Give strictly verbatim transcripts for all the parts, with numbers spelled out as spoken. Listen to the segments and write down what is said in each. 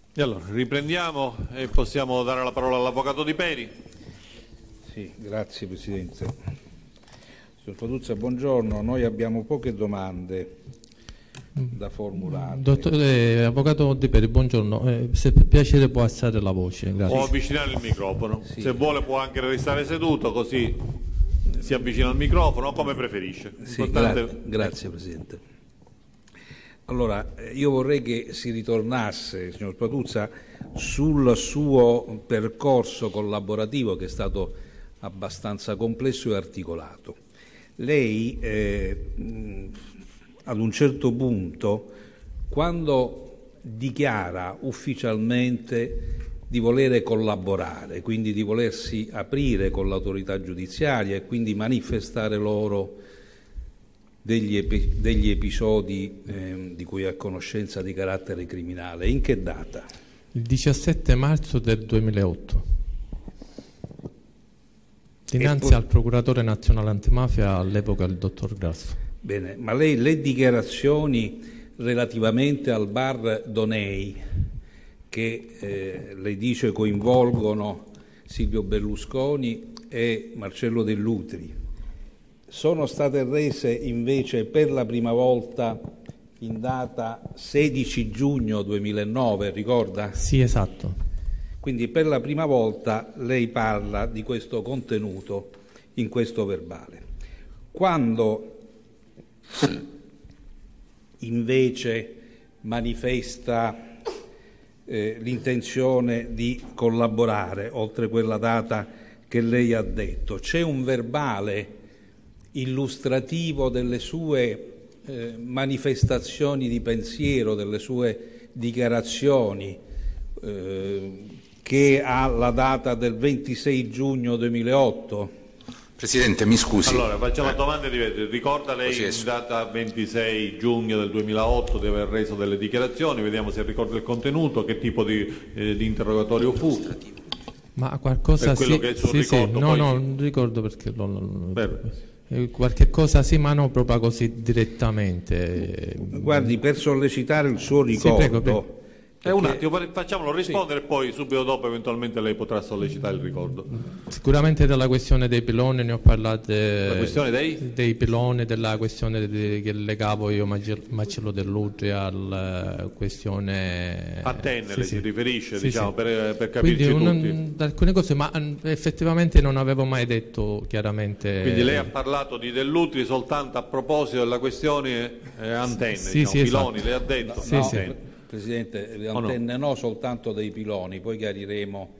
E allora riprendiamo e possiamo dare la parola all'avvocato Di Peri. Sì, grazie Presidente. Signor Paduzza, buongiorno. Noi abbiamo poche domande da formulare. Dottore, avvocato Di Peri, buongiorno. Eh, se per piacere può alzare la voce. Grazie. Può avvicinare il microfono. Sì. Se vuole può anche restare seduto, così si avvicina al microfono, come preferisce. Sì, Importante... gra- grazie Presidente. Allora, io vorrei che si ritornasse, signor Paduzza, sul suo percorso collaborativo, che è stato abbastanza complesso e articolato. Lei, eh, ad un certo punto, quando dichiara ufficialmente di volere collaborare, quindi di volersi aprire con l'autorità giudiziaria e quindi manifestare loro degli, epi- degli episodi eh, di cui ha conoscenza di carattere criminale, in che data? Il diciassette marzo del duemilaotto. Dinanzi poi... al procuratore nazionale antimafia, all'epoca il dottor Grasso. Bene, ma lei le dichiarazioni relativamente al bar Donei, che eh, lei dice coinvolgono Silvio Berlusconi e Marcello Dell'Utri, sono state rese invece per la prima volta in data sedici giugno duemilanove, ricorda? Sì, esatto. Quindi per la prima volta lei parla di questo contenuto in questo verbale. Quando invece manifesta eh, l'intenzione di collaborare, oltre quella data che lei ha detto, c'è un verbale illustrativo delle sue eh, manifestazioni di pensiero, delle sue dichiarazioni, eh, che ha la data del ventisei giugno duemilaotto? Presidente, mi scusi. Allora, facciamo la domanda diversa. Ricorda lei in data ventisei giugno del duemilaotto di aver reso delle dichiarazioni, vediamo se ricorda il contenuto, che tipo di, eh, di interrogatorio fu. Ma qualcosa sì, che sì, ricordo, no, no, sì. non ricordo perché lo, lo, eh, qualche cosa sì, ma non proprio così direttamente. Guardi, per sollecitare il suo ricordo. Sì, prego, prego. Eh, un attimo, facciamolo rispondere, sì. E poi subito dopo eventualmente lei potrà sollecitare il ricordo. Sicuramente della questione dei piloni ne ho parlato. La questione dei? Dei piloni, della questione di, che legavo io Marcello Dell'Utri alla questione. A Tenne sì, lei sì. si riferisce, sì, diciamo, sì. Per, per capirci Quindi, tutti. Un, alcune cose, ma effettivamente non avevo mai detto chiaramente. Quindi lei ha parlato di Dell'Utri soltanto a proposito della questione eh, antenne, sì, diciamo, sì, piloni, esatto. lei ha detto? No, sì, no, sì. Presidente, le antenne no? no, soltanto dei piloni, poi chiariremo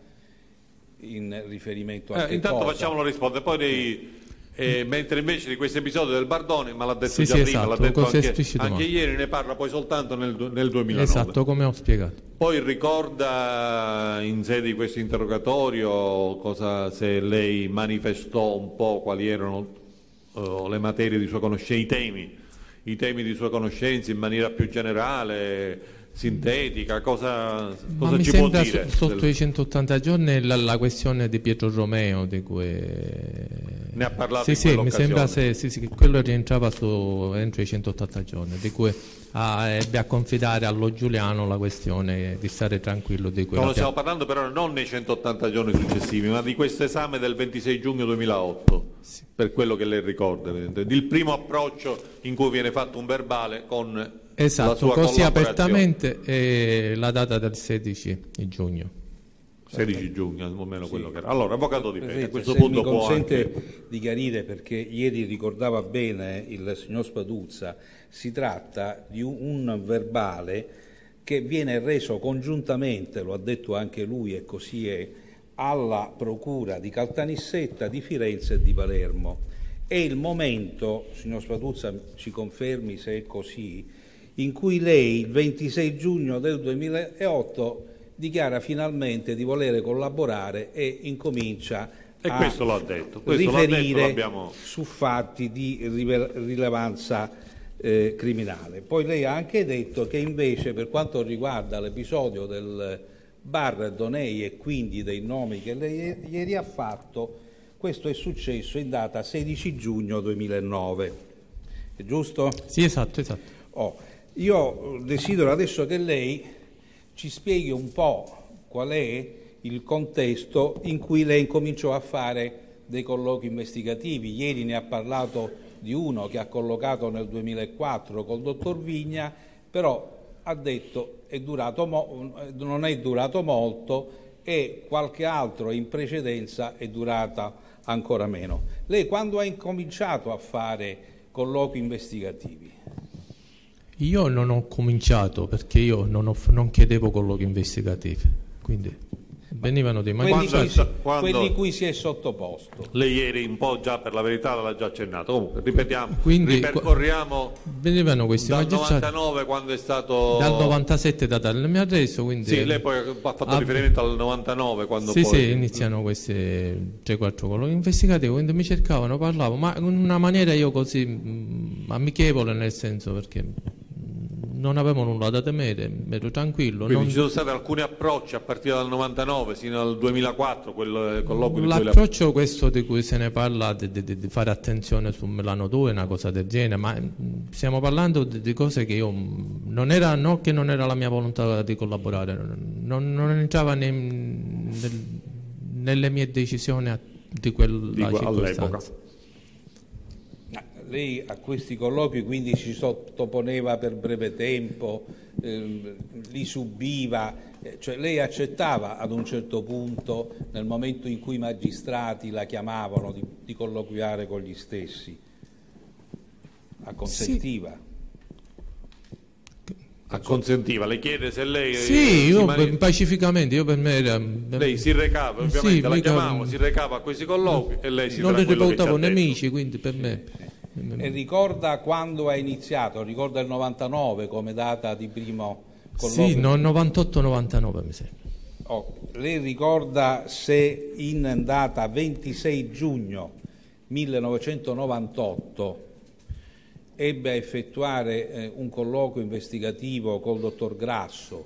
in riferimento a eh, che intanto cosa. facciamolo rispondere, poi dei, eh, mentre invece di questo episodio del Bardone, ma l'ha detto sì, già sì, prima, esatto, l'ha detto anche, anche anche ieri, ne parla poi soltanto nel, nel duemilanove. Esatto, come ho spiegato. Poi ricorda in sede di questo interrogatorio cosa, se lei manifestò un po' quali erano uh, le materie di sua conoscenza, i temi, i temi di sua conoscenza in maniera più generale, sintetica, cosa, cosa mi ci può sembra dire? Sotto del... i centottanta giorni la, la questione di Pietro Romeo, di cui ne ha parlato sì, in sì, mi sembra se, sì, sì, che quello rientrava su, entro i centottanta giorni, di cui ah, ebbe a confidare allo Giuliano la questione di stare tranquillo. Di no, stiamo parlando però non nei centottanta giorni successivi, ma di questo esame del ventisei giugno duemilaotto, sì. Per quello che lei ricorda, il primo approccio in cui viene fatto un verbale con esatto, la sua così apertamente, e la data del sedici giugno. sedici giugno, almeno sì. Quello che era. Allora, avvocato Di Peri, a questo se punto mi consente anche... di chiarire, perché ieri ricordava bene il signor Spaduzza, si tratta di un, un verbale che viene reso congiuntamente, lo ha detto anche lui e così è, alla procura di Caltanissetta, di Firenze e di Palermo. È il momento, signor Spaduzza ci confermi se è così, in cui lei il ventisei giugno del duemilaotto dichiara finalmente di volere collaborare e incomincia e a questo l'ha detto. Questo riferire l'ha detto, su fatti di rilevanza eh, criminale. Poi lei ha anche detto che invece per quanto riguarda l'episodio del bar Donei e quindi dei nomi che lei ieri ha fatto, questo è successo in data sedici giugno duemilanove. È giusto? Sì, esatto, esatto. Oh, io desidero adesso che lei ci spieghi un po' qual è il contesto in cui lei cominciò a fare dei colloqui investigativi. Ieri ne ha parlato di uno che ha collocato nel duemilaquattro col dottor Vigna, però ha detto è durato mo- non è durato molto e qualche altro in precedenza è durata ancora meno. Lei quando ha incominciato a fare colloqui investigativi? Io non ho cominciato perché io non, ho, non chiedevo colloqui investigativi, quindi venivano dei quelli, magistrati. cui si, quando quelli cui si è sottoposto. Lei ieri un po' già per la verità l'ha già accennato, comunque ripetiamo, Quindi, ripercorriamo venivano questi dal magistrati novantanove quando è stato... dal novantasette data il mio arresto, quindi Sì, lei poi ha fatto ah, riferimento al novantanove quando sì, poi... sì, iniziano questi tre quattro colloqui investigativi, quindi mi cercavano, parlavo, ma in una maniera io così mh, amichevole, nel senso perché non avevo nulla da temere, ero tranquillo. Quindi non... ci sono stati alcuni approcci a partire dal novantanove fino al duemilaquattro, quel colloquio di cui la... L'approccio questo di cui se ne parla, di, di, di fare attenzione su Milano due, una cosa del genere, ma stiamo parlando di, di cose che io non era, no, che non era la mia volontà di collaborare, non, non entrava nei, nel, nelle mie decisioni di quella Dico, circostanza. all'epoca. Lei a questi colloqui quindi si sottoponeva per breve tempo, eh, li subiva, eh, cioè lei accettava ad un certo punto, nel momento in cui i magistrati la chiamavano, di, di colloquiare con gli stessi? Acconsentiva? Sì. Acconsentiva, le chiede se lei... Sì, io mani... pacificamente, io per me era... Lei si recava, ovviamente sì, la mica... chiamavo, si recava a questi colloqui e lei si non li reputavo nemici, nemici, quindi per me... Sì. E ricorda quando ha iniziato? Ricorda il novantanove come data di primo colloquio? Sì, no, novantotto novantanove mi sembra. Oh, lei ricorda se in data ventisei giugno millenovecentonovantotto ebbe a effettuare eh, un colloquio investigativo col dottor Grasso?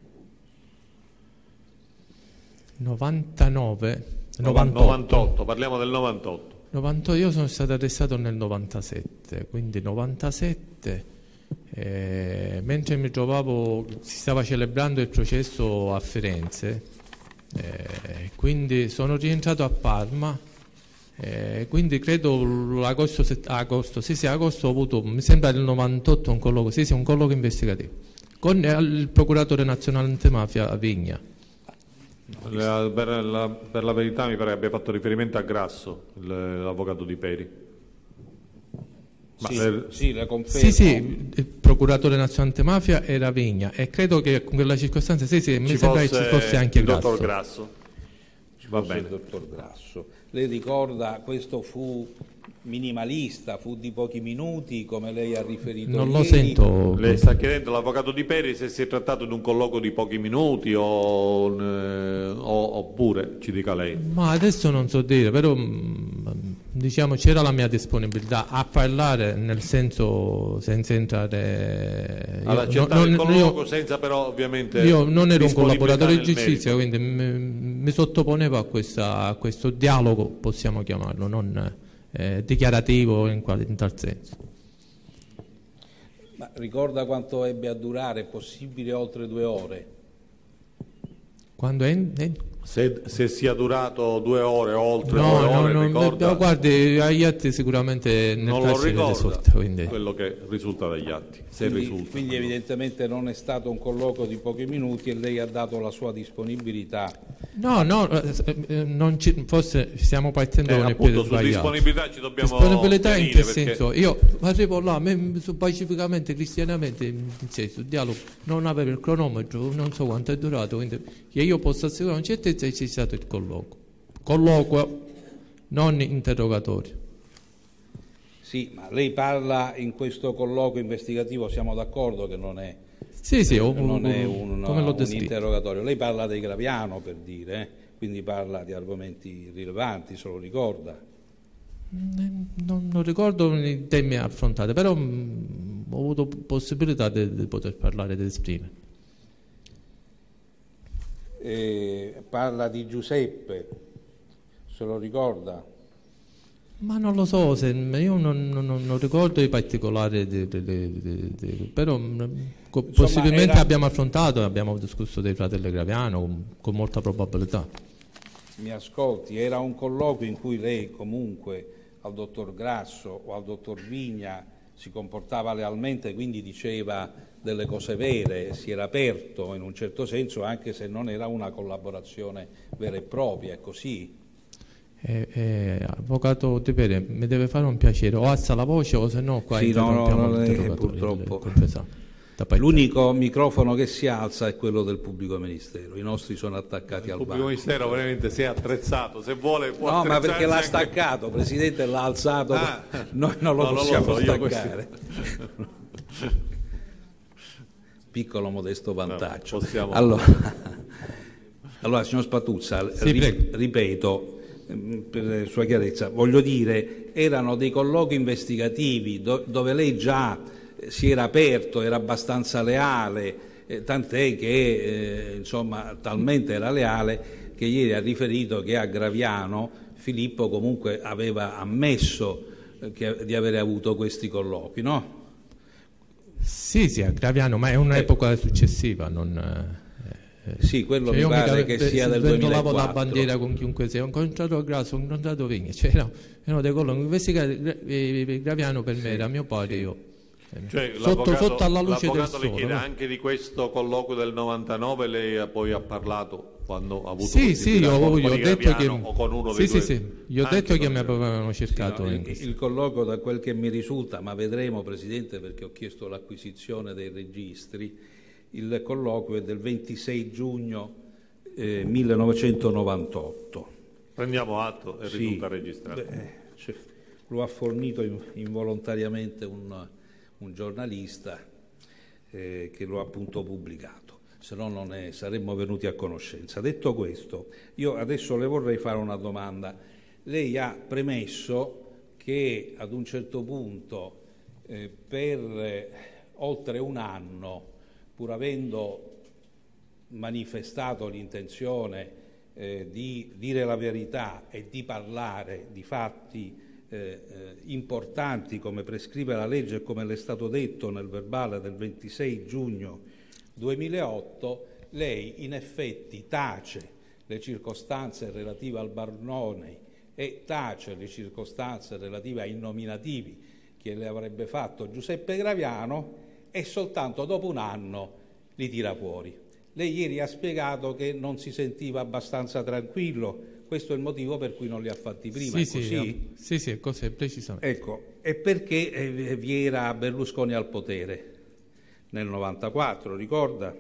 novantanove, novantotto. novantotto, parliamo del novantotto. novantotto, io sono stato arrestato nel novantasette, quindi novantasette, eh, mentre mi trovavo, si stava celebrando il processo a Firenze, eh, quindi sono rientrato a Parma, eh, quindi credo agosto, agosto, sì sì, agosto ho avuto, mi sembra del novantotto un colloquio, sì sì, un colloquio investigativo, con eh, il procuratore nazionale antimafia Vigna. La, per, la, per la verità mi pare che abbia fatto riferimento a Grasso, l'avvocato di Peri. Ma sì, le... sì, la confermo. Sì, sì, il procuratore nazionale antimafia era Vigna e credo che con quella circostanza sì, sì, mi ci sembra fosse che ci fosse anche il Grasso. dottor Grasso. Va bene. Il dottor Grasso. Lei ricorda, questo fu minimalista, fu di pochi minuti, come lei ha riferito Non ieri. lo sento. Lei sta chiedendo all'avvocato di Peri se si è trattato di un colloquio di pochi minuti o, o, oppure, ci dica lei. Ma adesso non so dire, però diciamo c'era la mia disponibilità a parlare, nel senso senza entrare ad accettare non, il colloquio io, senza però ovviamente io non ero un collaboratore di nel giustizia, merito. quindi mi, mi sottoponevo a, questa, a questo dialogo, possiamo chiamarlo, non eh, dichiarativo in, qual, in tal senso. Ma ricorda quanto ebbe a durare? Possibile oltre due ore? Quando è, è... Se, se sia durato due ore o oltre no, due no, ore, no, ricorda? no, guardi, agli atti sicuramente nel Non lo carcere ricorda, risulta, quindi... quello che risulta dagli atti, se Quindi, risulta. quindi evidentemente non è stato un colloquio di pochi minuti e lei ha dato la sua disponibilità. No, no, eh, non ci, forse stiamo partendo Eh, con il appunto, piede su sbagliato. disponibilità ci dobbiamo Disponibilità in che tenere, perché- senso? Io arrivo là, me, su- pacificamente, cristianamente, in senso, dialogo, non avevo il cronometro, non so quanto è durato, quindi che io posso assicurare con certezza che c'è stato il colloquio. Colloquio, non interrogatorio. Sì, ma lei parla in questo colloquio investigativo, siamo d'accordo che non è, Sì, sì, ho- non è un, come l'ho un descritto. interrogatorio. Lei parla dei Graviano, per dire, eh? Quindi parla di argomenti rilevanti, se lo ricorda. Non, non ricordo i temi affrontati, però mh, ho avuto possibilità di, di poter parlare, di esprimere. E parla di Giuseppe, se lo ricorda. Ma non lo so, se, io non, non, non ricordo i particolari, di, di, di, di, di, però co, Insomma, possibilmente era... abbiamo affrontato, abbiamo discusso dei fratelli Graviano con, con molta probabilità. Mi ascolti, era un colloquio in cui lei comunque al dottor Grasso o al dottor Vigna si comportava lealmente, quindi diceva delle cose vere, si era aperto in un certo senso, anche se non era una collaborazione vera e propria, è così? Eh, eh, avvocato Di Pere, mi deve fare un piacere, o alza la voce o se no qua sì, no, interrompiamo no, l'interrogatorio, purtroppo il l'unico microfono che si alza è quello del pubblico ministero, i nostri sono attaccati il al banco. Il pubblico ministero veramente si è attrezzato, se vuole può no, ma perché l'ha anche... staccato, Presidente, l'ha alzato, ah, noi non lo no, possiamo non lo so, staccare. Piccolo modesto vantaggio. No, possiamo... allora, allora, signor Spatuzza, sì, ri, ripeto, per sua chiarezza, voglio dire, erano dei colloqui investigativi do, dove lei già si era aperto, era abbastanza leale, eh, tant'è che eh, insomma talmente era leale che ieri ha riferito che a Graviano Filippo comunque aveva ammesso eh, che, di avere avuto questi colloqui, no? Sì, sì, a Graviano, ma è un'epoca eh. successiva, non... Eh... Sì, quello cioè, mi pare che sia del duemilaquattro. La bandiera con chiunque sia, ho incontrato a Grasso, ho incontrato Vigna, cioè, no, erano dei colloqui investigativi. Graviano per me sì, era mio padre, sì. io cioè, sotto, sotto alla luce del sole. Le chiede, no? Anche di questo colloquio del novantanove lei poi ha parlato quando ha avuto sì, sì, io, con, io con ho detto che o con uno sì, dei sì, due, sì, io ho detto che mi avevano cercato sì, no, in il, il colloquio, da quel che mi risulta, ma vedremo, Presidente, perché ho chiesto l'acquisizione dei registri, il colloquio è del ventisei giugno eh, millenovecentonovantotto. Prendiamo atto e sì, risulta registrato. Beh, cioè, lo ha fornito in, involontariamente un, un giornalista eh, che lo ha appunto pubblicato, se no non ne saremmo venuti a conoscenza. Detto questo, io adesso le vorrei fare una domanda. Lei ha premesso che ad un certo punto eh, per eh, oltre un anno, pur avendo manifestato l'intenzione eh, di dire la verità e di parlare di fatti eh, eh, importanti come prescrive la legge e come le è stato detto nel verbale del ventisei giugno duemilaotto, lei in effetti tace le circostanze relative al Barnone e tace le circostanze relative ai nominativi che le avrebbe fatto Giuseppe Graviano e soltanto dopo un anno li tira fuori. Lei ieri ha spiegato che non si sentiva abbastanza tranquillo, questo è il motivo per cui non li ha fatti prima, sì, è così? Sì, sì, sì, è così, precisamente. Ecco, e perché eh, vi era Berlusconi al potere? Nel novantaquattro, ricorda?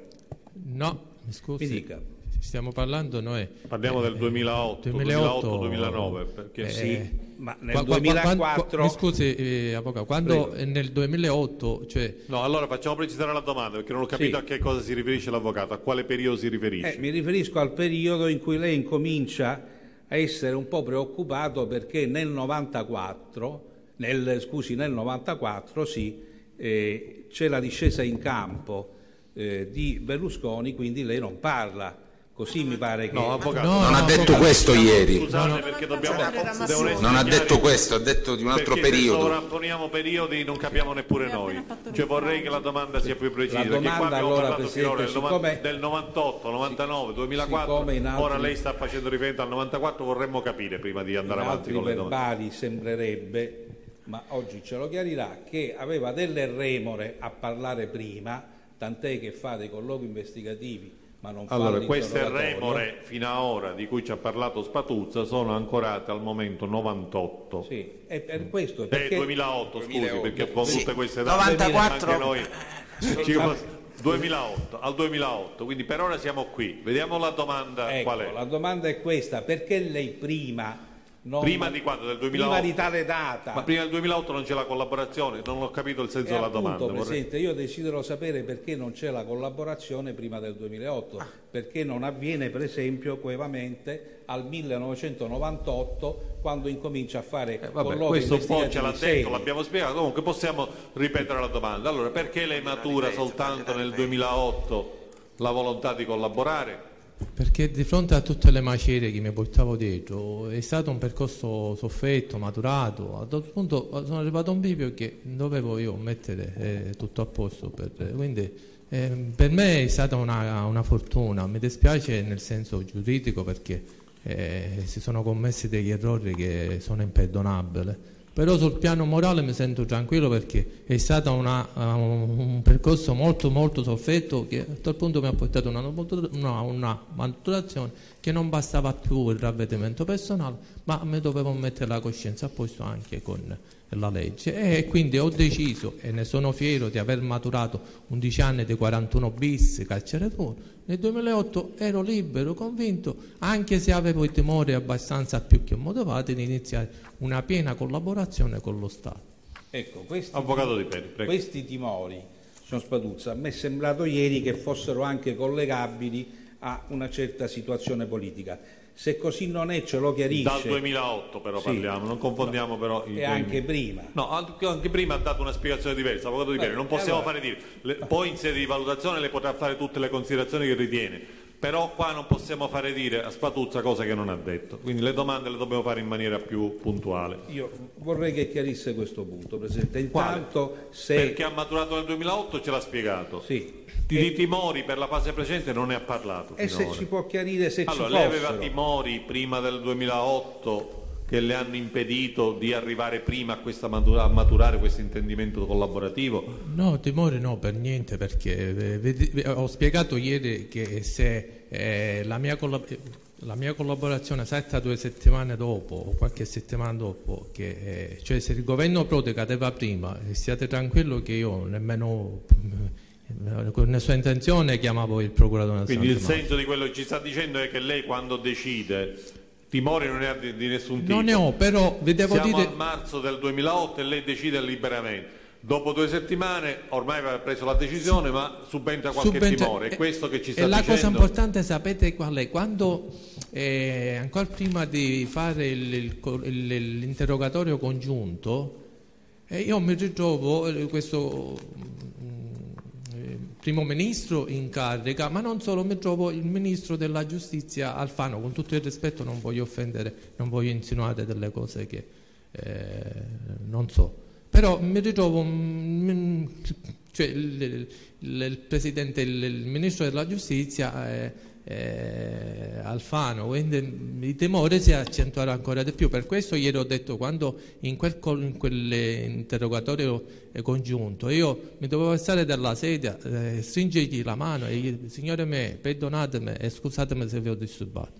No, mi scusi. Mi dica. Stiamo parlando noi... Parliamo del duemilaotto, duemilaotto duemilanove, perché eh, sì. Ma nel qua, duemilaquattro... Qua, qua, mi scusi, eh, avvocato, quando Prego. Nel duemilaotto... Cioè... No, allora facciamo precisare la domanda, perché non ho capito sì. a che cosa si riferisce l'avvocato, a quale periodo si riferisce. Eh, mi riferisco al periodo in cui lei incomincia a essere un po' preoccupato perché nel novantaquattro, nel, scusi, nel novantaquattro, sì, eh, c'è la discesa in campo eh, di Berlusconi, quindi lei non parla. Così mi pare che... No, avvocato, no, non no, ha detto avvocato, questo ieri. Scusate, no, no. perché dobbiamo... Non ha detto questo, ha detto di un altro perché periodo. Se sovrapponiamo periodi non capiamo neppure noi. Cioè vorrei che la domanda sia più precisa. La domanda, perché qua abbiamo allora, parlato finora siccome, del novantotto, novantanove, duemilaquattro, altri, ora lei sta facendo riferimento al novantaquattro, vorremmo capire prima di andare avanti con le domande. In altri verbali sembrerebbe, ma oggi ce lo chiarirà, che aveva delle remore a parlare prima, tant'è che fa dei colloqui investigativi. Ma non allora, queste remore fino ad ora di cui ci ha parlato Spatuzza sono ancorate al momento novantotto. Sì, è per questo. Perché... Eh, duemilaotto, scusi, duemilaotto. Perché con sì. tutte queste date novantaquattro anche noi ci... duemilaotto, al duemilaotto, quindi per ora siamo qui. Vediamo la domanda, ecco, qual è? La domanda è questa: perché lei prima non... Prima di quando? Del duemilaotto? Prima di tale data. Ma prima del duemilaotto non c'è la collaborazione? Non ho capito il senso e della appunto, domanda. Presidente, vorrei... io desidero sapere perché non c'è la collaborazione prima del duemilaotto, ah. perché non avviene per esempio coevamente al millenovecentonovantotto quando incomincia a fare eh, vabbè, colloqui questo un po' ce l'ha seri. detto, l'abbiamo spiegato, comunque possiamo ripetere la domanda. Allora, perché lei matura soltanto nel duemilaotto la volontà di collaborare? Perché di fronte a tutte le macerie che mi portavo dietro è stato un percorso sofferto, maturato. A un certo punto sono arrivato a un bivio che dovevo io mettere eh, tutto a posto. Per, quindi eh, per me è stata una, una fortuna. Mi dispiace nel senso giuridico perché eh, si sono commessi degli errori che sono imperdonabili. Però sul piano morale mi sento tranquillo perché è stato una, uh, un percorso molto molto sofferto che a tal punto mi ha portato a una, una, una maturazione che non bastava più il ravvedimento personale, ma mi dovevo mettere la coscienza a posto anche con la legge, e quindi ho deciso, e ne sono fiero, di aver maturato undici anni di quarantuno bis carcere duro. Nel duemilaotto ero libero, convinto, anche se avevo i timori abbastanza più che motivati di iniziare una piena collaborazione con lo Stato. Ecco, questi, Avvocato Di Peri, prego. Questi timori, signor Spatuzza, a me è sembrato ieri che fossero anche collegabili a una certa situazione politica. Se così non è, ce lo chiarisce. Dal duemilaotto però sì. parliamo, non confondiamo no. però i E anche prima. No, anche prima ha dato una spiegazione diversa, avvocato Di Peri, non possiamo allora... fare dire. Le, poi in sede di valutazione le potrà fare tutte le considerazioni che ritiene, però qua non possiamo fare dire a Spatuzza cose che non ha detto, quindi le domande le dobbiamo fare in maniera più puntuale. Io vorrei che chiarisse questo punto, Presidente. Intanto, se... Perché ha maturato nel duemilaotto, ce l'ha spiegato. Sì. Di e... timori per la fase precedente non ne ha parlato. E finora. se ci può chiarire se allora, ci lei fossero. aveva timori prima del duemilaotto che le hanno impedito di arrivare prima a, questa matura, a maturare questo intendimento collaborativo? No, timore no, per niente, perché eh, ho spiegato ieri che se eh, la, mia collab- la mia collaborazione salta due settimane dopo o qualche settimana dopo, che, eh, cioè se il governo Prodi cadeva prima, siate tranquillo che io nemmeno con nessuna intenzione chiamavo il procuratore. Quindi il senso di quello che ci sta dicendo è che lei quando decide timori non ne ha di, di nessun tipo. Non ne ho, però vi devo Siamo dire... a marzo del duemilaotto e lei decide liberamente. Dopo due settimane ormai aveva preso la decisione, sì, ma subentra qualche subentra... timore. È questo che ci sta e dicendo. La cosa importante, sapete qual è? Quando, eh, ancora prima di fare il, il, il, l'interrogatorio congiunto, eh, io mi ritrovo eh, questo... primo ministro in carica, ma non solo, mi trovo il ministro della giustizia Alfano. Con tutto il rispetto, non voglio offendere, non voglio insinuare delle cose che eh, non so, però mi ritrovo mm, cioè il, il, il presidente, il, il ministro della giustizia eh, eh, Alfano, quindi i timori si accentuano ancora di più. Per questo ieri ho detto, quando in quel in quell'interrogatorio congiunto io mi dovevo alzare dalla sedia, eh, stringergli la mano e gli, signore me, perdonatemi e scusatemi se vi ho disturbato.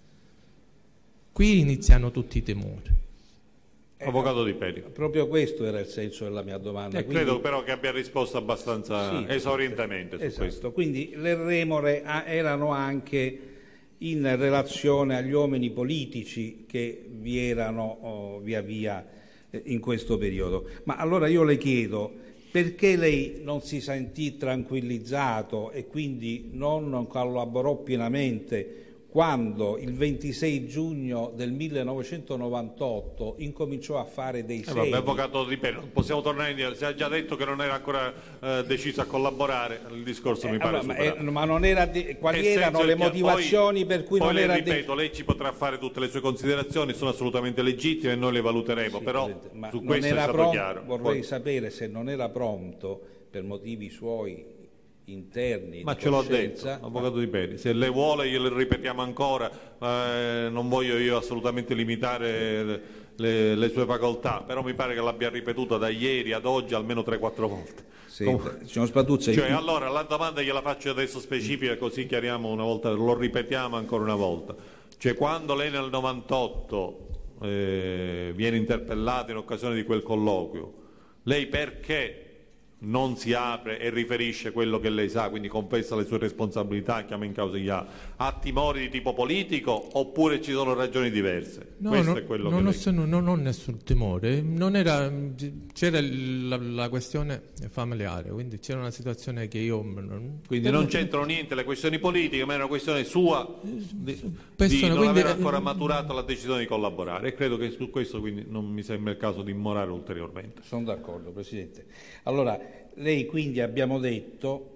Qui iniziano tutti i timori. Avvocato Di Peri. Proprio questo era il senso della mia domanda. Eh, quindi... Credo però che abbia risposto abbastanza sì, esaurientemente su esatto. questo. Quindi le remore erano anche in relazione agli uomini politici che vi erano oh, via via eh, in questo periodo. Ma allora io le chiedo, perché lei non si sentì tranquillizzato e quindi non collaborò pienamente quando il ventisei giugno del millenovecentonovantotto incominciò a fare dei segni? Eh vabbè, avvocato Di Peri, possiamo tornare indietro. Si è già detto che non era ancora eh, deciso a collaborare, il discorso eh, mi pare allora, superato. Ma, eh, ma non era de- quali Nel erano le motivazioni poi, per cui poi non le era ripeto, de- lei ci potrà fare tutte le sue considerazioni, sono assolutamente legittime e noi le valuteremo, sì, però ma su non questo era è stato pronto, chiaro. vorrei poi... sapere se non era pronto per motivi suoi interni. Ma di ce l'ho coscienza, detto, avvocato Di Peri, se lei vuole glielo ripetiamo ancora, eh, non voglio io assolutamente limitare le, le sue facoltà, però mi pare che l'abbia ripetuta da ieri ad oggi almeno tre quattro volte. Sì, Com- signor Spatuzza, cioè, io... allora la domanda gliela faccio adesso specifica, così chiariamo una volta, lo ripetiamo ancora una volta. Cioè, quando lei nel novantotto eh, viene interpellata in occasione di quel colloquio, lei perché non si apre e riferisce quello che lei sa, quindi confessa le sue responsabilità, chiama in causa gli altri, ha timori di tipo politico oppure ci sono ragioni diverse? No, Questo no, è quello non, che ho, lei... sono, non ho nessun timore, non era, c'era la, la questione familiare, quindi c'era una situazione che io... Non, quindi non c'entrano niente le questioni politiche, ma è una questione sua di, persone, di non quindi, aver ancora maturato la decisione di collaborare, e credo che su questo quindi non mi sembra il caso di immorare ulteriormente. Sono d'accordo, Presidente. Allora, lei quindi, abbiamo detto,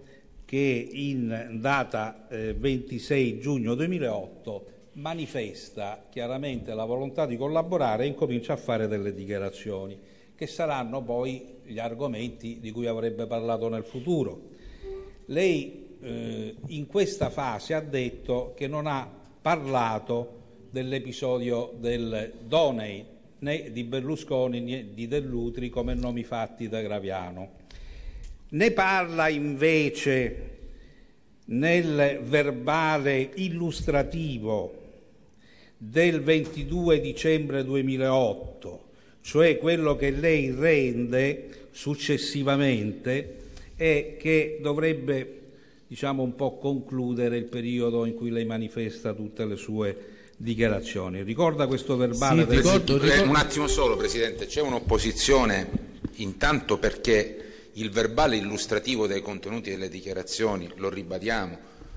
che in data eh, ventisei giugno duemilaotto manifesta chiaramente la volontà di collaborare e incomincia a fare delle dichiarazioni che saranno poi gli argomenti di cui avrebbe parlato nel futuro. Lei eh, in questa fase ha detto che non ha parlato dell'episodio del Doney né di Berlusconi né di Dell'Utri come nomi fatti da Graviano. Ne parla invece nel verbale illustrativo del ventidue dicembre duemilaotto, cioè quello che lei rende successivamente e che dovrebbe, diciamo, un po' concludere il periodo in cui lei manifesta tutte le sue dichiarazioni. Ricorda questo verbale? Sì, del... ricordo, ricordo... Un attimo solo, Presidente, c'è un'opposizione intanto perché il verbale illustrativo dei contenuti delle dichiarazioni, lo ribadiamo,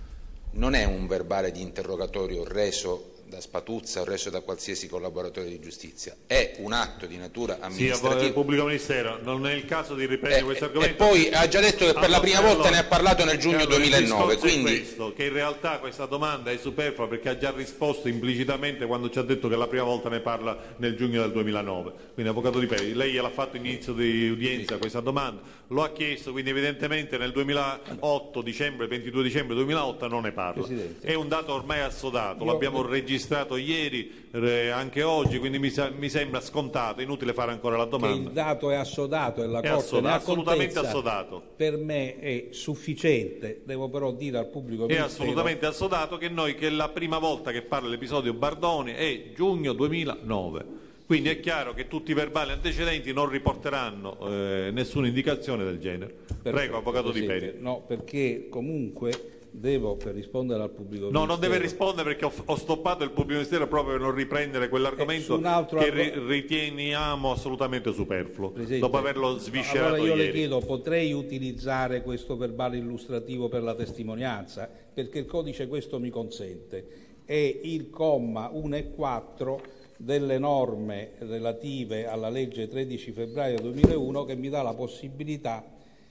non è un verbale di interrogatorio reso da Spatuzza o reso da qualsiasi collaboratore di giustizia, è un atto di natura amministrativa. Sì, il pubblico ministero, non è il caso di riprendere eh, questo e argomento. E poi ha già detto che per la prima volta ne ha parlato nel giugno allora, duemilanove. Il quindi... è questo, che in realtà questa domanda è superflua perché ha già risposto implicitamente quando ci ha detto che la prima volta ne parla nel giugno del duemilanove. Quindi, Avvocato Di Peri, lei gliel'ha fatto inizio di udienza questa domanda, lo ha chiesto, quindi evidentemente nel duemilaotto, dicembre, ventidue dicembre duemilaotto non ne parla. Presidente. È un dato ormai assodato, Io... l'abbiamo registrato ieri, anche oggi, quindi mi, sa, mi sembra scontato, inutile fare ancora la domanda. Che il dato è assodato e la è Corte assodato, ne ha assolutamente contezza, assodato. Per me è sufficiente, devo però dire al pubblico È ministero... assolutamente assodato che noi, che la prima volta che parla l'episodio Bardoni è giugno duemilanove. Quindi è chiaro che tutti i verbali antecedenti non riporteranno eh, nessuna indicazione del genere. Perfetto, Prego, Avvocato Di Peri. No, perché comunque devo, per rispondere al pubblico No, ministero... non deve rispondere perché ho, ho stoppato il pubblico ministero proprio per non riprendere quell'argomento eh, che ri, riteniamo assolutamente superfluo, Presidente, dopo averlo sviscerato allora io ieri. le chiedo, potrei utilizzare questo verbale illustrativo per la testimonianza? Perché il codice questo mi consente. È il comma uno e quattro delle norme relative alla legge tredici febbraio duemilauno che mi dà la possibilità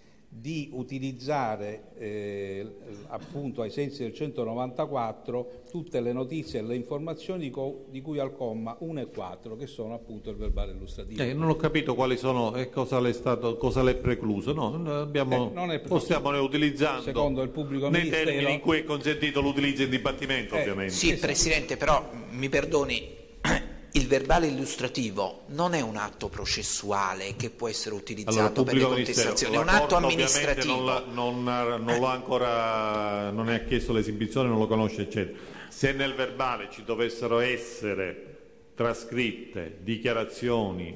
di utilizzare eh, appunto ai sensi del centonovantaquattro tutte le notizie e le informazioni co- di cui al comma uno e quattro, che sono appunto il verbale illustrativo. Eh, non ho capito quali sono e cosa le è stato, cosa le è precluso. No, abbiamo, Eh, non è precluso. stiamo ne utilizzando Secondo il pubblico nei ministero... termini in cui è consentito l'utilizzo in dibattimento, Eh, ovviamente. Sì, Presidente, però mi perdoni, il verbale illustrativo non è un atto processuale che può essere utilizzato Allora, per le pubblico contestazioni, è ministero, un la atto Corte ovviamente amministrativo. non, la, non, ha- non lo ha ancora, non ne ha chiesto l'esibizione, non lo conosce, eccetera. Se nel verbale ci dovessero essere trascritte dichiarazioni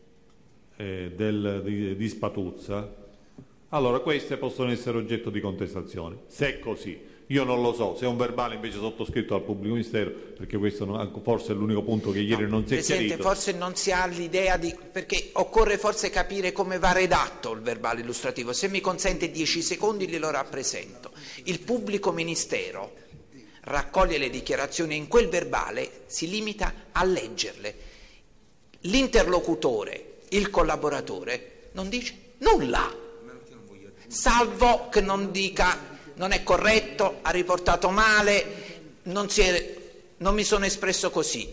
eh, del, di, di Spatuzza, allora queste possono essere oggetto di contestazione. Se è così, io non lo so, se è un verbale invece sottoscritto dal pubblico ministero, perché questo non, forse è l'unico punto che ieri non si è Presidente, chiarito. forse non si ha l'idea di... perché occorre forse capire come va redatto il verbale illustrativo. Se mi consente dieci secondi glielo rappresento. Il pubblico ministero raccoglie le dichiarazioni e in quel verbale si limita a leggerle. L'interlocutore, il collaboratore, non dice nulla, salvo che non dica non è corretto, ha riportato male, non, si è, non mi sono espresso così.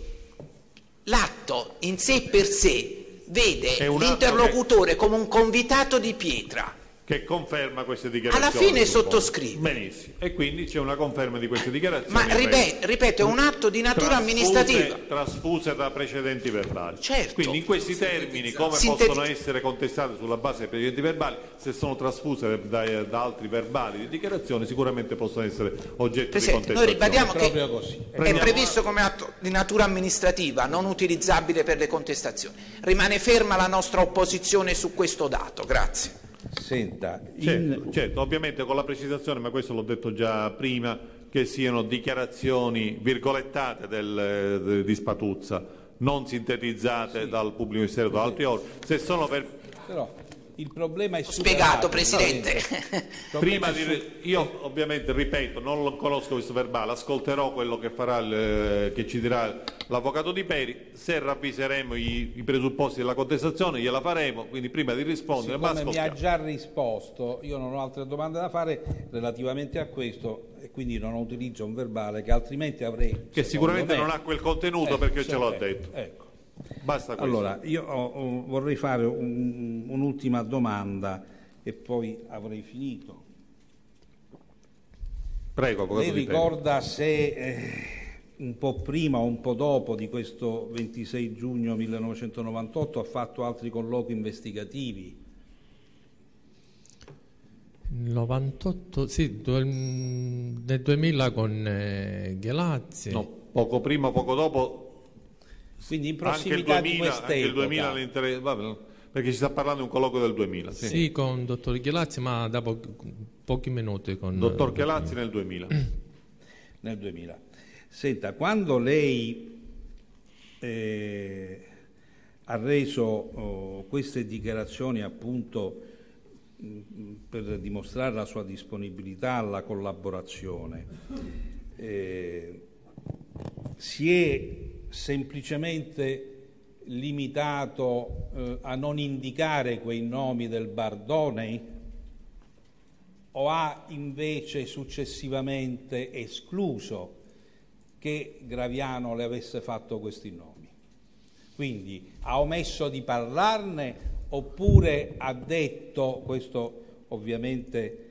L'atto in sé per sé vede l'interlocutore che... come un convitato di pietra. Che conferma queste dichiarazioni. Alla fine sottoscrive. Benissimo. E quindi c'è una conferma di queste dichiarazioni. Ma ripeto, ripeto, è un atto di natura trasfuse, amministrativa. Trasfuse da precedenti verbali. Certo. Quindi in questi termini, come Sinteti- possono essere contestate sulla base dei precedenti verbali, se sono trasfuse da, da altri verbali di dichiarazione, sicuramente possono essere oggetto Presidente, di noi contestazione. ribadiamo che Proprio così. è Prendiamo- previsto come atto di natura amministrativa, non utilizzabile per le contestazioni. Rimane ferma la nostra opposizione su questo dato. Grazie. Senta, Certo, in... certo, ovviamente con la precisazione, ma questo l'ho detto già prima, che siano dichiarazioni virgolettate del, de, di Spatuzza, non sintetizzate Sì. dal pubblico ministero o da altri organi. Se sono per... Però il problema è Ho spiegato, superato, Presidente. Prima di, io ovviamente ripeto, non lo conosco questo verbale, ascolterò quello che farà il, che ci dirà l'avvocato Di Peri, se ravviseremo i, i presupposti della contestazione gliela faremo, quindi prima di rispondere ma Siccome mi ha ascoltiamo. già risposto, io non ho altre domande da fare relativamente a questo e quindi non utilizzo un verbale che altrimenti avrei... Che sicuramente me, non ha quel contenuto eh, perché sì, ce l'ho ecco, detto. Ecco. Basta questo. Allora, io ho, ho, vorrei fare un, un'ultima domanda e poi avrei finito. Prego, avvocato Lei Di Peri. ricorda se eh, un po' prima o un po' dopo di questo ventisei giugno millenovecentonovantotto ha fatto altri colloqui investigativi? novantotto, sì, du- nel duemila con eh, Ghelazzi. No, poco prima, poco dopo. Quindi in Anche il prossimità di duemila, anche il duemila quest'epoca. all'inter- vabbè, perché ci sta parlando di un colloquio del duemila. Sì. Sì, con il dottor Ghelazzi, ma dopo pochi minuti con... Dottor Chelazzi nel duemila. Nel duemila. Senta, quando lei eh, ha reso oh, queste dichiarazioni appunto mh, per dimostrare la sua disponibilità alla collaborazione, eh, si è semplicemente limitato eh, a non indicare quei nomi del Bardoney o ha invece successivamente escluso che Graviano le avesse fatto questi nomi? Quindi ha omesso di parlarne oppure ha detto, questo ovviamente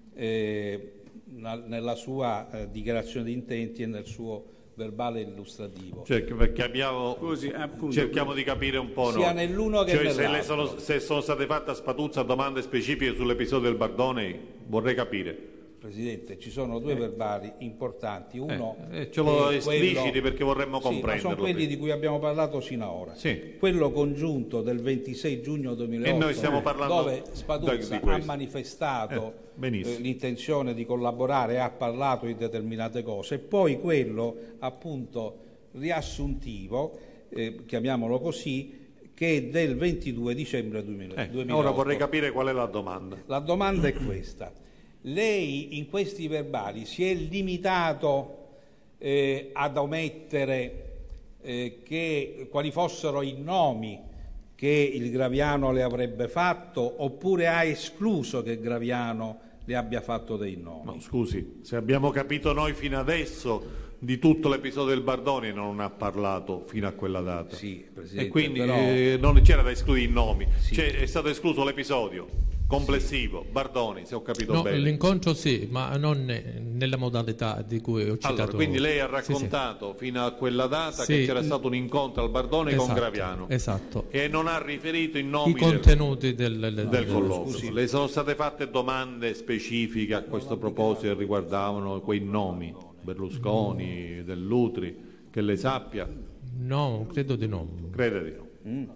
eh, nella sua eh, dichiarazione di intenti e nel suo verbale illustrativo. Cioè, perché abbiamo, Scusi, appunto, cerchiamo di capire un po' sia noi. nell'uno che Cioè, se, nell'altro. le sono, se sono state fatte a Spatuzza domande specifiche sull'episodio del Bardone, vorrei capire. Presidente, ci sono due verbali importanti, uno Eh, eh, ce lo è espliciti quello- perché vorremmo Sì, ma comprenderlo. sono quelli prima. di cui abbiamo parlato sino ad ora. Sì. Quello congiunto del ventisei giugno duemilaotto, E noi stiamo parlando dove di Spatuzza ha questo. manifestato Eh, benissimo. eh, l'intenzione di collaborare, ha parlato di determinate cose, e poi quello appunto riassuntivo, eh, chiamiamolo così, che è del ventidue dicembre duemila- Eh, duemilaotto. ora vorrei capire qual è la domanda. La domanda è questa: lei in questi verbali si è limitato eh, ad omettere eh, che, quali fossero i nomi che il Graviano le avrebbe fatto, oppure ha escluso che Graviano le abbia fatto dei nomi? No, scusi, se abbiamo capito noi fino adesso di tutto l'episodio del Bardoni non ha parlato fino a quella data. Sì, Presidente, e quindi però- eh, non c'era da escludere i nomi, Sì. Cioè, è stato escluso l'episodio complessivo, Bardoni, se ho capito No, bene. l'incontro sì, ma non ne- nella modalità di cui ho citato. Allora, quindi lei ha Sì, sì. raccontato fino a quella data Sì. che c'era stato un incontro al Bardone con Esatto, Graviano esatto. e non ha riferito i I nomi del, contenuti del, del, del colloquio. scusi. Le sono state fatte domande specifiche a questo proposito che riguardavano quei nomi, Berlusconi, Dell'Utri, che lei sappia? No, credo di no. Crede di no.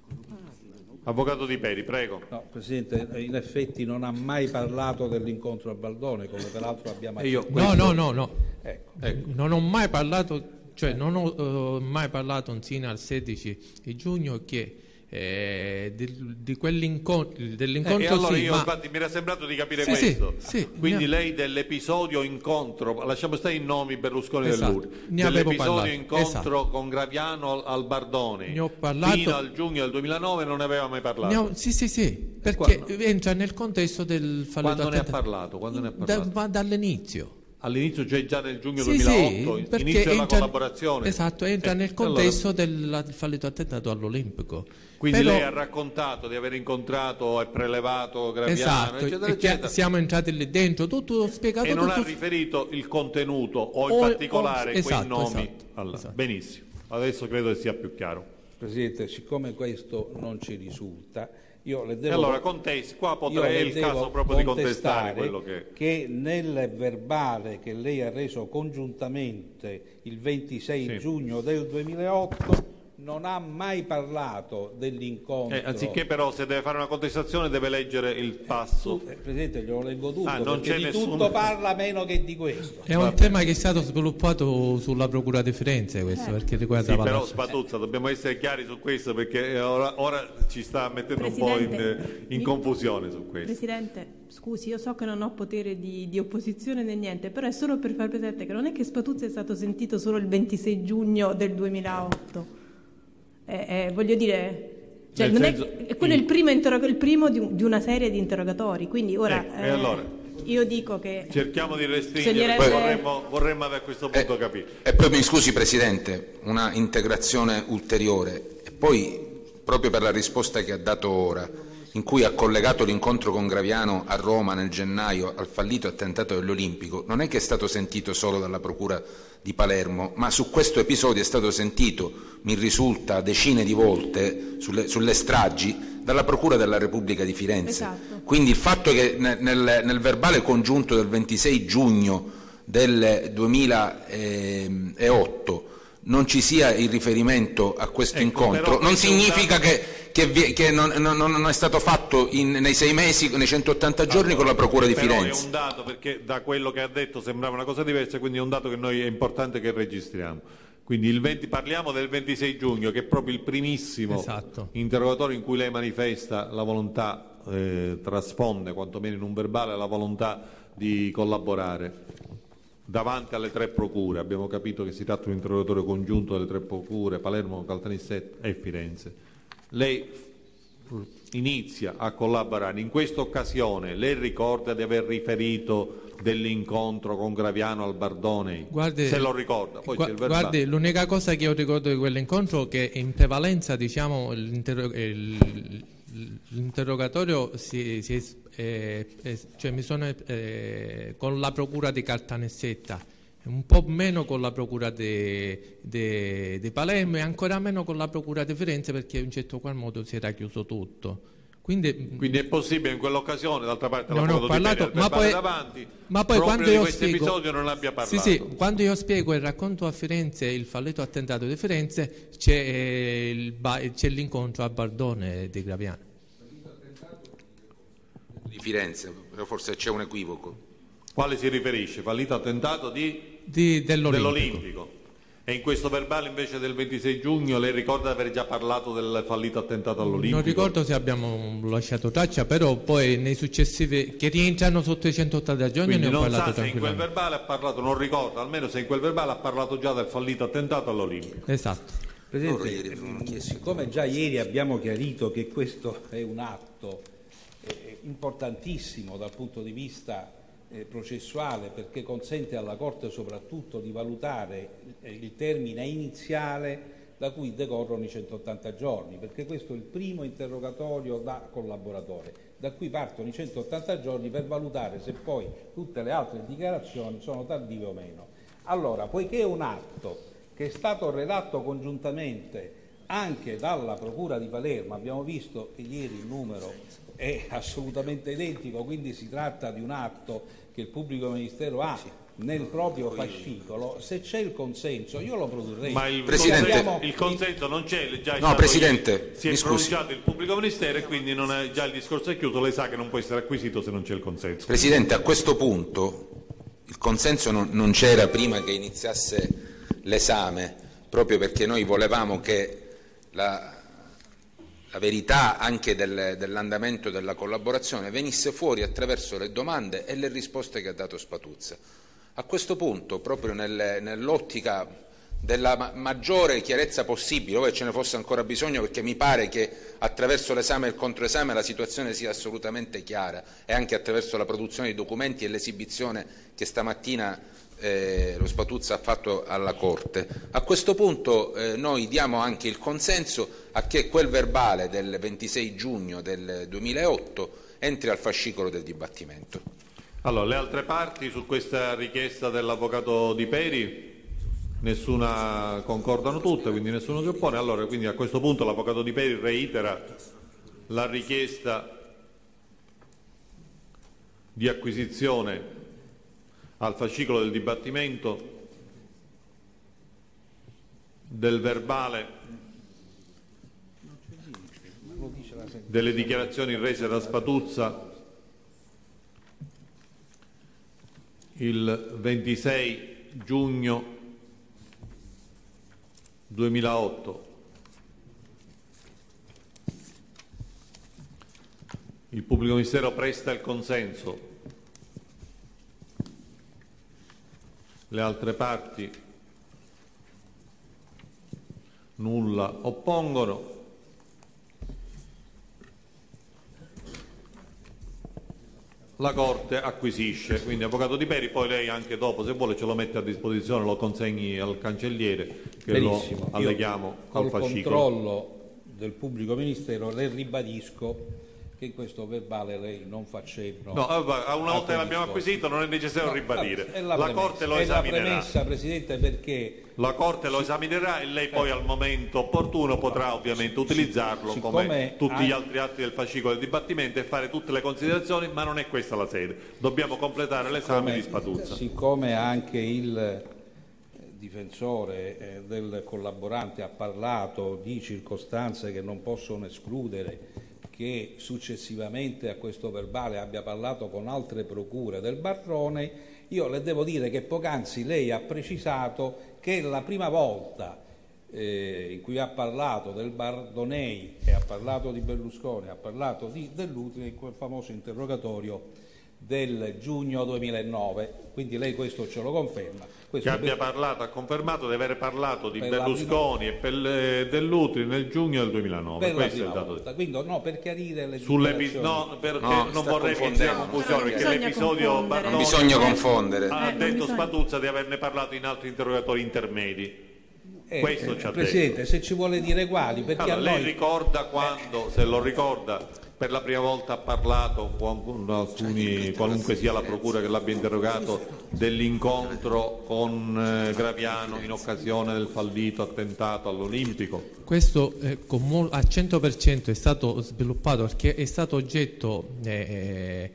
Avvocato Di Peri, prego. No, Presidente, in effetti non ha mai parlato dell'incontro a Baldone, come peraltro abbiamo E io- accettato. No, Questo- no, no, no. Ecco. Ecco. Non ho mai parlato, cioè non ho eh, mai parlato insieme al sedici di giugno che eh, di, di quell'incontro, dell'incontro Eh, e allora sì, io ma infatti mi era sembrato di capire Sì, questo. sì, sì, Quindi ne- lei dell'episodio incontro, lasciamo stare i nomi Berlusconi e Esatto, Dell'Utri, ne avevo dell'episodio parlato, incontro esatto. con Graviano al, al Bardone Ne ho parlato- fino al giugno del duemilanove non ne aveva mai parlato. ne ho- sì, sì, sì, perché Quando? entra nel contesto del fallito Quando ne ha attentato. parlato? Quando ne ha Da- parlato? ma dall'inizio. All'inizio, cioè già nel giugno Sì, duemilaotto, sì, perché inizio della entra- collaborazione. Esatto, entra Eh, nel allora, contesto del fallito attentato all'Olimpico. quindi Però- lei ha raccontato di aver incontrato e prelevato Graviano, esatto, eccetera, e che eccetera. siamo entrati lì dentro, tutto spiegato. E non tutto ha riferito il contenuto o in O- particolare o- quei esatto, nomi. esatto, Allora, esatto. benissimo, adesso credo che sia più chiaro. Presidente, siccome questo non ci risulta, io le E devo... allora contesti, qua io potrei le è il devo caso proprio di contestare contestare quello che... che nel verbale che lei ha reso congiuntamente il ventisei Sì. giugno del duemilaotto non ha mai parlato dell'incontro. Eh, anziché però, se deve fare una contestazione, deve leggere il passo. Eh, Presidente, glielo leggo tutto, Ah, non perché c'è di nessun- tutto parla meno che di questo. È un tema che è stato sviluppato sulla Procura di Firenze, questo, perché Sì, riguardava però la- Spatuzza, dobbiamo essere chiari su questo, perché ora, ora ci sta mettendo un po' in, Presidente, in mi- confusione su questo. Presidente, scusi, io so che non ho potere di, di opposizione né niente, però è solo per far presente che non è che Spatuzza è stato sentito solo il ventisei giugno del duemilaotto. Eh, eh, voglio dire, cioè, Nel non senso- è, è quello è il primo, interrog- il primo di, un- di una serie di interrogatori, quindi ora Ecco, e eh, allora? io dico che Cerchiamo di restringere, Bisognerebbe- vorremmo, vorremmo a questo punto Eh, capire. E poi mi scusi Presidente, una integrazione ulteriore, e poi proprio per la risposta che ha dato ora, in cui ha collegato l'incontro con Graviano a Roma nel gennaio al fallito attentato dell'Olimpico, non è che è stato sentito solo dalla Procura di Palermo, ma su questo episodio è stato sentito, mi risulta, decine di volte sulle, sulle stragi dalla Procura della Repubblica di Firenze. Esatto. Quindi il fatto che nel, nel, nel verbale congiunto del ventisei giugno del duemilaotto non ci sia il riferimento a questo Ecco, incontro, però non questo è un significa dato- che, che, vi- che non, non- non è stato fatto in- nei sei mesi, nei centottanta giorni con la Procura di Però Firenze. è un dato, perché da quello che ha detto sembrava una cosa diversa, quindi è un dato che noi è importante che registriamo. Quindi il venti, parliamo del ventisei giugno, che è proprio il primissimo Esatto. interrogatorio in cui lei manifesta la volontà, eh, trasfonde quantomeno in un verbale la volontà di collaborare davanti alle tre procure. Abbiamo capito che si tratta di un interrogatorio congiunto delle tre procure, Palermo, Caltanissetta e Firenze. Lei inizia a collaborare. In questa occasione lei ricorda di aver riferito dell'incontro con Graviano al Bardonei? Guardi- se lo ricorda, poi Gua- c'è il verbale. guardi, l'unica cosa che io ricordo di quell'incontro è che in prevalenza, diciamo, l'interro- il- l'interrogatorio si, si es- eh, es- cioè mi sono eh, con la procura di Caltanissetta, un po' meno con la procura di, di- di Palermo e ancora meno con la procura di Firenze, perché in un certo qual modo si era chiuso tutto. Quindi, Quindi è possibile in quell'occasione, d'altra parte Non l'avvocato ho parlato, Di Peri, ma al verbale poi- davanti, ma poi proprio quando di io questo spiego- episodio non abbia parlato. Sì, sì, quando io spiego il racconto a Firenze, il fallito attentato di Firenze, c'è, eh, il ba- c'è l'incontro a Bardone di Graviano. Di Firenze, però forse c'è un equivoco. Quale si riferisce? Fallito attentato di... Di- dell'Olimpico. dell'Olimpico. E in questo verbale invece del ventisei giugno lei ricorda di aver già parlato del fallito attentato all'Olimpico? Non ricordo se abbiamo lasciato traccia, però poi nei successivi che rientrano sotto i centottanta giorni Quindi ne ho non parlato sa se in quel tranquillamente. verbale ha parlato, non ricordo, almeno se in quel verbale ha parlato già del fallito attentato all'Olimpico. Esatto. Presidente, Loro ieri avevano chiesto- siccome già ieri abbiamo chiarito che questo è un atto eh, importantissimo dal punto di vista eh, processuale, perché consente alla Corte soprattutto di valutare eh, il termine iniziale da cui decorrono i centottanta giorni, perché questo è il primo interrogatorio da collaboratore, da cui partono i centottanta giorni per valutare se poi tutte le altre dichiarazioni sono tardive o meno. Allora, poiché è un atto che è stato redatto congiuntamente anche dalla Procura di Palermo, abbiamo visto che ieri il numero è assolutamente identico, quindi si tratta di un atto che il pubblico ministero ha nel proprio fascicolo, se c'è il consenso io lo produrrei. Ma il, Presidente- consenso, il consenso non c'è, già è No, stato Presidente, ieri. si è mi scusi. pronunciato il pubblico ministero e quindi non è, già il discorso è chiuso, lei sa che non può essere acquisito se non c'è il consenso. Presidente, a questo punto il consenso non, non c'era prima che iniziasse l'esame, proprio perché noi volevamo che la, la verità anche del, dell'andamento della collaborazione venisse fuori attraverso le domande e le risposte che ha dato Spatuzza. A questo punto, proprio nel, nell'ottica della ma- maggiore chiarezza possibile, ove ce ne fosse ancora bisogno, perché mi pare che attraverso l'esame e il controesame la situazione sia assolutamente chiara, e anche attraverso la produzione di documenti e l'esibizione che stamattina eh, lo Spatuzza ha fatto alla Corte. A questo punto eh, noi diamo anche il consenso a che quel verbale del ventisei giugno del duemilaotto entri al fascicolo del dibattimento. Allora, le altre parti su questa richiesta dell'avvocato Di Peri, nessuna concordano tutte, quindi nessuno si oppone. Allora, quindi a questo punto l'avvocato Di Peri reitera la richiesta di acquisizione al fascicolo del dibattimento del verbale delle dichiarazioni rese da Spatuzza il ventisei giugno duemilaotto. Il pubblico ministero presta il consenso. Le altre parti nulla oppongono. La Corte acquisisce, quindi Avvocato Di Peri, poi lei anche dopo, se vuole, ce lo mette a disposizione, lo consegni al cancelliere, che Benissimo. lo alleghiamo Io, col col fascicolo. controllo del pubblico ministero le ribadisco che in questo verbale lei non fa cenno. No, una volta che l'abbiamo discorso. acquisito non è necessario No, ribadire. è La, la, Corte lo è la esaminerà. premessa, Presidente, perché La Corte lo esaminerà e lei poi al momento opportuno potrà ovviamente utilizzarlo siccome come tutti anche- gli altri atti del fascicolo del dibattimento e fare tutte le considerazioni, ma non è questa la sede. Dobbiamo completare l'esame di Spatuzza. Siccome anche il eh, difensore eh, del collaborante ha parlato di circostanze che non possono escludere che successivamente a questo verbale abbia parlato con altre procure del Barrone, io le devo dire che poc'anzi lei ha precisato che la prima volta eh, in cui ha parlato del Bardonei e ha parlato di Berlusconi, ha parlato di Dell'Utile in quel famoso interrogatorio del giugno duemilanove, quindi lei questo ce lo conferma. Questo Che abbia per... parlato, ha confermato di aver parlato di Per la Berlusconi e per le- Dell'Utile nel giugno del duemilanove. per la Questo è prima il dato. volta. Quindi no, per chiarire le Sull'epi- dichiarazioni. no, perché No, non sta vorrei che sia confondendo. confusione, Non perché bisogna l'episodio confondere. Barnoni Bisogna Eh, confondere. ha Eh, non detto bisogna. Spatuzza di averne parlato in altri interrogatori intermedi. Eh, Questo eh, ci ha Presidente, detto. se ci vuole dire quali, perché Allora, a lei noi... ricorda quando, se lo ricorda, per la prima volta ha parlato con alcuni, qualunque sia la procura che l'abbia interrogato, dell'incontro con eh, Graviano in occasione del fallito attentato all'Olimpico? Questo eh, con mol- al cento per cento è stato sviluppato perché è stato oggetto eh,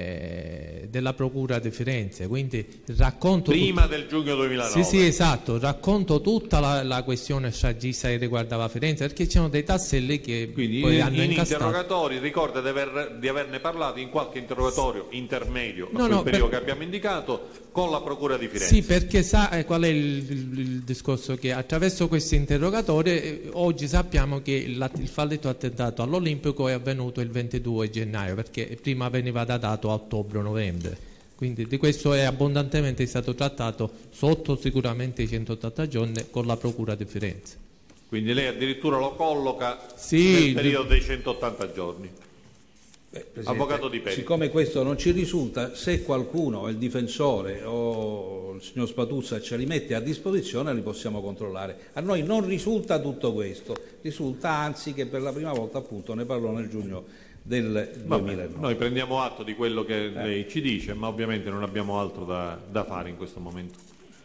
eh, della Procura di Firenze, quindi racconto Prima tut- del giugno duemilanove. Sì, sì, esatto, racconto tutta la, la questione stragista che riguardava Firenze, perché c'erano dei tasselli che Quindi poi in, hanno in incastrato. interrogatori ricorda di, aver- di averne parlato in qualche interrogatorio intermedio No, a quel no, periodo per- che abbiamo indicato con la Procura di Firenze. Sì, perché sa eh, qual è il, il- il discorso? Che attraverso questi interrogatori eh, oggi sappiamo che la- il fallito attentato all'Olimpico è avvenuto il ventidue gennaio, perché prima veniva datato a ottobre-novembre. Quindi di questo è abbondantemente stato trattato sotto sicuramente i centottanta giorni con la Procura di Firenze. Quindi lei addirittura lo colloca Sì, nel periodo dei centottanta giorni. Beh, Presidente, Avvocato Di Peri. siccome questo non ci risulta, se qualcuno, il difensore o il signor Spatuzza ce li mette a disposizione li possiamo controllare. A noi non risulta tutto questo, risulta anzi che per la prima volta appunto ne parlò nel giugno del Vabbè, duemilanove. noi prendiamo atto di quello che lei ci dice, ma ovviamente non abbiamo altro da, da fare in questo momento.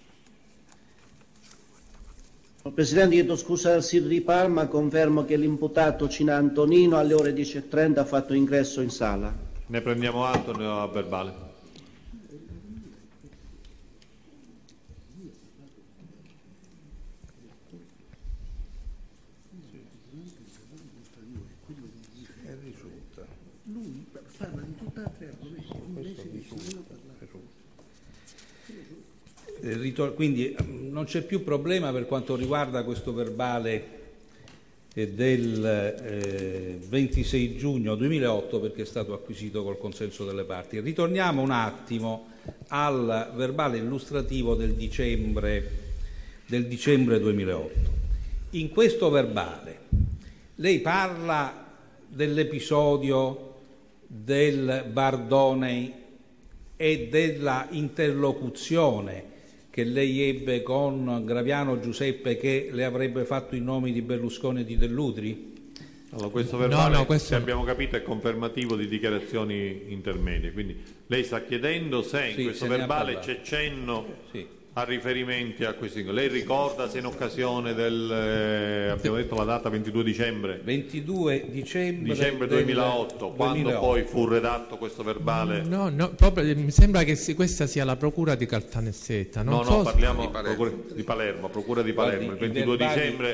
Presidente, chiedo scusa dal S I R di Parma, confermo che l'imputato Cina Antonino alle ore dieci e trenta ha fatto ingresso in sala. Ne prendiamo atto a verbale. Eh, ritor- Quindi eh, non c'è più problema per quanto riguarda questo verbale eh, del eh, ventisei giugno duemilaotto, perché è stato acquisito col consenso delle parti. Ritorniamo un attimo al verbale illustrativo del dicembre, del dicembre duemilaotto. In questo verbale lei parla dell'episodio del Bardonei e della interlocuzione che lei ebbe con Graviano Giuseppe, che le avrebbe fatto i nomi di Berlusconi e di Dell'Utri? Allora, questo verbale, No, no, questo se no. abbiamo capito, è confermativo di dichiarazioni intermedie. Quindi lei sta chiedendo se in Sì, questo se ne ha verbale parlato. c'è cenno Sì. a riferimenti a questi. Lei ricorda se in occasione del, eh, abbiamo detto la data ventidue dicembre, ventidue dicembre, dicembre del duemilaotto, quando duemilaotto. poi fu redatto questo verbale? No, no, proprio, mi sembra che si- questa sia la Procura di Caltanissetta. Non No, so no, se- parliamo Di Palermo. procura- di Palermo, Procura di Palermo, Guardi, il ventidue i verbali- dicembre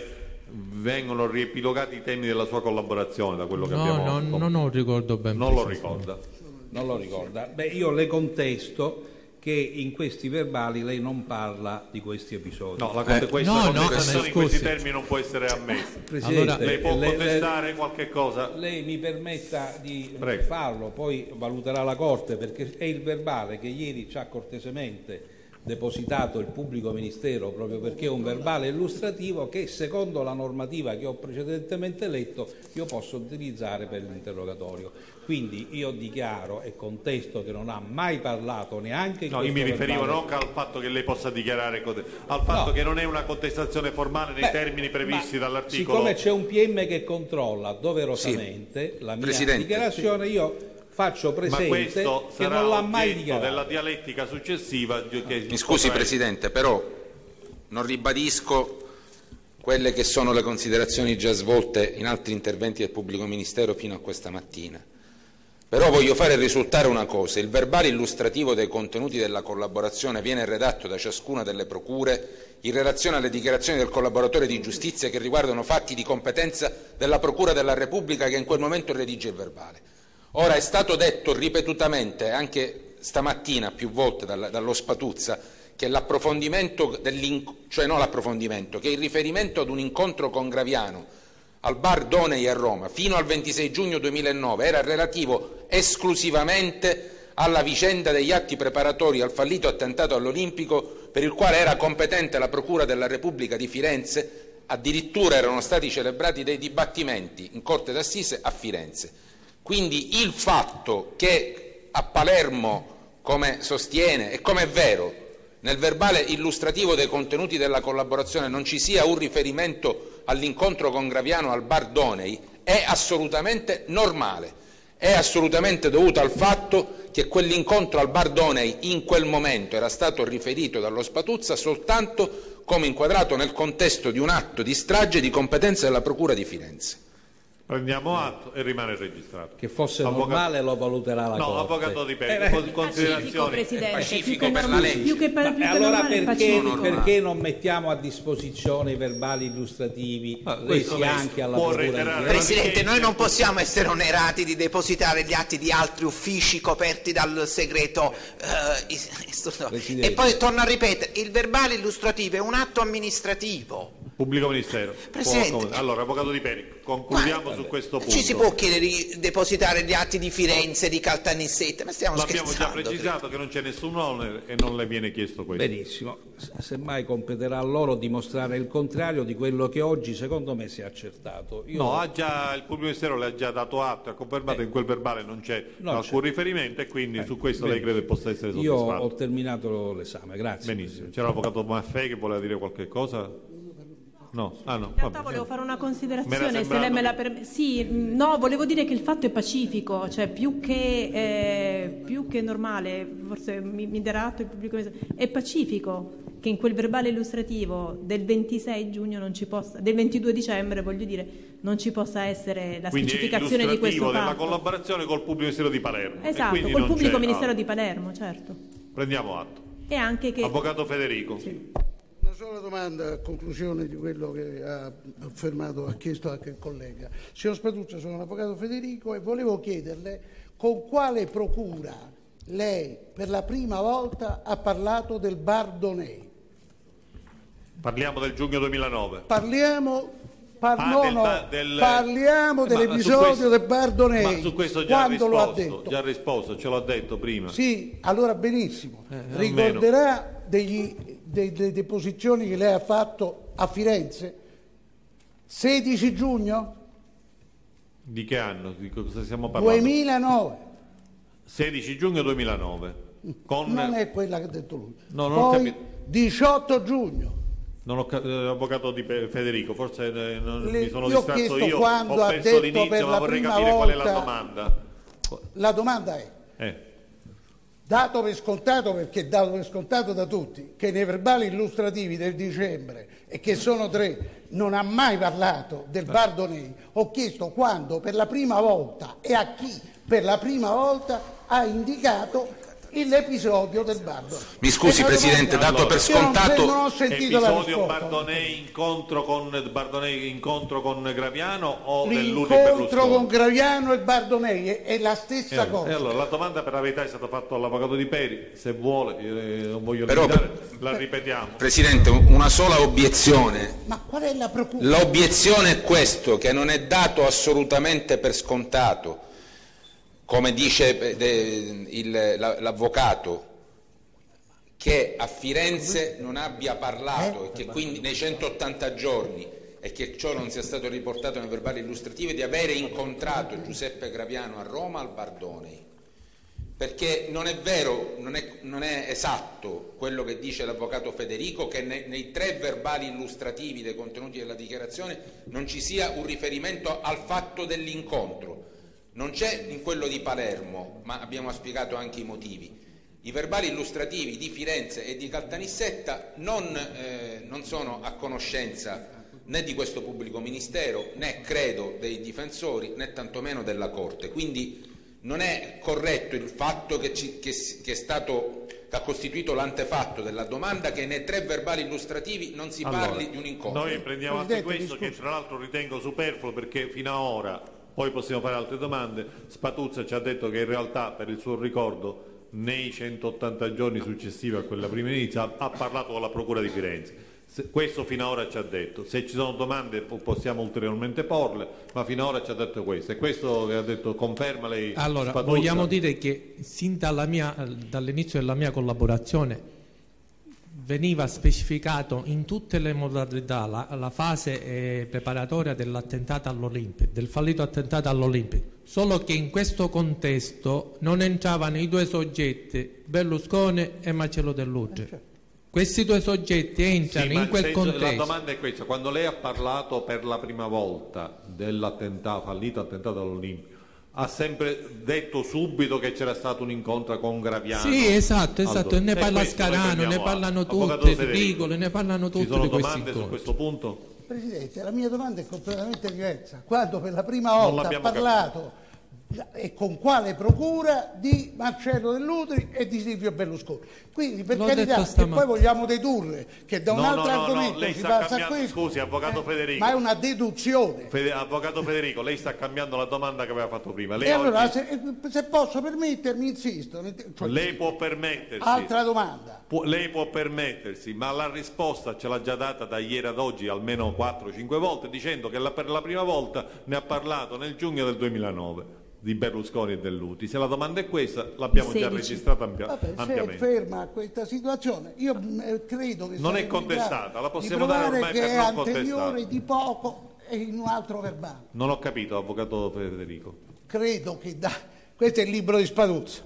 vengono riepilogati i temi della sua collaborazione, da quello che No, abbiamo... no, non ho un ricordo ben Non lo preciso. ricorda. Non lo ricorda. Beh, io le contesto che in questi verbali lei non parla di questi episodi. No, la conte- Eh, questa no, no, contestazione ma in questi scusi. termini non può essere ammessa. Presidente, Allora, Lei può le- contestare qualche cosa? Lei mi permetta di Prego. farlo, poi valuterà la Corte, perché è il verbale che ieri ci ha cortesemente depositato il pubblico ministero, proprio perché è un verbale illustrativo che, secondo la normativa che ho precedentemente letto, io posso utilizzare per l'interrogatorio. Quindi io dichiaro e contesto che non ha mai parlato neanche in No, io mi questo riferivo verbale. non al fatto che lei possa dichiarare cose, al fatto No. che non è una contestazione formale nei Beh, termini previsti ma dall'articolo. Siccome c'è un P M che controlla doverosamente la mia Presidente. dichiarazione, io faccio Ma presente questo che sarà non l'ha mai oggetto dichiarato. della dialettica successiva. Che Mi scusi potrà- Presidente, però non ribadisco quelle che sono le considerazioni già svolte in altri interventi del pubblico ministero fino a questa mattina. Però voglio fare risultare una cosa: il verbale illustrativo dei contenuti della collaborazione viene redatto da ciascuna delle procure in relazione alle dichiarazioni del collaboratore di giustizia che riguardano fatti di competenza della Procura della Repubblica che in quel momento redige il verbale. Ora, è stato detto ripetutamente, anche stamattina più volte dalla, dallo Spatuzza, che l'approfondimento, cioè no l'approfondimento, che il riferimento ad un incontro con Graviano al bar Donei a Roma fino al ventisei giugno duemilanove era relativo esclusivamente alla vicenda degli atti preparatori al fallito attentato all'Olimpico, per il quale era competente la Procura della Repubblica di Firenze. Addirittura erano stati celebrati dei dibattimenti in Corte d'Assise a Firenze. Quindi il fatto che a Palermo, come sostiene e come è vero, nel verbale illustrativo dei contenuti della collaborazione non ci sia un riferimento all'incontro con Graviano al bar Donei è assolutamente normale, è assolutamente dovuto al fatto che quell'incontro al bar Donei in quel momento era stato riferito dallo Spatuzza soltanto come inquadrato nel contesto di un atto di strage di competenza della Procura di Firenze. Prendiamo atto e rimane registrato. Che fosse Avvocato- normale lo valuterà la No, Corte. avvocato Di Eh, Pecco, eh, con- Pacifico, considerazioni. Presidente, pacifico più che per la normale- legge. più che, Ma più che allora normale, perché, pacifico. perché non mettiamo a disposizione i verbali illustrativi Ah, resi questo lei anche alla può Procura di reiterare. Firenze? Presidente, noi non possiamo essere onerati di depositare gli atti di altri uffici coperti dal segreto eh, is- istruttorio. Presidente. E poi torno a ripetere, il verbale illustrativo è un atto amministrativo. Pubblico Ministero. Presidente. Può- allora, Avvocato Di Pecco, concludiamo Guarda, su questo punto. Ci si può chiedere di depositare gli atti di Firenze, di Caltanissette, ma stiamo L'abbiamo già scherzando. precisato che non c'è nessun onere e non le viene chiesto questo. Benissimo, S- semmai competerà a loro dimostrare il contrario di quello che oggi secondo me si è accertato. Io- No, ha già, il Pubblico Ministero le ha già dato atto, ha confermato che in quel verbale non c'è Non alcun c'è. riferimento e quindi Eh, su questo benissimo. lei crede possa essere Io soddisfatto. ho terminato l'esame, grazie. Benissimo. C'era l'Avvocato Maffei che voleva dire qualche cosa? No, ah no. In realtà vabbè. volevo fare una Mi era considerazione, se sembrato lei me la che- permette. Sì, mh, no, volevo dire che il fatto è pacifico, cioè più che, eh, più che normale, forse mi, mi darà atto il pubblico, è pacifico che in quel verbale illustrativo del ventisei giugno non ci possa, del ventidue dicembre voglio dire, non ci possa essere la Quindi è specificazione di questo illustrativo della fatto. collaborazione col Pubblico Ministero di Palermo. e Esatto, quindi col non pubblico c'è- ministero ah, di Palermo, certo. Prendiamo atto. E anche che Avvocato Federico. Una sola domanda a conclusione di quello che ha affermato, ha chiesto anche il collega. Signor Spatuzza, sono l'avvocato Federico e volevo chiederle con quale procura lei per la prima volta ha parlato del bar Donei. Parliamo del giugno duemilanove. Parliamo, par- Ah, no, del no, ba- del- parliamo Ma su dell'episodio questo- del bar Donei. Ma su questo già ha quando lo ha risposto, detto. già ha risposto, ce l'ho detto prima. Sì, allora benissimo. Eh, almeno. Ricorderà degli, de- delle deposizioni che lei ha fatto a Firenze? sedici giugno Di che anno? Di cosa stiamo parlando? duemilanove. sedici giugno duemilanove. Con... Non è quella che ha detto lui. No, non ho Poi capito. diciotto giugno. Non ho ca- eh, avvocato di Pe- Federico, forse eh, non Le- mi sono io ho distratto chiesto io, quando ho ha perso detto l'inizio, per ma la vorrei prima capire qual è la volta- domanda. La domanda è, Eh. dato per scontato, perché è dato per scontato da tutti, che nei verbali illustrativi del dicembre, e che sono tre, non ha mai parlato del bar Donei, ho chiesto quando per la prima volta e a chi per la prima volta ha indicato l'episodio del Bardonei. Mi scusi Presidente, dato allora, per scontato... Non, non ho sentito la episodio risposta. Bardonei incontro con, Bardonei incontro con Graviano o Dell'Uti e L'incontro Berlusconi? con Graviano e Bardonei è, è la stessa E allora, cosa. e allora, la domanda per la verità è stata fatta all'avvocato Di Peri, se vuole, eh, non voglio Però, limitare, la ripetiamo. Presidente, una sola obiezione. Ma qual è la procura? L'obiezione è questo, che non è dato assolutamente per scontato, come dice de, il, la, l'avvocato, che a Firenze non abbia parlato e che quindi nei centottanta giorni e che ciò non sia stato riportato nei verbali illustrativi, di avere incontrato Giuseppe Graviano a Roma al Bardonei. Perché non è vero, non è, non è esatto quello che dice l'avvocato Federico, che nei, nei tre verbali illustrativi dei contenuti della dichiarazione non ci sia un riferimento al fatto dell'incontro. Non c'è in quello di Palermo, ma abbiamo spiegato anche i motivi. I verbali illustrativi di Firenze e di Caltanissetta non, eh, non sono a conoscenza né di questo pubblico ministero, né credo dei difensori, né tantomeno della Corte. Quindi non è corretto il fatto che, ci, che, che è stato che ha costituito l'antefatto della domanda che nei tre verbali illustrativi non si Allora, parli di un incontro. Noi prendiamo anche questo, che tra l'altro ritengo superfluo, perché fino ad ora, poi possiamo fare altre domande, Spatuzza ci ha detto che in realtà, per il suo ricordo, nei centottanta giorni successivi a quella prima inizia ha parlato con la Procura di Firenze. Se, questo fino ad ora ci ha detto. Se ci sono domande possiamo ulteriormente porle, ma fino ad ora ci ha detto questo. E questo che ha detto conferma lei? Allora, Spatuzza? vogliamo dire che sin dalla mia, dall'inizio della mia collaborazione veniva specificato in tutte le modalità la, la fase eh, preparatoria dell'attentato all'Olimpico, del fallito attentato all'Olimpico, solo che in questo contesto non entravano i due soggetti, Berlusconi e Marcello Dell'Uti. Questi due soggetti entrano Sì, ma in quel senso, contesto. La domanda è questa: quando lei ha parlato per la prima volta dell'attentato, fallito attentato all'Olimpico, ha sempre detto subito che c'era stato un incontro con Graviano? Sì, esatto, esatto. Allora, ne parla Scarano, ne parlano tutti, Rigolo, ne parlano tutti. Ci sono di questi domande su incontri. questo punto? Presidente, la mia domanda è completamente diversa. Quando per la prima Non volta ha l'abbiamo parlato e con quale procura di Marcello Dell'Utri e di Silvio Berlusconi. Quindi per L'ho carità, detto e stamattina. poi vogliamo dedurre che da un No, altro no, no, argomento no, lei si sta passa a cambiando- questo, scusi, avvocato Federico. ma è una deduzione. Fede- Avvocato Federico, lei sta cambiando la domanda che aveva fatto prima. Lei, E allora, oggi- se, se posso permettermi, insisto. Cioè, lei può permettersi. altra domanda. Può- lei può permettersi, ma la risposta ce l'ha già data da ieri ad oggi almeno quattro cinque volte, dicendo che la- per la prima volta ne ha parlato nel giugno del duemilanove di Berlusconi e Dell'Uti. Se la domanda è questa, l'abbiamo già sedici. registrata ampia- Vabbè, se è ampiamente. ferma questa situazione, io eh, credo che Non saremo è in contestata, grado la possiamo di dare provare ormai che per è non anteriore contestata. di poco e in un altro verbale. Non ho capito, avvocato Federico. Credo che da... questo è il libro di Spatuzza,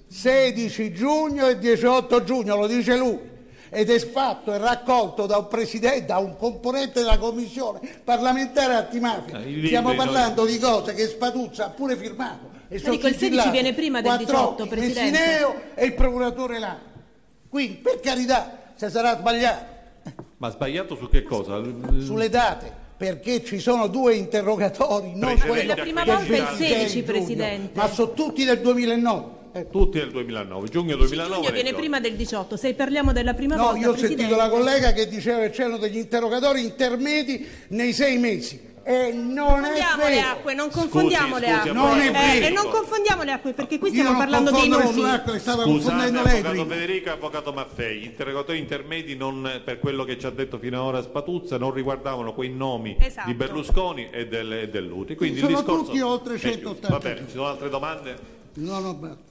sedici giugno e diciotto giugno, lo dice lui, ed è fatto e raccolto da un presidente, da un componente della commissione parlamentare antimafia. Eh, i libri Stiamo noi- parlando di cose che Spatuzza ha pure firmato e sono dico, il sedici sigillate. viene prima del Quattrocchi, diciotto, Presidente. Messineo e il procuratore Lani. Quindi, per carità, se sarà sbagliato Ma sbagliato su che cosa? sulle date, perché ci sono due interrogatori, non Precedenti quelli a La prima quelli volta è il precedenti. sedici, giugno, Presidente. ma sono tutti del duemilanove. Eh, Tutti nel duemilanove, giugno duemilanove. Giugno viene regione. prima del diciotto. Se parliamo della prima No, volta, io ho Presidente, sentito la collega che diceva che c'erano degli interrogatori intermedi nei sei mesi. E non è confondiamo le vero. acque, non confondiamo Scusi, le scusi, acque. Non è Eh, vero. e non confondiamo le acque, perché qui Io stiamo non parlando dei confondo numeri. le acque, le stava Scusate, confondendo lei avvocato prima. Federico e avvocato Maffei, interrogatori intermedi non, per quello che ci ha detto fino ad ora Spatuzza, non riguardavano quei nomi Esatto. di Berlusconi e, del, e Dell'Uti. Quindi Sono il discorso tutti oltre è chiuso. centottanta. Va bene, ci sono altre domande? No, no, beh.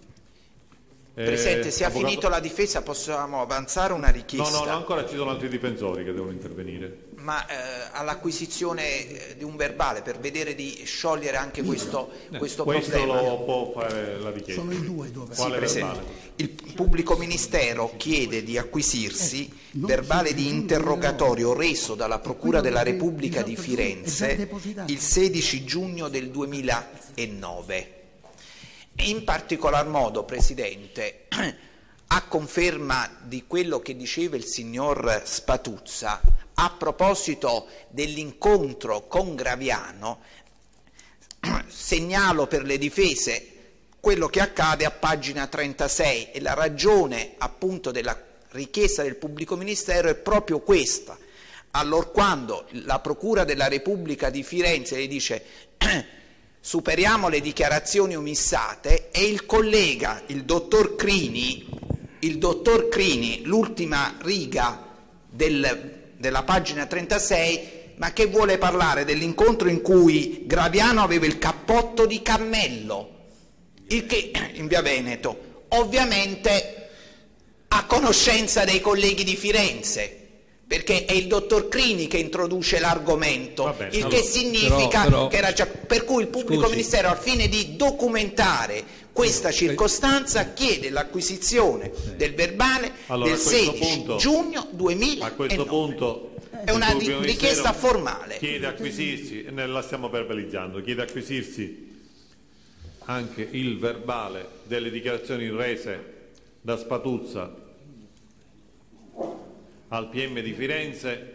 Eh, Presidente, se ha avvocato- finito la difesa possiamo avanzare una No, richiesta, no, no, ancora ci sono altri difensori che devono intervenire. ma eh, all'acquisizione eh, di un verbale per vedere di sciogliere anche questo, questo, Questo problema. lo può fare la richiesta. Sono i due dove. Quale Presidente, verbale? il pubblico ministero chiede di acquisirsi verbale di interrogatorio reso dalla Procura della Repubblica di Firenze il sedici giugno del duemilanove. E in particolar modo, Presidente, a conferma di quello che diceva il signor Spatuzza a proposito dell'incontro con Graviano, segnalo per le difese quello che accade a pagina trentasei, e la ragione appunto della richiesta del pubblico ministero è proprio questa. Allorquando la Procura della Repubblica di Firenze gli dice superiamo le dichiarazioni omissate, e il collega, il dottor Crini, il dottor Crini, l'ultima riga del, della pagina trentasei, ma che vuole parlare dell'incontro in cui Graviano aveva il cappotto di cammello, il che in via Veneto, ovviamente a conoscenza dei colleghi di Firenze, perché è il dottor Crini che introduce l'argomento, il allora, che significa però, però, che era già, per cui il pubblico scusi. ministero, al fine di documentare questa circostanza, chiede l'acquisizione sì. del verbale allora, del sedici punto, giugno duemilanove. A questo punto è una richiesta formale. Chiede acquisirsi, ne la stiamo verbalizzando, chiede acquisirsi anche il verbale delle dichiarazioni rese da Spatuzza al P M di Firenze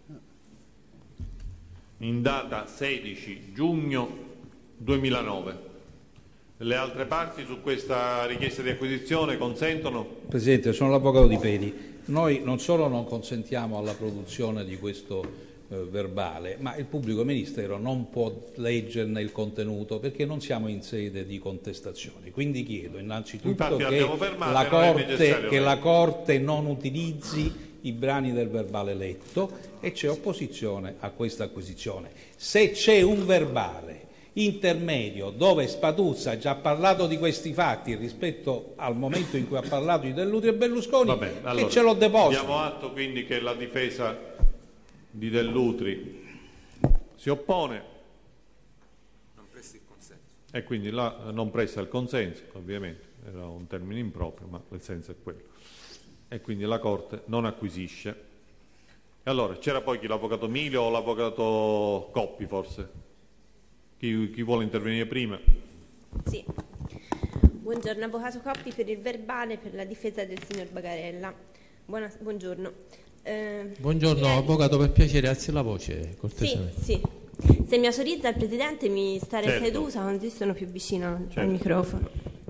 in data sedici giugno duemilanove. Le altre parti su questa richiesta di acquisizione consentono? Presidente, sono l'avvocato Di Peli. Noi non solo non consentiamo alla produzione di questo eh, verbale, ma il pubblico ministero non può leggerne il contenuto perché non siamo in sede di contestazioni. Quindi chiedo innanzitutto che, la corte, che la Corte non utilizzi i brani del verbale letto, e c'è opposizione a questa acquisizione. Se c'è un verbale intermedio dove Spatuzza ha già parlato di questi fatti rispetto al momento in cui ha parlato di Dell'Utri e Berlusconi, bene, allora, che ce lo deposita. Diamo atto quindi che la difesa di Dell'Utri si oppone non presta il consenso e quindi la, non presta il consenso, ovviamente era un termine improprio, ma il senso è quello, e quindi la Corte non acquisisce. E allora c'era poi chi, l'avvocato Milio o l'avvocato Coppi forse? Chi, chi vuole intervenire prima? Sì. Buongiorno, avvocato Coppi per il verbale per la difesa del signor Bagarella. Buona, buongiorno. Eh, buongiorno, ieri... avvocato, per piacere alzi la voce cortesemente. Sì, sì. Se mi autorizza il Presidente mi stare certo. seduta, così sono più vicina certo. al microfono.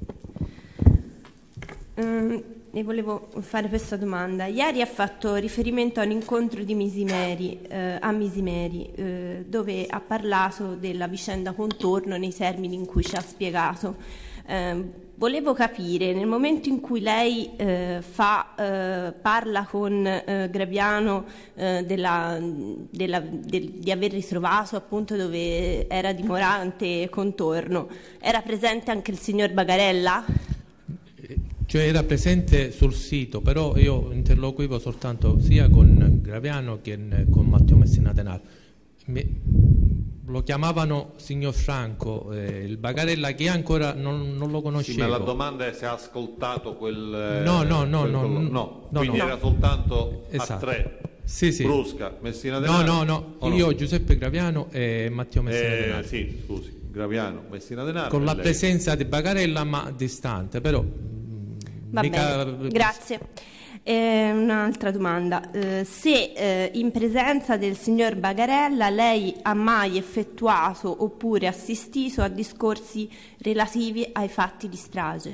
Um, e volevo fare questa domanda. Ieri ha fatto riferimento a un incontro di Misimeri, eh, a Misimeri, eh, dove ha parlato della vicenda Contorno nei termini in cui ci ha spiegato. Eh, volevo capire, nel momento in cui lei eh, fa, eh, parla con eh, Graviano eh, della, della, del, di aver ritrovato appunto dove era dimorante Contorno, era presente anche il signor Bagarella? Cioè era presente sul sito, però io interloquivo soltanto sia con Graviano che con Matteo Messina Denaro. Mi, lo chiamavano signor Franco, eh, il Bagarella, che ancora non, non lo conoscevo. Sì, ma la domanda è se ha ascoltato quel... No, no, no, quel no, no, no, quindi no. era soltanto esatto. a tre. Sì, sì. Brusca, Messina Denaro. No, no, no, io, no? Giuseppe Graviano e Matteo Messina eh, Denaro. Sì, scusi, Graviano, Messina Denaro. Con la lei. presenza di Bagarella, ma distante, però... Va mica... bene, grazie. Eh, un'altra domanda. Eh, se eh, in presenza del signor Bagarella lei ha mai effettuato oppure assistito a discorsi relativi ai fatti di strage?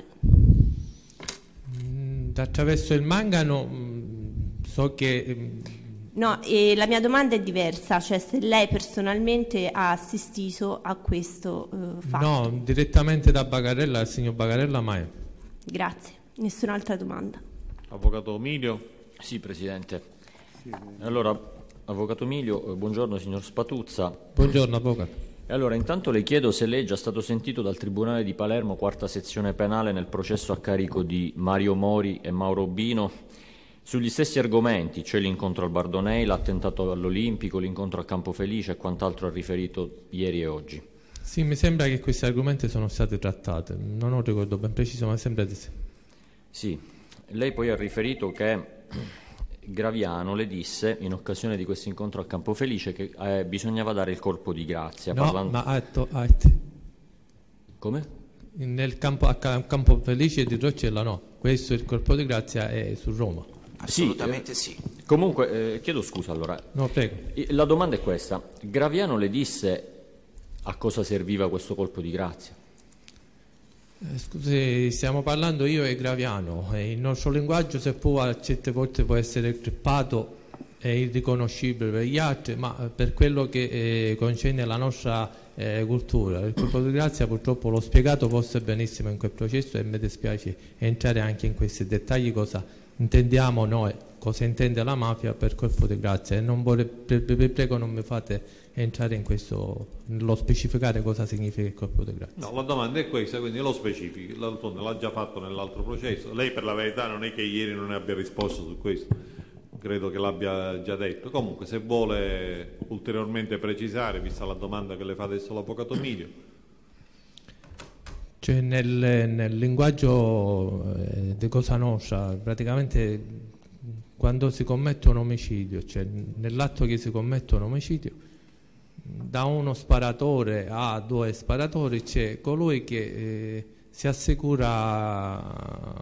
Mm, attraverso il Mangano mm, so che... Mm, No, e la mia domanda è diversa, cioè se lei personalmente ha assistito a questo eh, fatto. No, direttamente da Bagarella, al signor Bagarella mai. Grazie, nessun'altra domanda. Avvocato Milio. Sì, Presidente. Allora, Avvocato Milio, buongiorno signor Spatuzza. Buongiorno, Avvocato. E allora, intanto le chiedo se lei è già stato sentito dal Tribunale di Palermo, quarta sezione penale, nel processo a carico di Mario Mori e Mauro Bino, sugli stessi argomenti, cioè l'incontro al Bardonei, l'attentato all'Olimpico, l'incontro a Campo Felice e quant'altro ha riferito ieri e oggi. Sì, mi sembra che questi argomenti sono stati trattati, non ho un ricordo ben preciso, ma sembra di sì. Sì, lei poi ha riferito che Graviano le disse, in occasione di questo incontro a Campo Felice, che eh, bisognava dare il colpo di grazia. No, parlando... ma ha detto, ha detto. Come? Nel campo, a Campo Felice di Roccella no, questo il colpo di grazia è su Roma. Assolutamente sì. sì. Comunque, eh, chiedo scusa allora. No, prego. La domanda è questa. Graviano le disse a cosa serviva questo colpo di grazia? Eh, Scusi, stiamo parlando io e Graviano, e il nostro linguaggio, seppur certe volte può essere creppato, è irriconoscibile per gli altri, ma per quello che eh, concerne la nostra eh, cultura, il colpo di grazia purtroppo l'ho spiegato forse benissimo in quel processo, e mi dispiace entrare anche in questi dettagli, cosa intendiamo noi, cosa intende la mafia per colpo di grazia, e non vorrei, vi prego non mi fate entrare in questo, nello specificare cosa significa il colpo di grazia. No, la domanda è questa, quindi lo specifichi, l'ha già fatto nell'altro processo, lei per la verità non è che ieri non abbia risposto su questo, credo che l'abbia già detto. Comunque se vuole ulteriormente precisare, vista la domanda che le fa adesso l'avvocato Milio. Cioè nel, nel linguaggio eh, di Cosa Nostra, praticamente quando si commette un omicidio, cioè nell'atto che si commette un omicidio, da uno sparatore a due sparatori c'è colui che eh, si assicura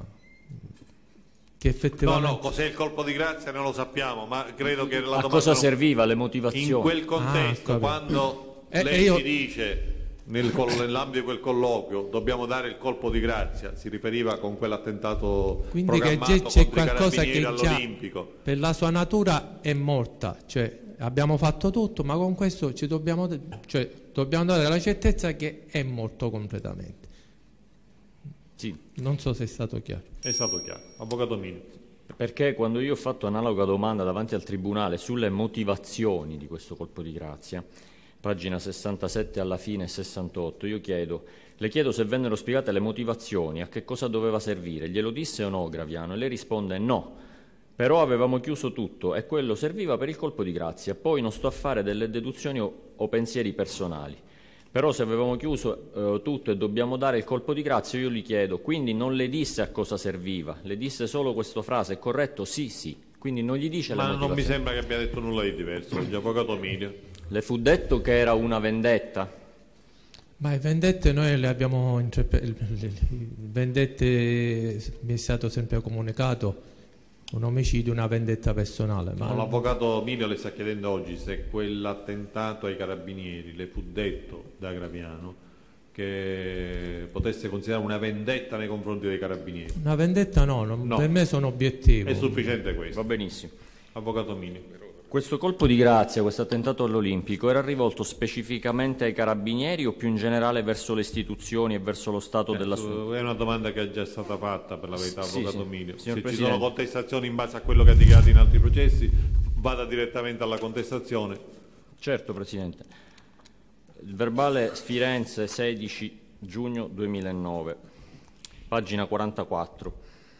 che effettivamente... No, no, cos'è il colpo di grazia non lo sappiamo, ma credo che la a domanda... cosa non... serviva le motivazioni? In quel contesto, ah, quando eh, lei io... ci dice nel, nell'ambito di quel colloquio dobbiamo dare il colpo di grazia, si riferiva con quell'attentato quindi che programmato c'è contro i qualcosa che carabinieri già all'Olimpico. Per la sua natura è morta, cioè abbiamo fatto tutto, ma con questo ci dobbiamo, cioè, dobbiamo dare la certezza che è morto completamente. Sì. Non so se è stato chiaro. È stato chiaro. Avvocato Mini. Perché quando io ho fatto analoga domanda davanti al Tribunale sulle motivazioni di questo colpo di grazia, pagina sessantasette alla fine e sessantotto, io chiedo, le chiedo se vennero spiegate le motivazioni, a che cosa doveva servire, glielo disse o no Graviano? E lei risponde no, però avevamo chiuso tutto e quello serviva per il colpo di grazia, poi non sto a fare delle deduzioni o, o pensieri personali. Però se avevamo chiuso eh, tutto e dobbiamo dare il colpo di grazia, io gli chiedo, quindi non le disse a cosa serviva, le disse solo questa frase, è corretto? Sì, sì, quindi non gli dice ma le motivazioni. Ma non mi sembra che abbia detto nulla di diverso, il avvocato Milio. Le fu detto che era una vendetta? Ma le vendette noi le abbiamo, le vendette mi è stato sempre comunicato, un omicidio, una vendetta personale. Ma no, l'avvocato Milio le sta chiedendo oggi se quell'attentato ai carabinieri le fu detto da Graviano che potesse considerare una vendetta nei confronti dei carabinieri. Una vendetta no, non, no. Per me sono obiettivo. È sufficiente questo. Va benissimo. Avvocato Milio. Questo colpo di grazia, questo attentato all'Olimpico, era rivolto specificamente ai carabinieri o più in generale verso le istituzioni e verso lo Stato eh, della sua... È una domanda che è già stata fatta per la verità, sì, avvocato sì. Milio. Signor Se Presidente. ci sono contestazioni in base a quello che ha dichiarato in altri processi, vada direttamente alla contestazione. Certo, Presidente. Il verbale Firenze sedici giugno duemilanove, pagina quarantaquattro.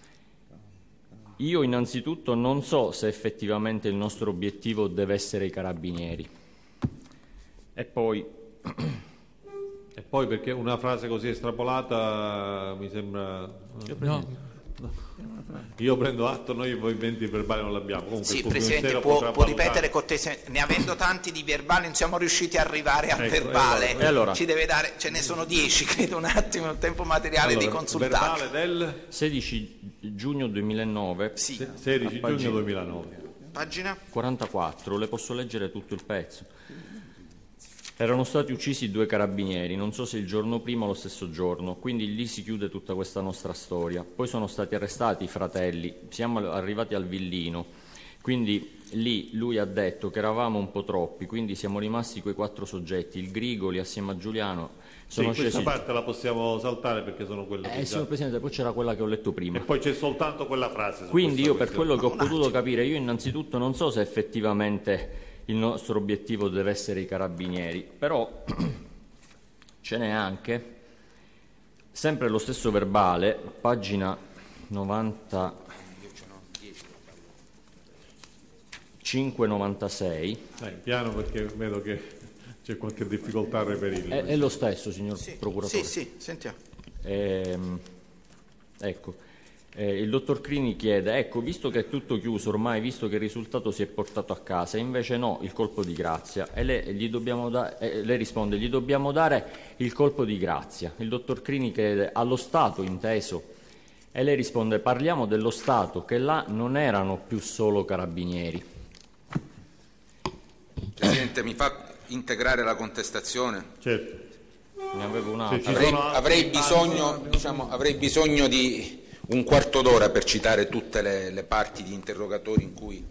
Io innanzitutto non so se effettivamente il nostro obiettivo deve essere i carabinieri. E poi... E poi perché una frase così estrapolata mi sembra... No. Io prendo atto, noi poi venti verbali non l'abbiamo. Comunque sì, il Presidente, può, può ripetere cortesemente, ne avendo tanti di verbali non siamo riusciti a arrivare al ecco, verbale, e allora, e allora. Ci deve dare, ce ne sono dieci, credo un attimo, il tempo materiale allora, di consultarlo. Verbale del sedici giugno duemilanove, sì. sedici giugno duemilanove. Pagina quarantaquattro, le posso leggere tutto il pezzo. Erano stati uccisi due carabinieri, non so se il giorno prima o lo stesso giorno, quindi lì si chiude tutta questa nostra storia. Poi sono stati arrestati i fratelli, siamo arrivati al Villino, quindi lì lui ha detto che eravamo un po' troppi, quindi siamo rimasti quei quattro soggetti, il Grigoli assieme a Giuliano. Sono sì, scesi... questa parte la possiamo saltare perché sono quelle eh, che signor Presidente, poi c'era quella che ho letto prima. E poi c'è soltanto quella frase. Quindi io per quello che ho un potuto attimo. capire, io innanzitutto non so se effettivamente il nostro obiettivo deve essere i carabinieri, però ce n'è anche, sempre lo stesso verbale, pagina novantacinque novantasei. Eh, piano perché vedo che c'è qualche difficoltà a reperirlo. È, è lo stesso, signor sì. Procuratore. Sì, sì, sentiamo. Ehm, ecco. Eh, il dottor Crini chiede, ecco, visto che è tutto chiuso ormai, visto che il risultato si è portato a casa, invece no, il colpo di grazia. E lei, gli dobbiamo da- eh, lei risponde, gli dobbiamo dare il colpo di grazia. Il dottor Crini chiede, allo Stato inteso? E lei risponde, parliamo dello Stato, che là non erano più solo carabinieri. Presidente, mi fa integrare la contestazione? Certo. Ne avevo un'altra. Avrei, avrei, bisogno, diciamo, avrei bisogno di un quarto d'ora per citare tutte le, le parti di interrogatori in cui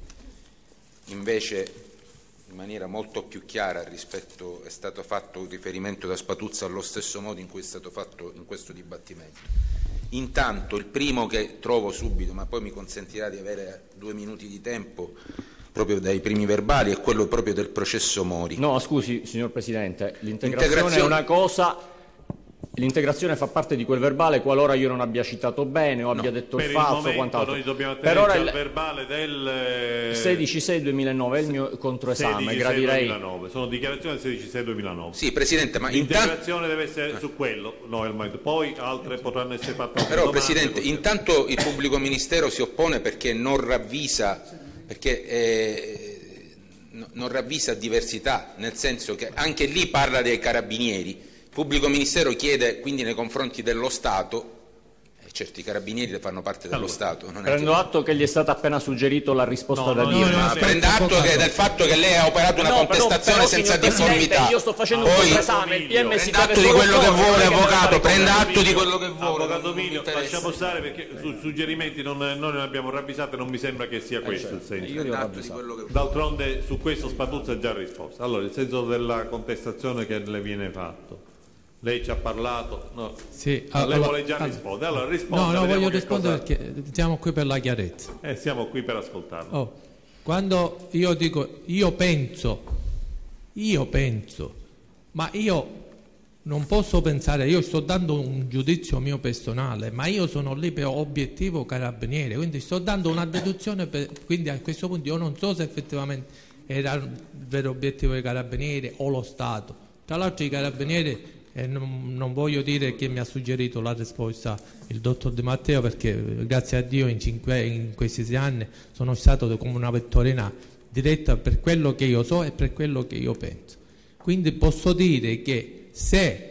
invece in maniera molto più chiara rispetto è stato fatto un riferimento da Spatuzza allo stesso modo in cui è stato fatto in questo dibattimento. Intanto il primo che trovo subito, ma poi mi consentirà di avere due minuti di tempo proprio dai primi verbali, è quello proprio del processo Mori. No, scusi signor Presidente, l'integrazione, Integrazione... è una cosa, l'integrazione fa parte di quel verbale qualora io non abbia citato bene o abbia no, detto il il falso momento o quant'altro. Noi dobbiamo per ora il verbale del sedici sei duemilanove è il mio controesame, gradirei. duemilanove. Sono dichiarazioni del sedici sei duemilanove. Sì, Presidente, ma l'integrazione intanto... deve essere su quello, no, poi altre potranno essere fatte. Però Presidente, intanto il pubblico ministero si oppone perché non ravvisa perché eh, non ravvisa diversità, nel senso che anche lì parla dei carabinieri. Il pubblico ministero chiede quindi nei confronti dello Stato, e certi carabinieri fanno parte dello allora, Stato. Non prendo è che... atto che gli è stata appena suggerito la risposta no, da no, dire. No, ma prenda atto che del fatto che lei ha operato una no, contestazione però, però, senza difformità. Io sto facendo Poi, un controesame, il P M si prenda atto di quello che vuole, avvocato, prenda atto di quello che vuole. Avvocato Milio, lasciamo stare perché sui suggerimenti non, noi non abbiamo ravvisato e non mi sembra che sia questo eh, certo. il senso. Io D'altronde su questo Spatuzza ha già risposto. Allora, il senso della contestazione che le viene fatto. Lei ci ha parlato, no. Sì, allora, lei vuole già allora, rispondere. Allora risponda. No, no, voglio rispondere cosa... perché siamo qui per la chiarezza. Eh, siamo qui per ascoltarlo. Oh, quando io dico, io penso, io penso, ma io non posso pensare, io sto dando un giudizio mio personale, ma io sono lì per obiettivo carabiniere, quindi sto dando una deduzione, per, quindi a questo punto io non so se effettivamente era il vero obiettivo dei carabinieri o lo Stato. Tra l'altro i carabinieri... E non, non voglio dire che mi ha suggerito la risposta il dottor Di Matteo perché grazie a Dio in, cinque, in questi sei anni sono stato come una vettorina diretta per quello che io so e per quello che io penso. Quindi posso dire che se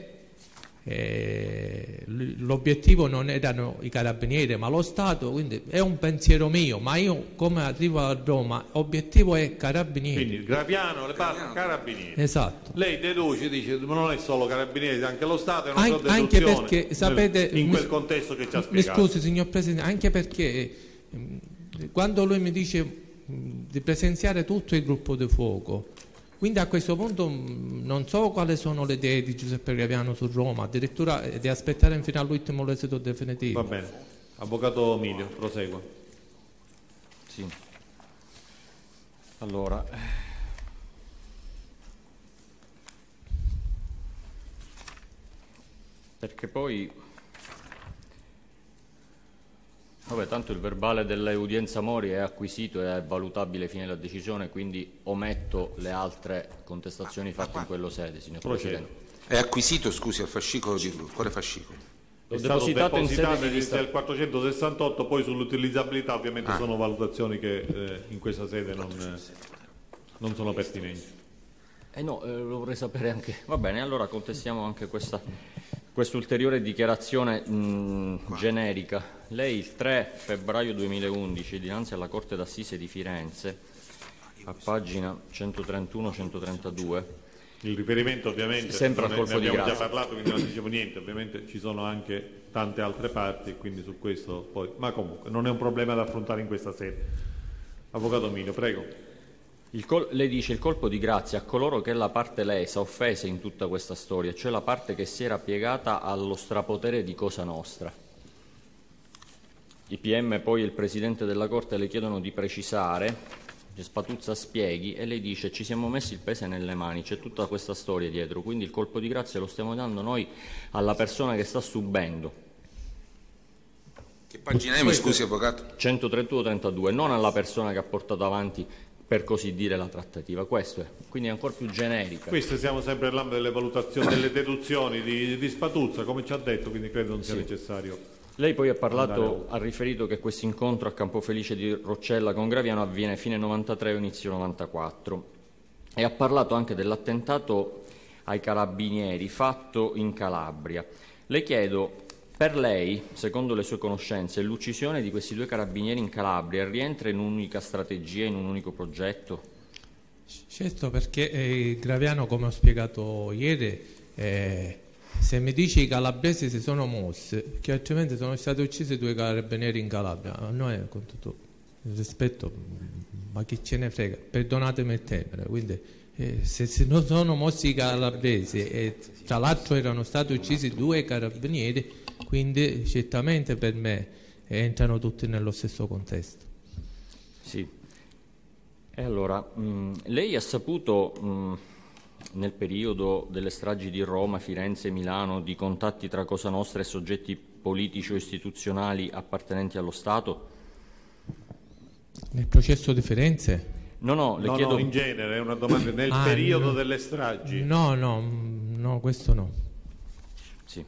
eh, l'obiettivo non erano i carabinieri ma lo Stato, quindi è un pensiero mio, ma io come arrivo a Roma l'obiettivo è carabinieri. Quindi Graviano le parla carabinieri. Esatto. Lei deduce, dice ma non è solo carabinieri, anche lo Stato è una An- anche perché nel, sapete in quel mi, contesto che ci ha mi spiegato. Mi scusi signor Presidente, anche perché mh, quando lui mi dice mh, di presenziare tutto il gruppo di fuoco, quindi a questo punto mh, non so quali sono le idee di Giuseppe Graviano su Roma, addirittura eh, di aspettare fino all'ultimo l'esito definitivo. Va bene. Avvocato Milio, prosegua. Sì. Allora, perché poi, vabbè, tanto il verbale dell'udienza Mori è acquisito e è valutabile fine della decisione, quindi ometto le altre contestazioni fatte in quello sede, signor Presidente. È acquisito, scusi, al fascicolo di quale fascicolo? È stato depositato in sede di vista del quattrocentosessantotto, poi sull'utilizzabilità ovviamente ah. sono valutazioni che eh, in questa sede non, eh, non sono pertinenti. Eh no, eh, lo vorrei sapere anche. Va bene, allora contestiamo anche questa quest'ulteriore dichiarazione mh, generica. Lei il tre febbraio duemilaundici dinanzi alla Corte d'Assise di Firenze, a pagina centotrentuno centotrentadue, il riferimento ovviamente sempre al colpo ne di abbiamo grazia. già parlato, quindi non dicevo niente, ovviamente ci sono anche tante altre parti, quindi su questo poi, ma comunque non è un problema da affrontare in questa sede. Avvocato Milio, prego. Il col- lei dice il colpo di grazia a coloro che la parte lesa, offese in tutta questa storia, cioè la parte che si era piegata allo strapotere di Cosa Nostra. I P M poi e il Presidente della Corte le chiedono di precisare, Spatuzza spieghi, e lei dice ci siamo messi il pese nelle mani, c'è tutta questa storia dietro, quindi il colpo di grazia lo stiamo dando noi alla persona che sta subendo. Che pagina è, mi scusi avvocato? centotrentuno trentadue, non alla persona che ha portato avanti per così dire la trattativa, questo è, quindi è ancora più generica. Questo siamo sempre nell'ambito delle valutazioni, delle deduzioni di, di Spatuzza, come ci ha detto, quindi credo non sia sì. necessario. Lei poi ha parlato, ha riferito che questo incontro a Campofelice di Roccella con Graviano avviene fine novantatré o inizio novantaquattro e ha parlato anche dell'attentato ai carabinieri fatto in Calabria. Le chiedo, per lei, secondo le sue conoscenze, l'uccisione di questi due carabinieri in Calabria rientra in un'unica strategia, in un unico progetto? Certo, perché eh, Graviano, come ho spiegato ieri, eh, se mi dici i calabresi si sono mossi, che altrimenti sono stati uccisi due carabinieri in Calabria, a noi con tutto il rispetto, ma chi ce ne frega, perdonatemi il termine, quindi eh, se si non sono mossi i calabresi e tra l'altro erano stati uccisi due carabinieri, quindi certamente per me entrano tutti nello stesso contesto. Sì. E allora, mh, lei ha saputo mh, nel periodo delle stragi di Roma, Firenze e Milano di contatti tra Cosa Nostra e soggetti politici o istituzionali appartenenti allo Stato? Nel processo di Firenze? No, no, le no, chiedo... no, in genere, è una domanda, nel ah, periodo no. delle stragi. No, no, no, questo no. Sì.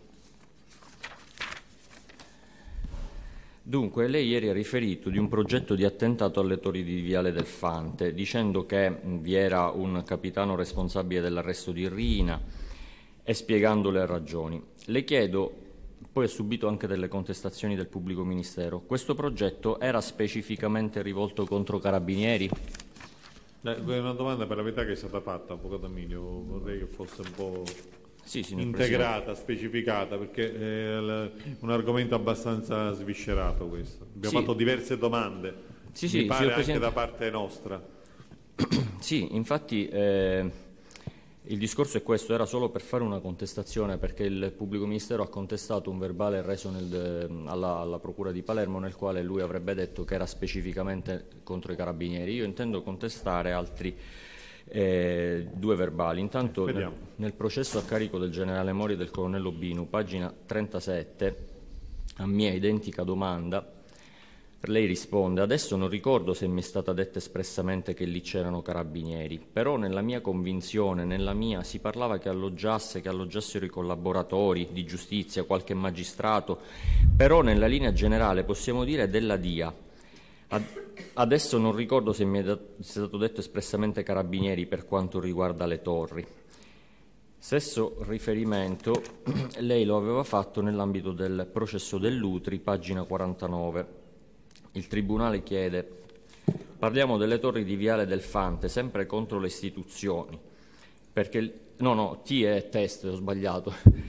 Dunque, lei ieri ha riferito di un progetto di attentato alle torri di Viale del Fante, dicendo che vi era un capitano responsabile dell'arresto di Riina e spiegando le ragioni. Le chiedo, poi ha subito anche delle contestazioni del pubblico ministero, questo progetto era specificamente rivolto contro carabinieri? È una domanda per la verità che è stata fatta, Avvocato Emilio, vorrei che fosse un po' sì, integrata, Presidente. Specificata, perché è un argomento abbastanza sviscerato questo. Abbiamo sì. fatto diverse domande, sì, mi sì, pare anche Presidente... da parte nostra. Sì, infatti eh, il discorso è questo, era solo per fare una contestazione, perché il pubblico ministero ha contestato un verbale reso nel, alla, alla Procura di Palermo nel quale lui avrebbe detto che era specificamente contro i carabinieri. Io intendo contestare altri eh, due verbali. Intanto nel, nel processo a carico del generale Mori e del colonnello Binu, pagina trentasette, a mia identica domanda, lei risponde: adesso non ricordo se mi è stata detta espressamente che lì c'erano carabinieri, però nella mia convinzione, nella mia, si parlava che alloggiasse, che alloggiassero i collaboratori di giustizia, qualche magistrato, però nella linea generale possiamo dire della D I A. Adesso non ricordo se mi è stato detto espressamente carabinieri per quanto riguarda le torri. Stesso riferimento lei lo aveva fatto nell'ambito del processo dell'Utri, pagina quarantanove. Il Tribunale chiede: parliamo delle torri di Viale del Fante, sempre contro le istituzioni, perché no, no, T è test, ho sbagliato,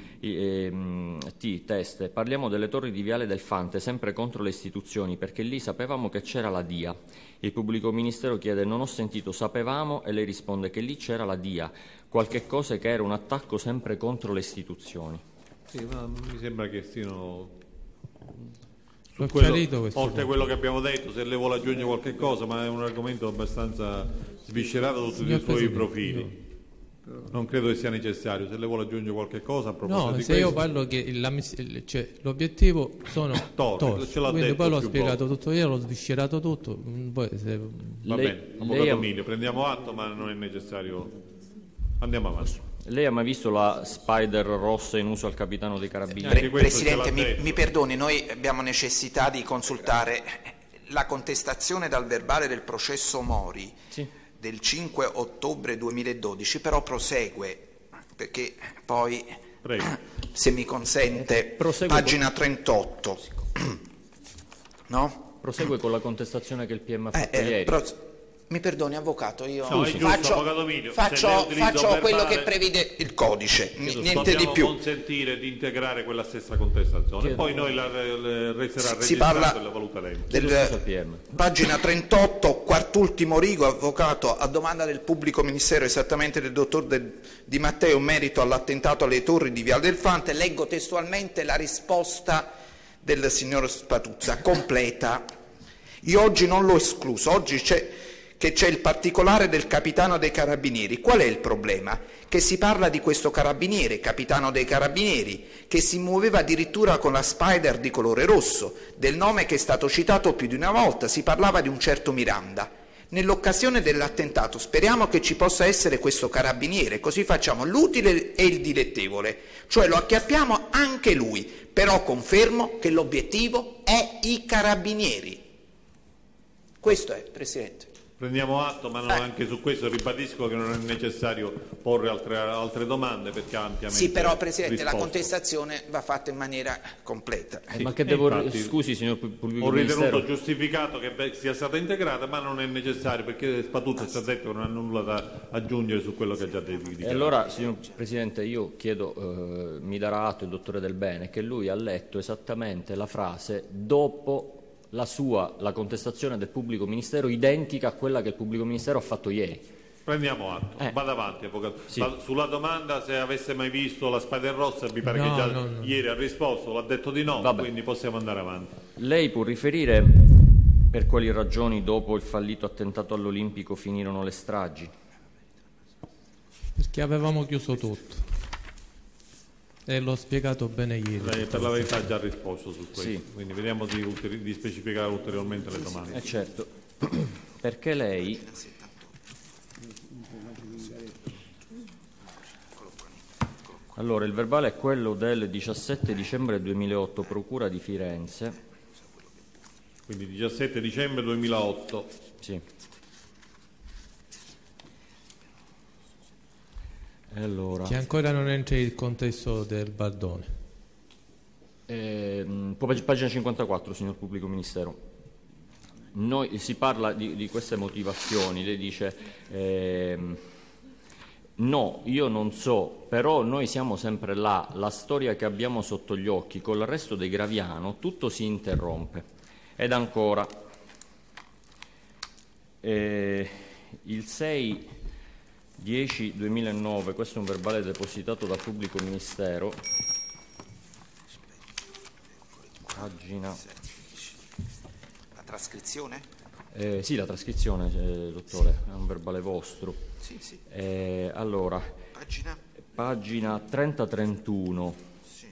T, test, parliamo delle torri di Viale del Fante, sempre contro le istituzioni, perché lì sapevamo che c'era la D I A. Il pubblico ministero chiede: non ho sentito sapevamo, e lei risponde che lì c'era la D I A, qualche cosa che era un attacco sempre contro le istituzioni. Sì, ma mi sembra che siano... Su quello, oltre punto. a quello che abbiamo detto, se lei vuole aggiungere qualche cosa, ma è un argomento abbastanza sviscerato da tutti i suoi profili. Non credo che sia necessario. Se lei vuole aggiungere qualche cosa a proposito no, di se questo... io parlo che la, cioè, l'obiettivo sono torri, ce l'ha quindi detto poi l'ho più spiegato volte. tutto io, l'ho sviscerato tutto. Poi se... Va lei, bene, Avvocato Emilio, prendiamo atto, ma non è necessario. Andiamo avanti. Lei ha mai visto la Spider rossa in uso al capitano dei carabinieri? Pre- Presidente, mi, mi perdoni, noi abbiamo necessità di consultare la contestazione dal verbale del processo Mori sì. del cinque ottobre duemiladodici, però prosegue, perché poi, Prego. se mi consente, prosegue pagina con... trentotto. No? Prosegue con la contestazione che il P M ha fatto eh, ieri. Eh, pro... Mi perdoni, avvocato, io no, giusto, faccio, Emilio, faccio, faccio verbale, quello che prevede il codice, chiedo, niente di più. Consentire di integrare quella stessa contestazione, chiedo. Poi noi la, la resterà si parla e la valuteremo. Del, pagina trentotto, quartultimo rigo, avvocato, a domanda del pubblico ministero, esattamente del dottor del, Di Matteo, in merito all'attentato alle torri di Viale del Fante, leggo testualmente la risposta del signor Spatuzza, completa. Io oggi non l'ho escluso, oggi c'è che c'è il particolare del capitano dei carabinieri. Qual è il problema? Che si parla di questo carabiniere, capitano dei carabinieri, che si muoveva addirittura con la Spider di colore rosso, del nome che è stato citato più di una volta, si parlava di un certo Miranda. Nell'occasione dell'attentato speriamo che ci possa essere questo carabiniere, così facciamo l'utile e il dilettevole, cioè lo acchiappiamo anche lui, però confermo che l'obiettivo è i carabinieri. Questo è, Presidente. Prendiamo atto, ma non Eh. anche su questo ribadisco che non è necessario porre altre, altre domande perché ha ampiamente Sì, però Presidente, risposto. la contestazione va fatta in maniera completa. Eh, Sì, ma che e devo... infatti Scusi, signor Pubblico Ho ritenuto Ministero. giustificato che beh, sia stata integrata, ma non è necessario perché Spatuzza ci ha detto che non ha nulla da aggiungere su quello che ha già detto. E allora, signor Presidente, io chiedo, eh, mi darà atto il dottore Del Bene, che lui ha letto esattamente la frase dopo la sua, la contestazione del pubblico ministero, identica a quella che il pubblico ministero ha fatto ieri. Prendiamo atto, Eh. vada avanti Avvocato. Sì. Ma sulla domanda se avesse mai visto la spada rossa, mi pare No, che già no, no. ieri ha risposto, l'ha detto di no, Vabbè. quindi possiamo andare avanti. Lei può riferire per quali ragioni dopo il fallito attentato all'Olimpico finirono le stragi? Perché avevamo chiuso tutto. E l'ho spiegato bene ieri. Lei per la verità ha già risposto su questo, Sì. quindi vediamo di, ulteri- di specificare ulteriormente le domande. Eh certo, perché lei allora il verbale è quello del diciassette dicembre duemilaotto, Procura di Firenze. Quindi diciassette dicembre duemilaotto. Sì. E allora Che ancora non entra il contesto del Bardone. ehm, pag- pagina cinquantaquattro, signor Pubblico Ministero. Noi, si parla di, di queste motivazioni, lei dice ehm, no, io non so, però noi siamo sempre là, la storia che abbiamo sotto gli occhi, con l'arresto dei Graviano tutto si interrompe. Ed ancora, eh, il sei dieci duemilanove, questo è un verbale depositato dal Pubblico Ministero, pagina... La trascrizione? Eh, sì, la trascrizione, eh, dottore, è un verbale vostro. Sì, sì. Eh, allora, Pagina? pagina trenta trentuno. Sì.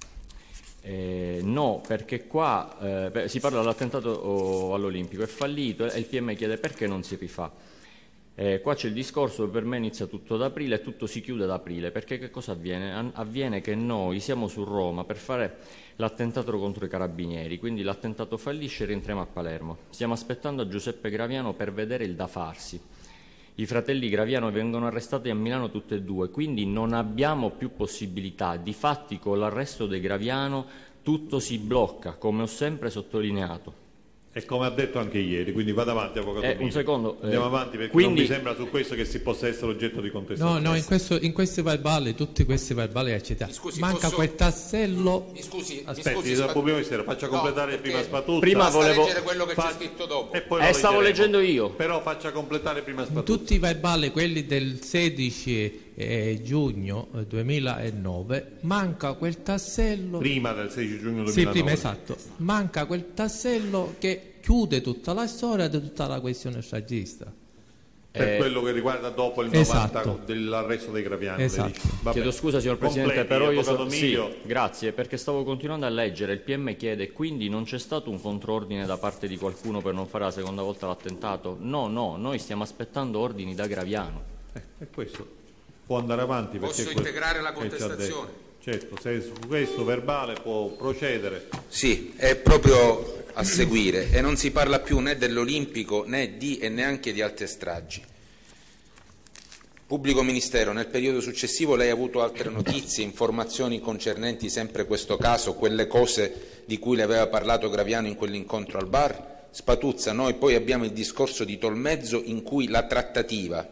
Eh, no, perché qua eh, beh, si parla dell'attentato oh, all'Olimpico, è fallito e il P M chiede perché non si rifà. Eh, qua c'è il discorso, per me inizia tutto ad aprile e tutto si chiude ad aprile, perché che cosa avviene? An- avviene che noi siamo su Roma per fare l'attentato contro i carabinieri, quindi l'attentato fallisce e rientriamo a Palermo. Stiamo aspettando a Giuseppe Graviano per vedere il da farsi. I fratelli Graviano vengono arrestati a Milano tutti e due, quindi non abbiamo più possibilità. Difatti con l'arresto dei Graviano tutto si blocca, come ho sempre sottolineato. E come ha detto anche ieri, quindi vada avanti Avvocato Eh, un Milo. secondo, eh, Andiamo avanti perché quindi- non mi sembra su questo che si possa essere oggetto di contestazione. No, no, in, questo, in questi verbali, tutti questi verbali accettati. Mi scusi, Manca posso- quel tassello. Mi scusi, Aspetti, mi scusi, dal Spa- pubblico ministero, faccia No, completare perché prima Spatuzza. Prima basta volevo- leggere quello che Fa- c'è scritto dopo. E poi lo Eh, stavo leggeremo. leggendo io. Però faccia completare prima In Spatuzza. tutti i verbali, quelli del sedici eh, giugno eh, duemilanove, manca quel tassello. Prima del sedici giugno duemilanove. Sì, prima, esatto. Manca quel tassello che chiude tutta la storia di tutta la questione stragista. Per Eh, quello che riguarda dopo il esatto. novanta dell'arresto dei Graviani. Esatto. lei dice. Vabbè. Chiedo scusa signor Presidente, Completi, però io so- Avvocato sì, Miglio. grazie, perché stavo continuando a leggere, il P M chiede quindi non c'è stato un controordine da parte di qualcuno per non fare la seconda volta l'attentato? No, no, noi stiamo aspettando ordini da Graviano. Eh, e questo può andare avanti. perché Posso è quello integrare la che ci ha contestazione? detto. Certo, se su questo verbale può procedere. Sì, è proprio a seguire e non si parla più né dell'Olimpico né di e neanche di altre stragi. Pubblico Ministero, nel periodo successivo lei ha avuto altre notizie, informazioni concernenti sempre questo caso, quelle cose di cui le aveva parlato Graviano in quell'incontro al bar? Spatuzza, noi poi abbiamo il discorso di Tolmezzo in cui la trattativa.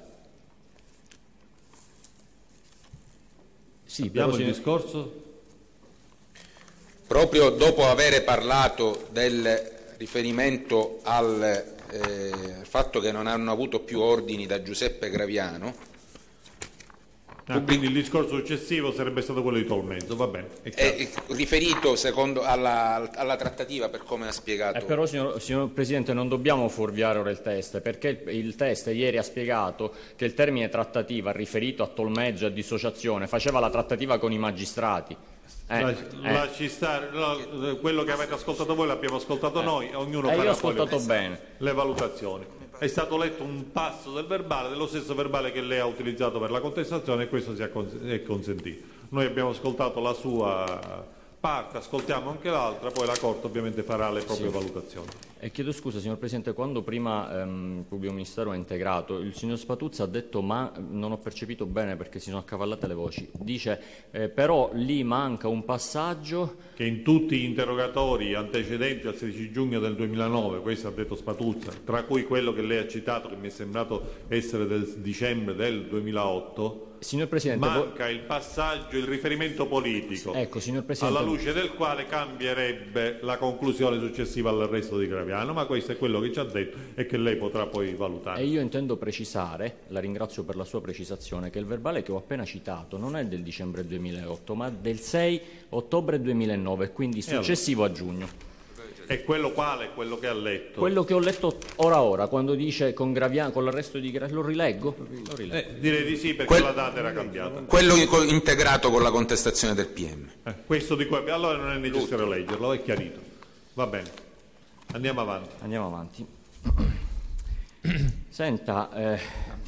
Sì, Abbiamo però, il signor- discorso? Proprio dopo aver parlato del riferimento al eh, fatto che non hanno avuto più ordini da Giuseppe Graviano, Ah, quindi il discorso successivo sarebbe stato quello di Tolmezzo, va bene. È è chiaro. riferito secondo alla, alla trattativa per come ha spiegato. Eh, però signor, signor Presidente non dobbiamo fuorviare ora il test, perché il, il test ieri ha spiegato che il termine trattativa riferito a Tolmezzo e a dissociazione faceva la trattativa con i magistrati. Eh, La- eh. Lasci stare, no, quello che avete ascoltato voi l'abbiamo ascoltato noi, ognuno Eh, io farà ho ascoltato poi le, bene. le valutazioni. È stato letto un passo del verbale, dello stesso verbale che lei ha utilizzato per la contestazione e questo si è cons- è consentito. Noi abbiamo ascoltato la sua parte, ascoltiamo anche l'altra, poi la Corte ovviamente farà le proprie Sì. valutazioni. E chiedo scusa, signor Presidente, quando prima ehm, il Pubblico Ministero ha integrato, il signor Spatuzza ha detto, ma non ho percepito bene perché si sono accavallate le voci, dice eh, però lì manca un passaggio... Che in tutti gli interrogatori antecedenti al sedici giugno del duemilanove, questo ha detto Spatuzza, tra cui quello che lei ha citato, che mi è sembrato essere del dicembre del duemilaotto, signor Presidente, manca il passaggio, il riferimento politico, ecco, signor Presidente, alla luce del quale cambierebbe la conclusione successiva all'arresto di Graviano, ma questo è quello che ci ha detto e che lei potrà poi valutare. E io intendo precisare, la ringrazio per la sua precisazione, che il verbale che ho appena citato non è del dicembre duemilaotto, ma del sei ottobre duemilanove, quindi successivo allora, a giugno. E quello quale? Quello che ha letto? Quello che ho letto ora ora, quando dice con, Graviano, con l'arresto di Graviano, lo rileggo? Lo rileggo. Eh, direi di sì, perché Quel, la data era cambiata. Quello integrato con la contestazione del P M. Eh, questo di cui allora non è necessario leggerlo, è chiarito. Va bene, andiamo avanti. Andiamo avanti. Senta, eh,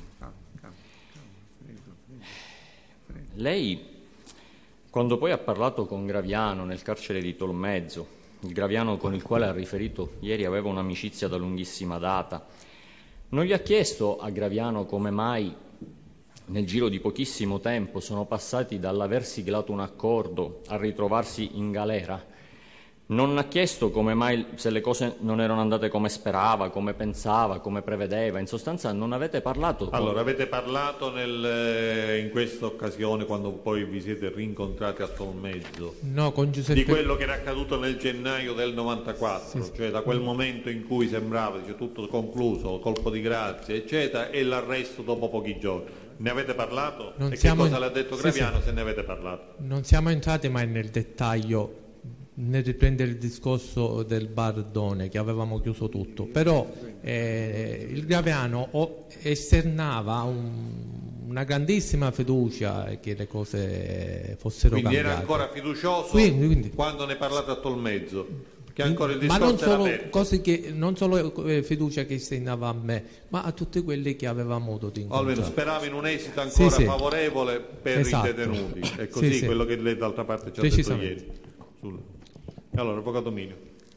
lei quando poi ha parlato con Graviano nel carcere di Tolmezzo, il Graviano con il quale ha riferito ieri aveva un'amicizia da lunghissima data, non gli ha chiesto a Graviano come mai nel giro di pochissimo tempo sono passati dall'aver siglato un accordo a ritrovarsi in galera? Non ha chiesto come mai, se le cose non erano andate come sperava, come pensava, come prevedeva. In sostanza non avete parlato con... Allora, avete parlato nel, in questa occasione, quando poi vi siete rincontrati a Tolmezzo, no, con Giuseppe... di quello che era accaduto nel gennaio del novantaquattro, sì, cioè da quel momento in cui sembrava, dice, tutto concluso, colpo di grazia, eccetera, e l'arresto dopo pochi giorni. Ne avete parlato? Non e siamo... che cosa l'ha detto Graviano, sì, sì, se ne avete parlato? Non siamo entrati mai nel dettaglio nel riprendere il discorso del Bardone, che avevamo chiuso tutto, però eh, il Graviano esternava un, una grandissima fiducia che le cose fossero quindi cambiate. Era ancora fiducioso quindi, quindi, quando ne parlate a Tolmezzo, che ancora il discorso ma non solo, era cose che, non solo fiducia che esternava a me, ma a tutti quelli che avevamo modo di incontrare. Almeno sperava in un esito ancora sì, sì, favorevole per esatto, i detenuti, è così, sì, quello sì, che lei d'altra parte ci ha detto ieri. Sul... Allora, Avvocato Minio.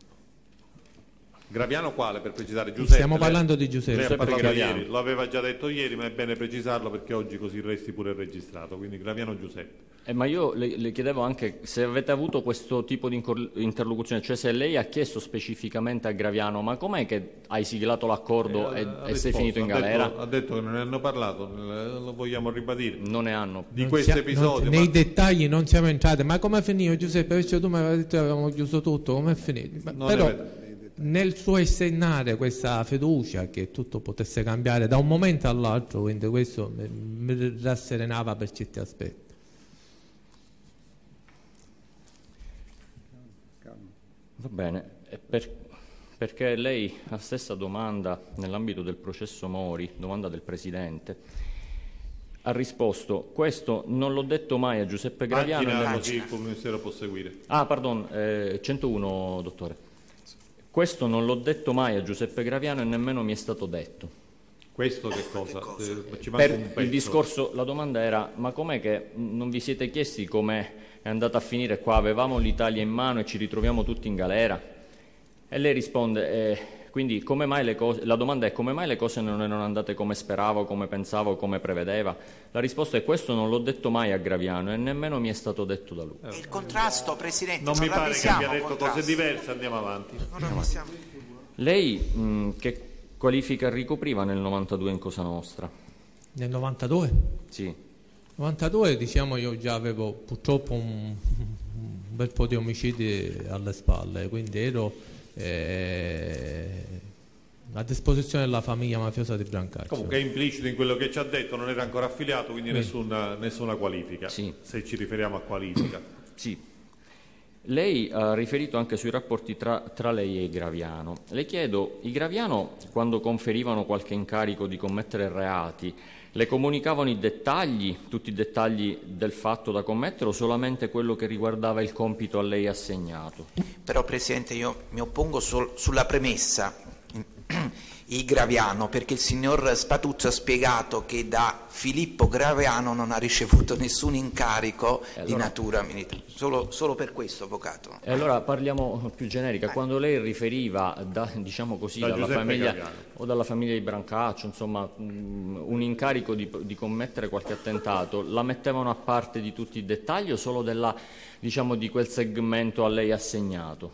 Graviano quale, per precisare? Giuseppe. Stiamo parlando di Giuseppe. Lei ha parlato Graviano. ieri, lo aveva già detto ieri, ma è bene precisarlo perché oggi così resti pure registrato, quindi Graviano Giuseppe. Eh, ma io le, le chiedevo anche se avete avuto questo tipo di interlocuzione, cioè se lei ha chiesto specificamente a Graviano ma com'è che hai siglato l'accordo eh, e, e sei finito in galera? Ha detto, ha detto che non ne hanno parlato, lo vogliamo ribadire. Non ne hanno. Di questo episodio. Nei ma... dettagli non siamo entrati, ma come è finito Giuseppe? Perché tu mi avevi detto che avevamo chiuso tutto, come è finito? Ma, però nel suo esternare questa fiducia che tutto potesse cambiare da un momento all'altro, quindi questo mi, mi rasserenava per certi aspetti. Va bene, per, perché lei la stessa domanda nell'ambito del processo Mori, domanda del Presidente, ha risposto: questo non l'ho detto mai a Giuseppe Graviano. Macchina, così il Ministero può seguire. Ah, pardon, eh, centouno, dottore. Questo non l'ho detto mai a Giuseppe Graviano e nemmeno mi è stato detto. Questo che cosa? Che cosa? Eh, ci manca per un pezzo. Il discorso, la domanda era: ma com'è che non vi siete chiesti come è andata a finire qua? Avevamo l'Italia in mano e ci ritroviamo tutti in galera? E lei risponde: eh, quindi come mai le cose, la domanda è come mai le cose non erano andate come speravo, come pensavo, come prevedeva? La risposta è: questo non l'ho detto mai a Graviano e nemmeno mi è stato detto da lui. E il contrasto, Presidente, non, non mi pare che abbia detto contrasto. cose diverse, andiamo avanti. Non ravvisiamo. Lei mh, che qualifica ricopriva nel novantadue in Cosa Nostra? Nel novantadue? Sì. novantadue, diciamo, io già avevo purtroppo un, un bel po' di omicidi alle spalle, quindi ero eh, a disposizione della famiglia mafiosa di Brancaccio. Comunque è implicito in quello che ci ha detto, non era ancora affiliato, quindi sì. nessuna, nessuna qualifica, sì. Se ci riferiamo a qualifica. Sì. Lei ha riferito anche sui rapporti tra, tra lei e Graviano. Le chiedo, i Graviano, quando conferivano qualche incarico di commettere reati, le comunicavano i dettagli, tutti i dettagli del fatto da commettere o solamente quello che riguardava il compito a lei assegnato? Però, Presidente, io mi oppongo sol- sulla premessa. i Graviano, perché il signor Spatuzzo ha spiegato che da Filippo Graviano non ha ricevuto nessun incarico allora, di natura militare. Solo, solo per questo, avvocato. E allora parliamo più generica. Eh. Quando lei riferiva, da, diciamo così, da dalla famiglia, o dalla famiglia di Brancaccio, insomma, un incarico di, di commettere qualche attentato, la mettevano a parte di tutti i dettagli o solo della, diciamo, di quel segmento a lei assegnato?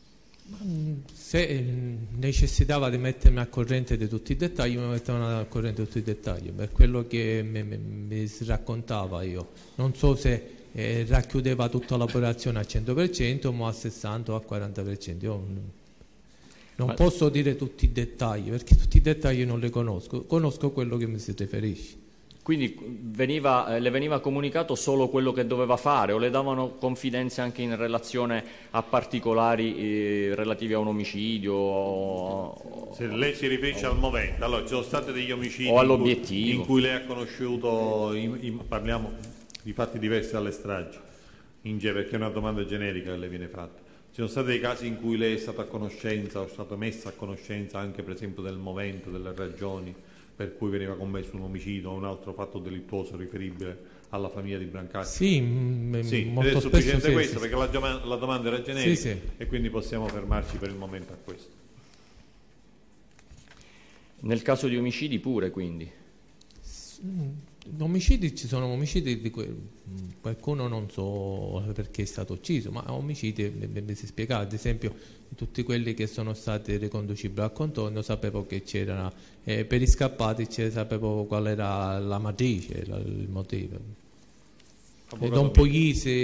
Se necessitava di mettermi a corrente di tutti i dettagli, mi mettevano a corrente di tutti i dettagli, per quello che mi, mi, mi si raccontava io. Non so se eh, racchiudeva tutta l'operazione al cento per cento o al sessanta o al quaranta per cento. Io non, non Ma... posso dire tutti i dettagli, perché tutti i dettagli non li conosco, conosco quello che mi si riferisce. Quindi veniva, eh, le veniva comunicato solo quello che doveva fare o le davano confidenze anche in relazione a particolari eh, relativi a un omicidio? O, Se lei si riferisce o, al momento, allora ci sono stati degli omicidi o all'obiettivo in, cui, in cui lei ha conosciuto, in, in, parliamo di fatti diversi dalle stragi, in ge, perché è una domanda generica che le viene fatta. Ci sono stati dei casi in cui lei è stata a conoscenza o è stata messa a conoscenza anche per esempio del momento, delle ragioni per cui veniva commesso un omicidio o un altro fatto delittuoso riferibile alla famiglia di Brancaccio? Sì, m- sì. molto Ed è sufficiente spesso questo, sì, perché sì. La, gioma- la domanda era generica, sì, sì. E quindi possiamo fermarci per il momento a questo. Nel caso di omicidi pure, quindi? Omicidi, ci sono omicidi di cui qualcuno non so perché è stato ucciso, ma omicidi mi si spiegava, ad esempio tutti quelli che sono stati riconducibili al contorno sapevo che c'era, eh, per i scappati sapevo qual era la matrice, la, il motivo. E Don Puglisi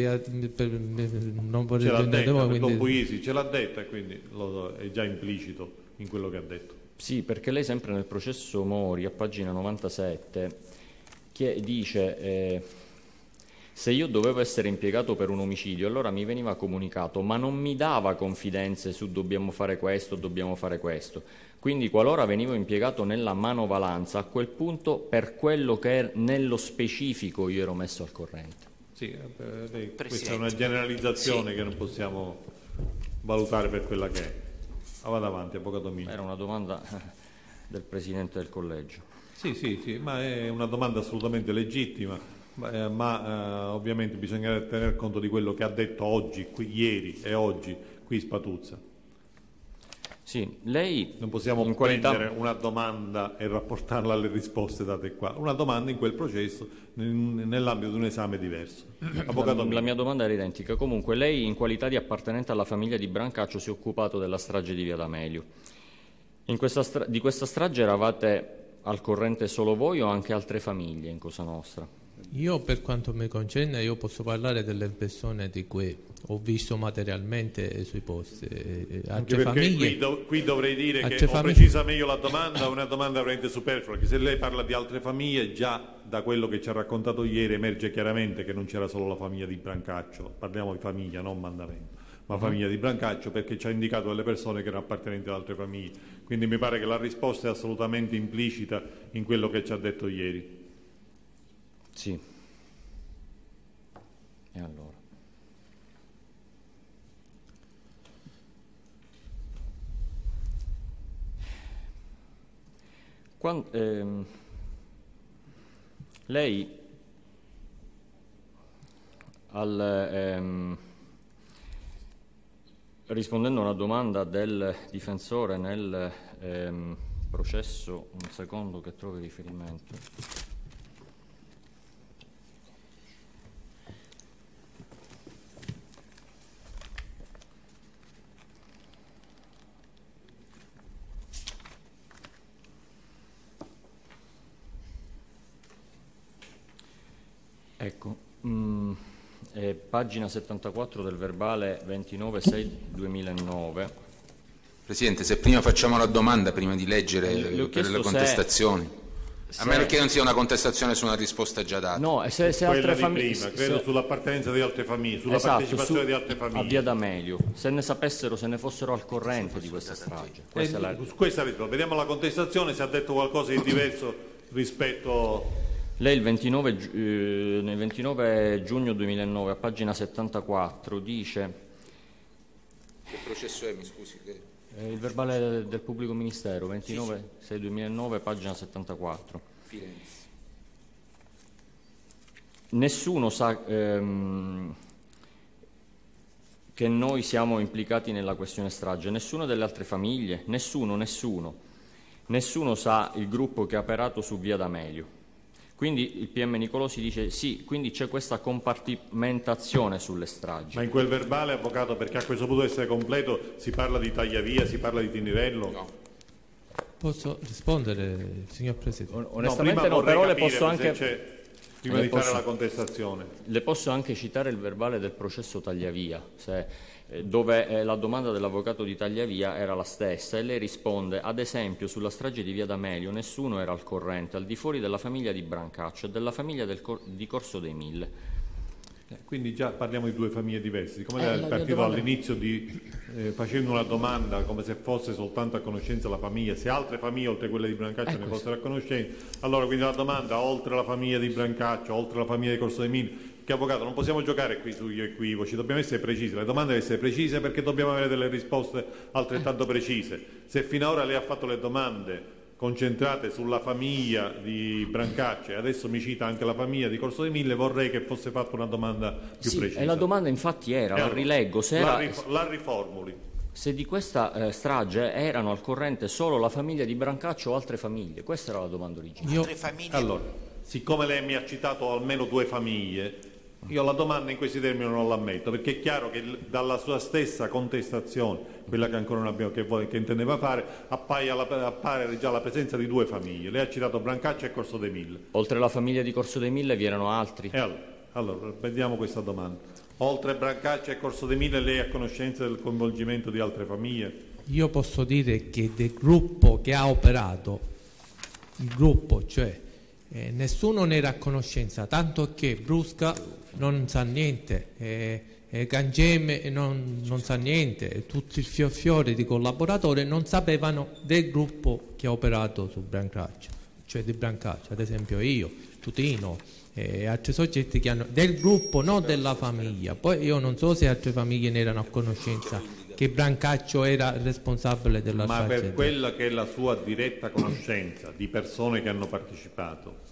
non vorrei prendere voi, quindi... Don Puglisi ce l'ha detta e quindi lo, è già implicito in quello che ha detto. Sì, perché lei sempre nel processo Mori a pagina novantasette che dice eh, se io dovevo essere impiegato per un omicidio allora mi veniva comunicato, ma non mi dava confidenze su dobbiamo fare questo, dobbiamo fare questo. Quindi qualora venivo impiegato nella manovalanza, a quel punto per quello che è nello specifico io ero messo al corrente. Sì, eh, questa è una generalizzazione sì. che non possiamo valutare per quella che è. Ah, vado avanti, avvocato Miglio. Era una domanda del Presidente del Collegio. Sì, sì, sì, ma è una domanda assolutamente legittima, ma, eh, ma eh, ovviamente bisogna tener conto di quello che ha detto oggi, qui, ieri e oggi qui Spatuzza. Sì, lei non possiamo in prendere qualità... una domanda e rapportarla alle risposte date qua, una domanda in quel processo nell'ambito di un esame diverso. Avvocato la, la mia domanda era identica. Comunque lei in qualità di appartenente alla famiglia di Brancaccio si è occupato della strage di Via D'Amelio. In questa stra... di questa strage eravate al corrente solo voi o anche altre famiglie in Cosa Nostra? Io per quanto mi concerne io posso parlare delle persone di cui ho visto materialmente sui posti. Anche perché famiglie, qui, do, qui dovrei dire che famiglie... o precisa meglio la domanda, una domanda veramente superflua, che se lei parla di altre famiglie già da quello che ci ha raccontato ieri emerge chiaramente che non c'era solo la famiglia di Brancaccio, parliamo di famiglia, non mandamento, ma famiglia di Brancaccio, perché ci ha indicato delle persone che erano appartenenti ad altre famiglie. Quindi mi pare che la risposta è assolutamente implicita in quello che ci ha detto ieri. Sì. E allora? Quando, ehm, lei al... Ehm, rispondendo a una domanda del difensore nel ehm, processo, un secondo che trovi riferimento. Ecco. Mm. Eh, pagina settantaquattro del verbale ventinove sei duemilanove. Presidente, se prima facciamo la domanda prima di leggere eh, per le contestazioni, se, a meno che non sia una contestazione su una risposta già data. No, se, se altre famiglie, prima, credo se, sull'appartenenza di altre famiglie, sulla esatto, partecipazione su, di altre famiglie. A Via D'Amelio, se ne sapessero, se ne fossero al corrente di questa strage. Questa, eh, la... questa risposta. Vediamo la contestazione, se ha detto qualcosa di diverso rispetto... Lei il ventinove, eh, nel ventinove giugno duemilanove a pagina settantaquattro dice... Che processo è, mi scusi? Che... Eh, il verbale del pubblico ministero, ventinove sei duemilanove, pagina settantaquattro. Firenze. Nessuno sa ehm, che noi siamo implicati nella questione strage, nessuno delle altre famiglie, nessuno, nessuno. Nessuno sa il gruppo che ha operato su via D'Amelio. Quindi il P M Nicolosi dice sì, quindi c'è questa compartimentazione sulle stragi. Ma in quel verbale, avvocato, perché a questo punto deve essere completo, si parla di Tagliavia, si parla di Tinirello? No. Posso rispondere, signor Presidente? Onestamente no, no, però le posso anche... Prima le di posso, fare la contestazione. Le posso anche citare il verbale del processo Tagliavia, se, eh, dove eh, la domanda dell'avvocato di Tagliavia era la stessa e lei risponde: ad esempio sulla strage di via D'Amelio nessuno era al corrente, al di fuori della famiglia di Brancaccio e della famiglia del cor- di Corso dei Mille. Eh, quindi già parliamo di due famiglie diverse. Siccome Eh, il la partito domanda... all'inizio di, eh, facendo una domanda come se fosse soltanto a conoscenza la famiglia, se altre famiglie oltre quelle di Brancaccio eh, ne questo. fossero a conoscenza, allora quindi la domanda oltre la famiglia di Brancaccio, oltre la famiglia di Corso dei Mille, che avvocato non possiamo giocare qui sugli equivoci, dobbiamo essere precisi, le domande devono essere precise perché dobbiamo avere delle risposte altrettanto precise. Se fino ad ora lei ha fatto le domande concentrate sulla famiglia di Brancaccio e adesso mi cita anche la famiglia di Corso dei Mille, vorrei che fosse fatta una domanda più sì, precisa. E la domanda infatti era, E la allora, rileggo, se, la, era, rif- la riformuli. se di questa eh, strage erano al corrente solo la famiglia di Brancaccio o altre famiglie. Questa era la domanda originale. Io... Altre famiglie. Allora, siccome lei mi ha citato almeno due famiglie, io la domanda in questi termini non l'ammetto, perché è chiaro che dalla sua stessa contestazione, quella che ancora non abbiamo, che, voi, che intendeva fare, appare, appare già la presenza di due famiglie. Lei ha citato Brancaccio e Corso dei Mille. Oltre alla famiglia di Corso dei Mille vi erano altri? E allora, allora, vediamo questa domanda. Oltre Brancaccio e Corso dei Mille, lei ha conoscenza del coinvolgimento di altre famiglie? Io posso dire che del gruppo che ha operato, il gruppo, cioè eh, nessuno ne era a conoscenza, tanto che Brusca non sa niente, eh, eh, Gangeme non, non sa niente, tutti il fior di collaboratori non sapevano del gruppo che ha operato su Brancaccio, cioè di Brancaccio, ad esempio io, Tutino e altri soggetti che hanno del gruppo, non della famiglia. Poi io non so se altre famiglie ne erano a conoscenza che Brancaccio era responsabile della Ma strage. per quella che è la sua diretta conoscenza di persone che hanno partecipato,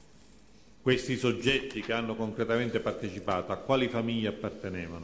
questi soggetti che hanno concretamente partecipato, a quali famiglie appartenevano?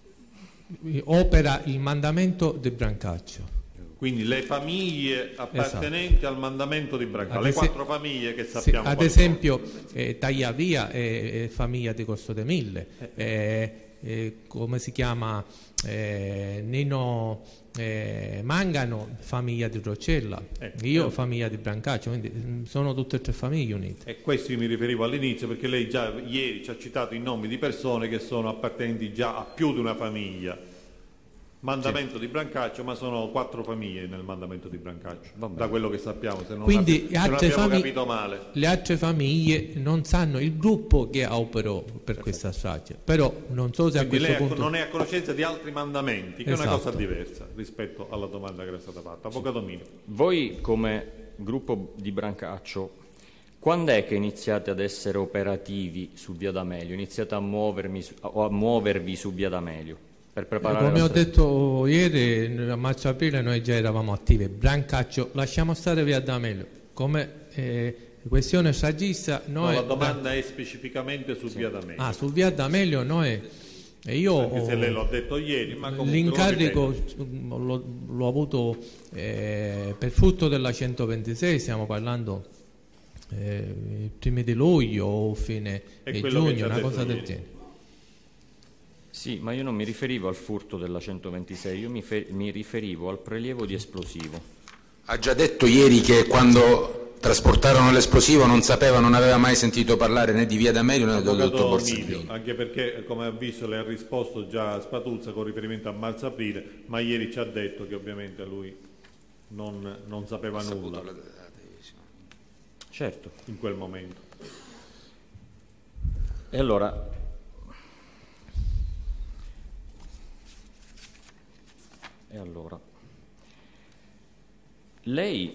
Opera il mandamento di Brancaccio. Quindi le famiglie appartenenti esatto. al mandamento di Brancaccio, Ad le ese... quattro famiglie che sappiamo. Sì, ad esempio eh, Tagliavia è, è famiglia di Corso dei Mille, eh, eh, come si chiama eh, Nino eh, Mangano, famiglia di Roccella, eh, io eh. famiglia di Brancaccio, quindi sono tutte e tre famiglie unite. E questo io mi riferivo all'inizio perché lei già ieri ci ha citato i nomi di persone che sono appartenenti già a più di una famiglia. Mandamento sì. di Brancaccio, ma sono quattro famiglie nel mandamento di Brancaccio, da quello che sappiamo, se non, quindi abbi- se non abbiamo famig- capito male. Le altre famiglie non sanno il gruppo che operò per Perfetto. questa strage, però non so se quindi a questo lei punto... non è a conoscenza di altri mandamenti, che esatto. è una cosa diversa rispetto alla domanda che era stata fatta. Avvocato Mino. Voi come gruppo di Brancaccio, quando è che iniziate ad essere operativi su via D'Amelio? Iniziate a, muovermi, a muovervi su via D'Amelio? Per preparare come ho strada. detto ieri, a marzo-aprile noi già eravamo attivi. Brancaccio, lasciamo stare via D'Amelio. Come eh, questione stragista, noi... No, la domanda è specificamente su sì. via D'Amelio. Ah, su via D'Amelio noi... E io Anche se lei l'ho detto ieri, ma comunque l'incarico l'ho, l'ho avuto eh, per frutto della centoventisei, stiamo parlando eh, primi di luglio o fine di giugno, una cosa del genere. Sì, ma io non mi riferivo al furto della centoventisei, io mi, fe- mi riferivo al prelievo di esplosivo. Ha già detto ieri che quando trasportarono l'esplosivo non sapeva, non aveva mai sentito parlare né di via D'Amelio né del dottor Borsellino. Anche perché, come ha visto, le ha risposto già Spatuzza con riferimento a marzo-aprile, ma ieri ci ha detto che ovviamente lui non, non sapeva non nulla. Certo. In quel momento. E allora... E allora, lei,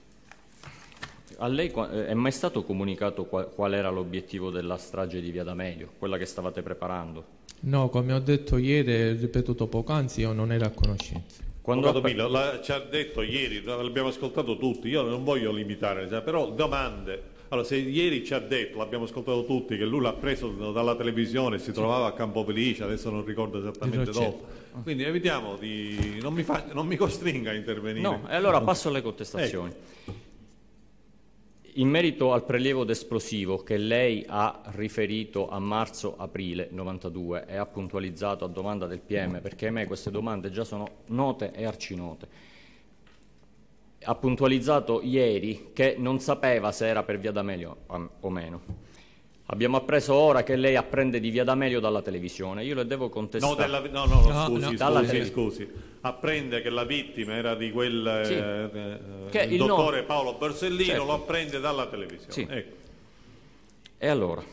a lei è mai stato comunicato qual, qual era l'obiettivo della strage di via D'Amelio, quella che stavate preparando? No, come ho detto ieri e ripetuto poc'anzi, io non ero a conoscenza. Quando Avvocato app- Milo, la- ci ha detto ieri, l'abbiamo ascoltato tutti, io non voglio limitare, però domande. Allora, se ieri ci ha detto, l'abbiamo ascoltato tutti, che lui l'ha preso dalla televisione, si trovava a Campo Felice, adesso non ricordo esattamente dove, quindi evitiamo di... non mi, fa... non mi costringa a intervenire. No, e allora passo alle contestazioni. Ecco. In merito al prelievo d'esplosivo che lei ha riferito a marzo-aprile novantadue e ha puntualizzato a domanda del P M, perché a me queste domande già sono note e arcinote, ha puntualizzato ieri che non sapeva se era per Via D'Amelio o meno. Abbiamo appreso ora che lei apprende di Via D'Amelio dalla televisione. Io le devo contestare. No, della, no, no, no, no, scusi, no. scusi, Tele... scusi. Apprende che la vittima era di quel sì. eh, che il, il dottore no... Paolo Borsellino, certo. lo apprende dalla televisione. Sì. Ecco. E allora?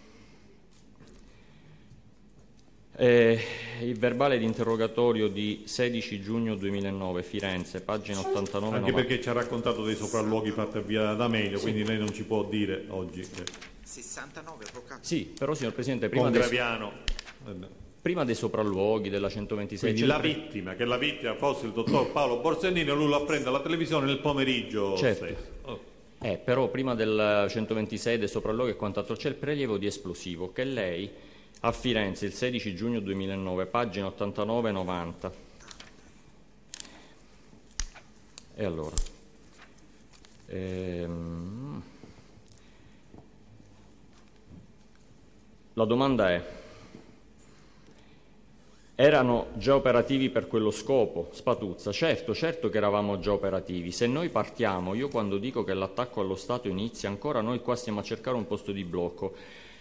Eh, il verbale di interrogatorio di sedici giugno duemilanove, Firenze, pagina ottantanove. Anche novanta. perché ci ha raccontato dei sopralluoghi fatti a Via D'Amelio, sì. Quindi lei non ci può dire oggi. Che... sessantanove, avvocato. Sì, però signor Presidente, prima con dei, Graviano. prima dei sopralluoghi della centoventisei. Quindi la vittima, che la vittima fosse il dottor Paolo Borsellino, lui lo apprende alla televisione nel pomeriggio certo. stesso. Oh. Eh, però prima del centoventisei dei sopralluoghi e quant'altro c'è il prelievo di esplosivo che lei a Firenze il sedici giugno duemilanove, pagina ottantanove novanta. E allora? Ehm, la domanda è: erano già operativi per quello scopo? Spatuzza, certo, certo che eravamo già operativi. Se noi partiamo, io quando dico che l'attacco allo Stato inizia, ancora noi qua stiamo a cercare un posto di blocco.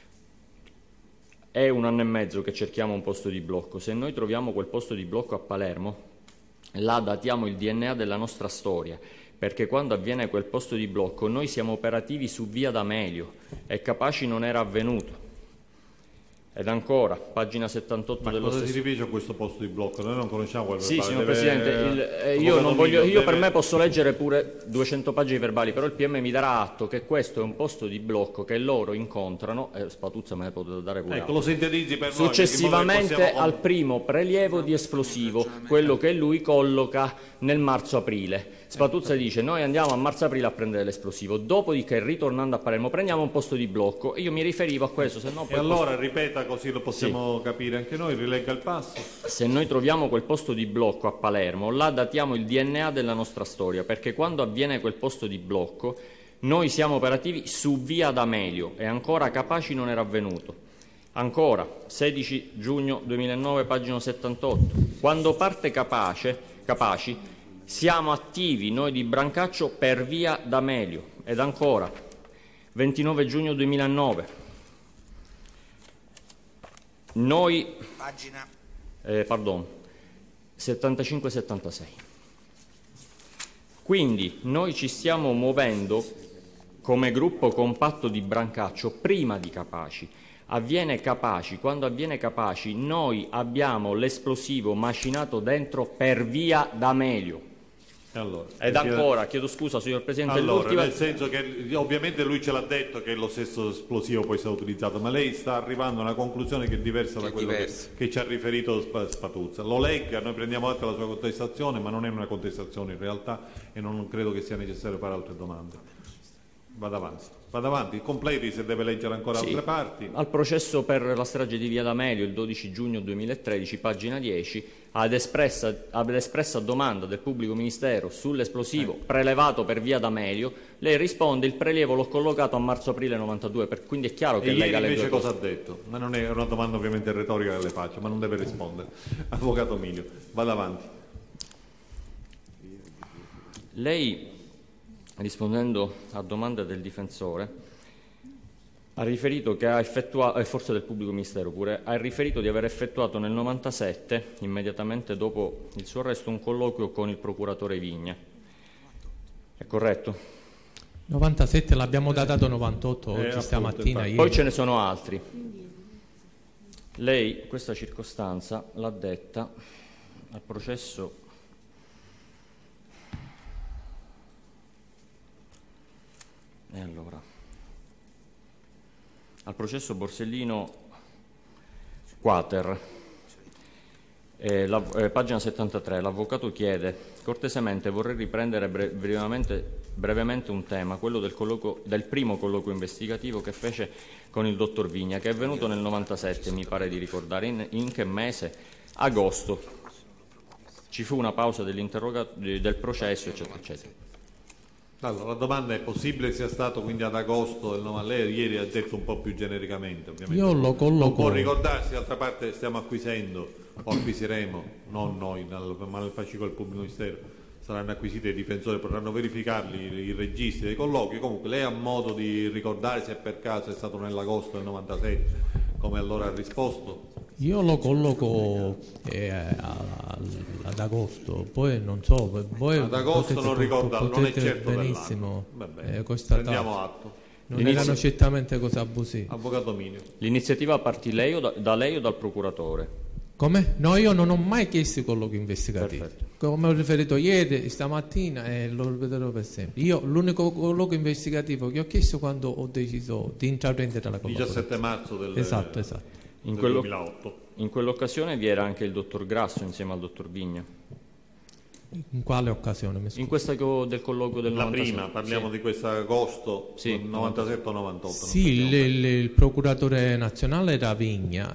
È un anno e mezzo che cerchiamo un posto di blocco. Se noi troviamo quel posto di blocco a Palermo, là datiamo il D N A della nostra storia, perché quando avviene quel posto di blocco noi siamo operativi su Via D'Amelio e Capaci non era avvenuto. Ed ancora, pagina settantotto Ma dello cosa stesso... si riferisce a questo posto di blocco? Noi non conosciamo quel verbale. Sì, signor deve... Presidente, il, eh, io, non voglio, io deve... per me posso leggere pure duecento pagine verbali, però il P M mi darà atto che questo è un posto di blocco che loro incontrano, e eh, Spatuzza me ne potete dare pure ecco, lo sintetizzi per successivamente noi, possiamo... al primo prelievo di esplosivo, quello che lui colloca nel marzo-aprile. Spatuzza dice: noi andiamo a marzo-aprile a prendere l'esplosivo, dopodiché ritornando a Palermo prendiamo un posto di blocco, e io mi riferivo a questo. Se no poi e allora posso... ripeta così lo possiamo sì. capire anche noi, rilegga il passo. Se noi troviamo quel posto di blocco a Palermo, là datiamo il D N A della nostra storia, perché quando avviene quel posto di blocco noi siamo operativi su Via D'Amelio e ancora Capaci non era avvenuto. Ancora, sedici giugno duemilanove, pagina settantotto, quando parte Capace, Capaci, siamo attivi noi di Brancaccio per Via D'Amelio. Ed ancora, ventinove giugno duemilanove, noi, pagina eh, pardon, settantacinque settantasei. Quindi noi ci stiamo muovendo come gruppo compatto di Brancaccio prima di Capaci. Avviene Capaci, quando avviene Capaci noi abbiamo l'esplosivo macinato dentro per Via D'Amelio. Allora, Ed ancora, chiedo scusa signor Presidente, allora, l'ultima... nel senso che ovviamente lui ce l'ha detto che lo stesso esplosivo poi sia utilizzato, ma lei sta arrivando a una conclusione che è diversa da quello che, che ci ha riferito Spatuzza. Lo legga, noi prendiamo atto della sua contestazione, ma non è una contestazione in realtà e non credo che sia necessario fare altre domande. Vada avanti, vada avanti, completi se deve leggere ancora sì, altre parti. Al processo per la strage di Via D'Amelio il dodici giugno duemilatredici, pagina dieci, ad espressa, ad espressa domanda del pubblico ministero sull'esplosivo eh. prelevato per Via D'Amelio, lei risponde: il prelievo l'ho collocato a marzo-aprile novantadue, per, quindi è chiaro che e lega ieri le due invece cosa cose. ha detto? Ma non è una domanda ovviamente retorica che le faccio, ma non deve rispondere. Avvocato Milio, vada avanti. Lei, rispondendo a domande del difensore, ha riferito che ha effettuato, e forse del pubblico ministero pure, ha riferito di aver effettuato nel novantasette, immediatamente dopo il suo arresto, un colloquio con il procuratore Vigna. È corretto? novantasette l'abbiamo datato novantotto oggi, eh, stamattina. Appunto, poi ce ne sono altri. Lei questa circostanza l'ha detta al processo. E allora, al processo Borsellino Quater, Eh, la, eh, pagina settantatré, l'avvocato chiede: cortesemente vorrei riprendere bre- brevemente, brevemente un tema, quello del, colloquio, del primo colloquio investigativo che fece con il dottor Vigna, che è avvenuto nel novantasette, mi pare di ricordare. In, in che mese? Agosto. Ci fu una pausa del processo, eccetera, eccetera. Allora, la domanda è: possibile sia stato quindi ad agosto del nove? Lei ieri ha detto un po' più genericamente, ovviamente. Io lo colloco. Non può ricordarsi, d'altra parte stiamo acquisendo o acquisiremo, non noi, ma nel fascicolo del pubblico ministero saranno acquisiti, i difensori potranno verificarli i, i registri dei colloqui. Comunque lei ha modo di ricordare se per caso è stato nell'agosto del novantasette, come allora ha risposto? Io lo colloco eh, ad agosto, poi non so, voi ad agosto potete, non ricorda, non è certo benissimo Vabbè, eh, prendiamo atto. Non erano certamente cose abusive. Avvocato Minio. L'iniziativa partì lei o da, da lei o dal procuratore? Come? No, io non ho mai chiesto i colloqui investigativi. Perfetto. Come ho riferito ieri, stamattina, e lo ripeterò per sempre. Io l'unico colloquio investigativo che ho chiesto quando ho deciso di intraprendere la collaborazione. diciassette marzo del, esatto, esatto. In, del quello, duemilaotto. In quell'occasione vi era anche il dottor Grasso insieme al dottor Vigna. In quale occasione? Mi in questa del colloquio del la novantasette. prima, parliamo sì. di questo agosto sì, novantasette o novantotto. Sì, il, il, il procuratore nazionale era Vigna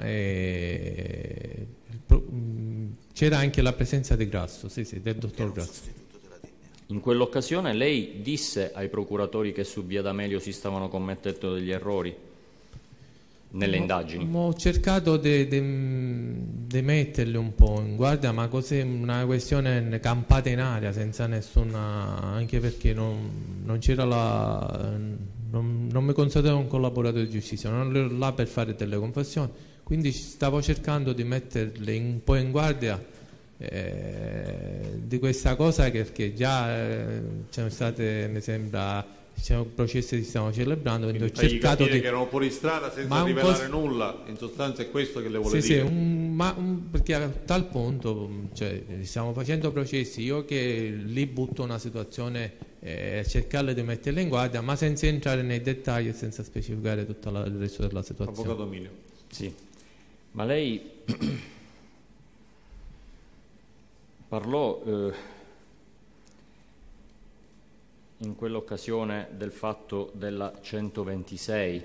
e il, c'era anche la presenza di Grasso, sì, sì, del dottor Grasso. In quell'occasione lei disse ai procuratori che su via D'Amelio si stavano commettendo degli errori nelle no, indagini? Ho cercato di metterli un po' in guardia, ma così una questione campata in aria senza nessuna, anche perché non, non c'era la non, non mi consideravo un collaboratore di giustizia, non ero là per fare delle confessioni, quindi stavo cercando di metterli un po' in guardia eh, di questa cosa, perché già eh, ci sono state, mi sembra, diciamo, processi che stiamo celebrando, quindi quindi ho cercato di... che erano fuori strada senza rivelare nulla, in sostanza è questo che le vuole sì, dire? Sì, un, ma un, perché a tal punto, cioè, stiamo facendo processi, io che lì butto una situazione e eh, cercare di metterla in guardia, ma senza entrare nei dettagli e senza specificare tutto la, il resto della situazione. Avvocato Emilio. Sì, ma lei parlò eh, in quell'occasione del fatto della centoventisei.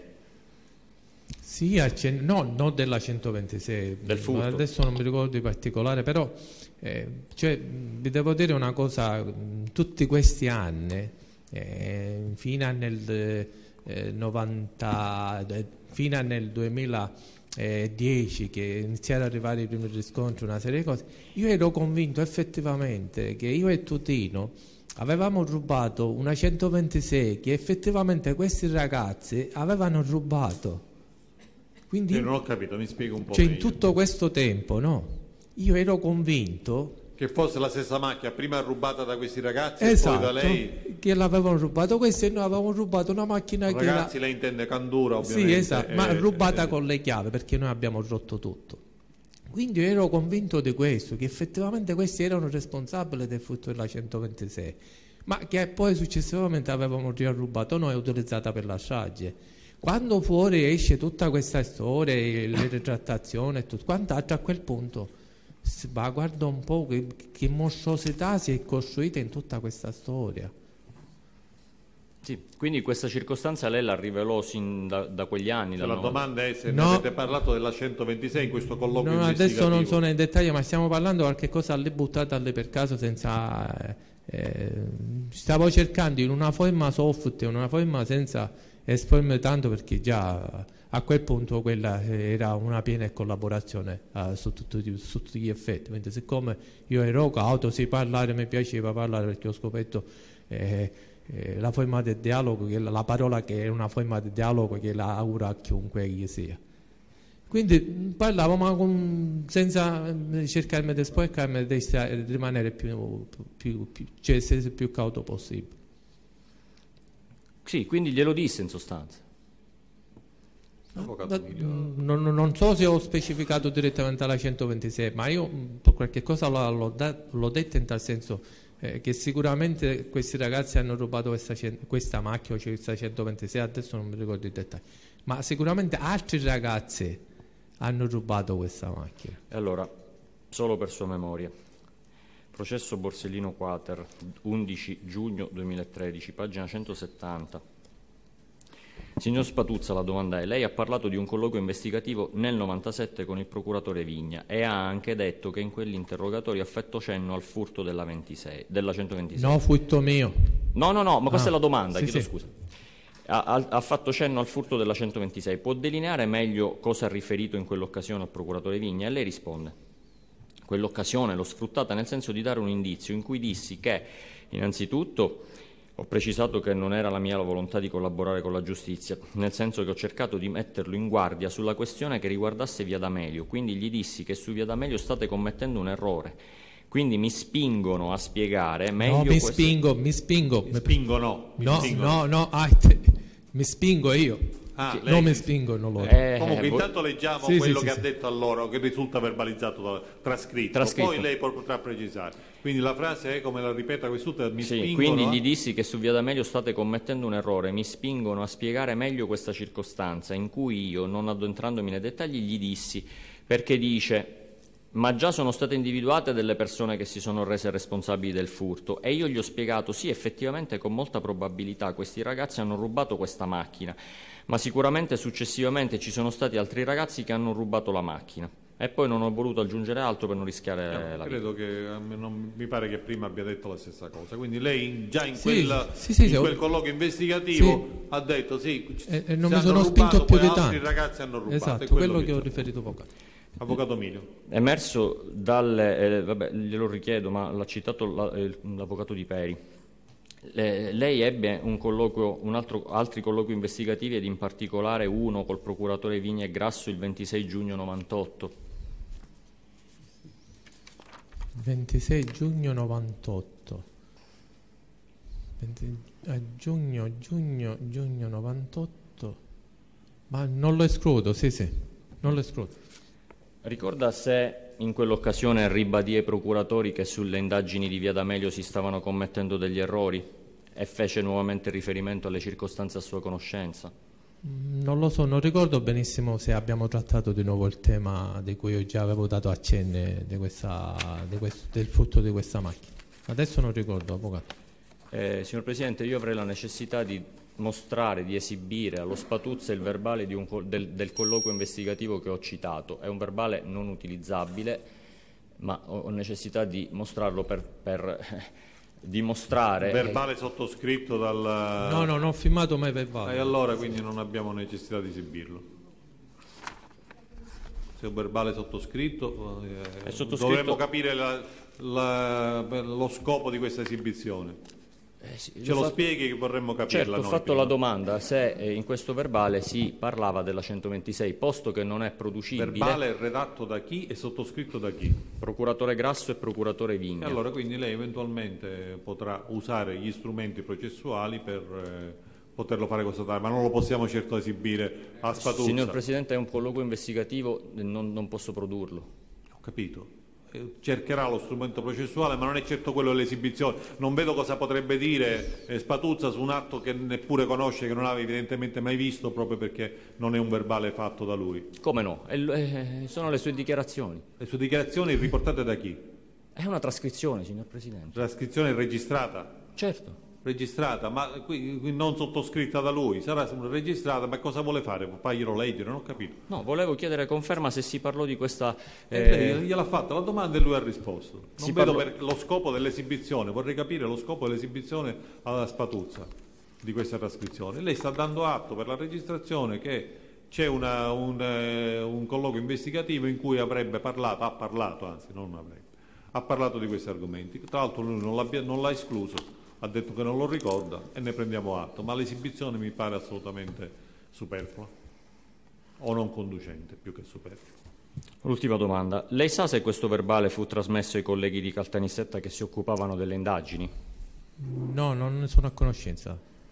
Sì, no, non della centoventisei, del furto. Adesso non mi ricordo in particolare, però eh, cioè, vi devo dire una cosa, tutti questi anni, eh, fino nel eh, novanta, eh, fino nel duemiladieci, che iniziarono ad arrivare i primi riscontri, una serie di cose, io ero convinto effettivamente che io e Tutino avevamo rubato una centoventisei che effettivamente questi ragazzi avevano rubato. Quindi, io non ho capito, mi spiego un po'. Cioè, meglio. in tutto questo tempo, no? Io ero convinto che fosse la stessa macchina, prima rubata da questi ragazzi esatto, e poi da lei. Che l'avevano rubato questi e noi avevamo rubato una macchina ragazzi, che ragazzi, lei intende Candura, ovviamente. Sì, esatto, eh, ma rubata eh, con le chiavi, perché noi abbiamo rotto tutto. Quindi io ero convinto di questo, che effettivamente questi erano responsabili del furto della centoventisei, ma che poi successivamente avevamo rirubato noi e utilizzata per la strage. Quando fuori esce tutta questa storia, le ritrattazioni e tutto quant'altro, a quel punto si va, guarda un po' che, che mostruosità si è costruita in tutta questa storia. Sì, quindi questa circostanza lei la rivelò sin da, da quegli anni. La domanda è se no, ne avete parlato della centoventisei in questo colloquio no, investigativo. Adesso non sono nei dettagli, ma stiamo parlando di qualche cosa lì buttata lì per caso senza... Eh, stavo cercando in una forma soft, in una forma senza espormi tanto, perché già a quel punto quella era una piena collaborazione uh, su, tutti, su tutti gli effetti. Quindi, siccome io ero cauto, sì, parlare mi piaceva parlare, perché ho scoperto eh, eh, la forma del dialogo, che la, la parola che è una forma di dialogo che la augura a chiunque che sia. Quindi parlavo, ma con, senza cercarmi di sporcarmi, di rimanere più, più, più, cioè essere più cauto possibile. Sì, quindi glielo disse in sostanza. Da, non, non so se ho specificato direttamente alla centoventisei, ma io per qualche cosa l'ho, l'ho, l'ho detto in tal senso eh, che sicuramente questi ragazzi hanno rubato questa, questa macchina, cioè questa centoventisei, adesso non mi ricordo i dettagli, ma sicuramente altri ragazzi hanno rubato questa macchina. E allora, solo per sua memoria. Processo Borsellino Quater, undici giugno duemilatredici, pagina centosettanta. Signor Spatuzza, la domanda è: lei ha parlato di un colloquio investigativo nel novantasette con il procuratore Vigna e ha anche detto che in quell'interrogatorio ha fatto cenno al furto della, ventisei, della centoventisei. No, furto mio. No, no, no, ma questa ah, è la domanda, sì, chiedo sì. scusa. Ha, ha, ha fatto cenno al furto della centoventisei. Può delineare meglio cosa ha riferito in quell'occasione al procuratore Vigna? E lei risponde: quell'occasione l'ho sfruttata nel senso di dare un indizio in cui dissi che, innanzitutto, ho precisato che non era la mia volontà di collaborare con la giustizia, nel senso che ho cercato di metterlo in guardia sulla questione che riguardasse Via D'Amelio, quindi gli dissi che su Via D'Amelio state commettendo un errore, quindi mi spingono a spiegare meglio... No, mi questo... spingo, mi spingo. Mi spingono. Mi no, spingono. no, no, ah, te, mi spingo io. Ah, Sì, lei- non mi spingono loro. Eh, Comunque vo- intanto leggiamo Sì, quello sì, che sì, ha sì. detto a loro, che risulta verbalizzato, da- trascritto. Trascritto. Poi lei potrà precisare. Quindi la frase è come la ripeta quest'ultima, mi Sì, spingono quindi a- gli dissi che su Via D'Amelio state commettendo un errore, mi spingono a spiegare meglio questa circostanza, in cui io, non addentrandomi nei dettagli, gli dissi, perché dice: ma già sono state individuate delle persone che si sono rese responsabili del furto, e io gli ho spiegato: sì, effettivamente con molta probabilità questi ragazzi hanno rubato questa macchina, ma sicuramente successivamente ci sono stati altri ragazzi che hanno rubato la macchina. E poi non ho voluto aggiungere altro per non rischiare No, la vita. credo che a me non- mi pare che prima abbia detto la stessa cosa. Quindi lei già in, Sì, quel, sì, sì, in sì, quel ho- colloquio investigativo Sì. ha detto sì, E, e non si mi hanno sono rubato, spinto più poi di altri tanto. ragazzi hanno rubato. è Esatto, quello che ho c'è. riferito poco. Avvocato Emilio. Emerso dalle, eh, vabbè, glielo richiedo, ma l'ha citato la- eh, l'avvocato Di Peri. Le- lei ebbe un colloquio, un altro, altri colloqui investigativi, ed in particolare uno col procuratore Vigna e Grasso il ventisei giugno novantotto. ventisei giugno novantotto. venti eh, giugno, giugno, giugno novantotto. Ma non lo escludo, sì, sì, non lo escludo. Ricorda se in quell'occasione ribadì ai procuratori che sulle indagini di Via D'Amelio si stavano commettendo degli errori e fece nuovamente riferimento alle circostanze a sua conoscenza? Mm, Non lo so, non ricordo benissimo se abbiamo trattato di nuovo il tema di cui io già avevo dato accenni di questa, di questo, del furto di questa macchina. Adesso non ricordo, avvocato. Eh, signor Presidente, io avrei la necessità di mostrare, di esibire allo Spatuzza il verbale di un col- del, del colloquio investigativo che ho citato. È un verbale non utilizzabile, ma ho, ho necessità di mostrarlo per, per eh, dimostrare... Verbale sottoscritto dal... No, no, non ho firmato mai verbale. E allora quindi non abbiamo necessità di esibirlo. Se è un verbale sottoscritto, eh, È sottoscritto- dovremmo capire la- la- lo scopo di questa esibizione. Eh, sì, Ce lo fa- spieghi che vorremmo capirla Certo, ho noi fatto prima. la domanda se eh, in questo verbale si parlava della centoventisei, posto che non è producibile. Verbale redatto da chi e sottoscritto da chi? Procuratore Grasso e procuratore E Vigna. allora quindi lei eventualmente potrà usare gli strumenti processuali per eh, poterlo fare constatare, ma non lo possiamo certo esibire a Spatuzza. Signor Presidente, è un colloquio investigativo, eh, non, non posso produrlo. Ho capito. Eh, Cercherà lo strumento processuale, ma non è certo quello dell'esibizione. Non vedo cosa potrebbe dire eh, Spatuzza su un atto che neppure conosce, che non aveva evidentemente mai visto, proprio perché non è un verbale fatto da lui. Come no? È l- eh, sono le sue dichiarazioni. Le sue dichiarazioni riportate da chi? È una trascrizione, signor Presidente. Trascrizione registrata? Certo. Registrata, ma qui, qui non sottoscritta da lui, sarà registrata, ma cosa vuole fare? Farglielo leggere? Non ho capito. No, volevo chiedere conferma se si parlò di questa... E eh, lei gliel'ha fatta la domanda e lui ha risposto. Non Si vedo parlò- per lo scopo dell'esibizione, vorrei capire lo scopo dell'esibizione alla Spatuzza di questa trascrizione. Lei sta dando atto per la registrazione che c'è una- un, eh, un colloquio investigativo in cui avrebbe parlato, ha parlato, anzi non avrebbe, ha parlato di questi argomenti. Tra l'altro lui non, l'abbia- non l'ha escluso, ha detto che non lo ricorda e ne prendiamo atto, ma l'esibizione mi pare assolutamente superflua o non conducente più che superflua. Ultima domanda. Lei sa se questo verbale fu trasmesso ai colleghi di Caltanissetta che si occupavano delle indagini? No, non ne sono a conoscenza.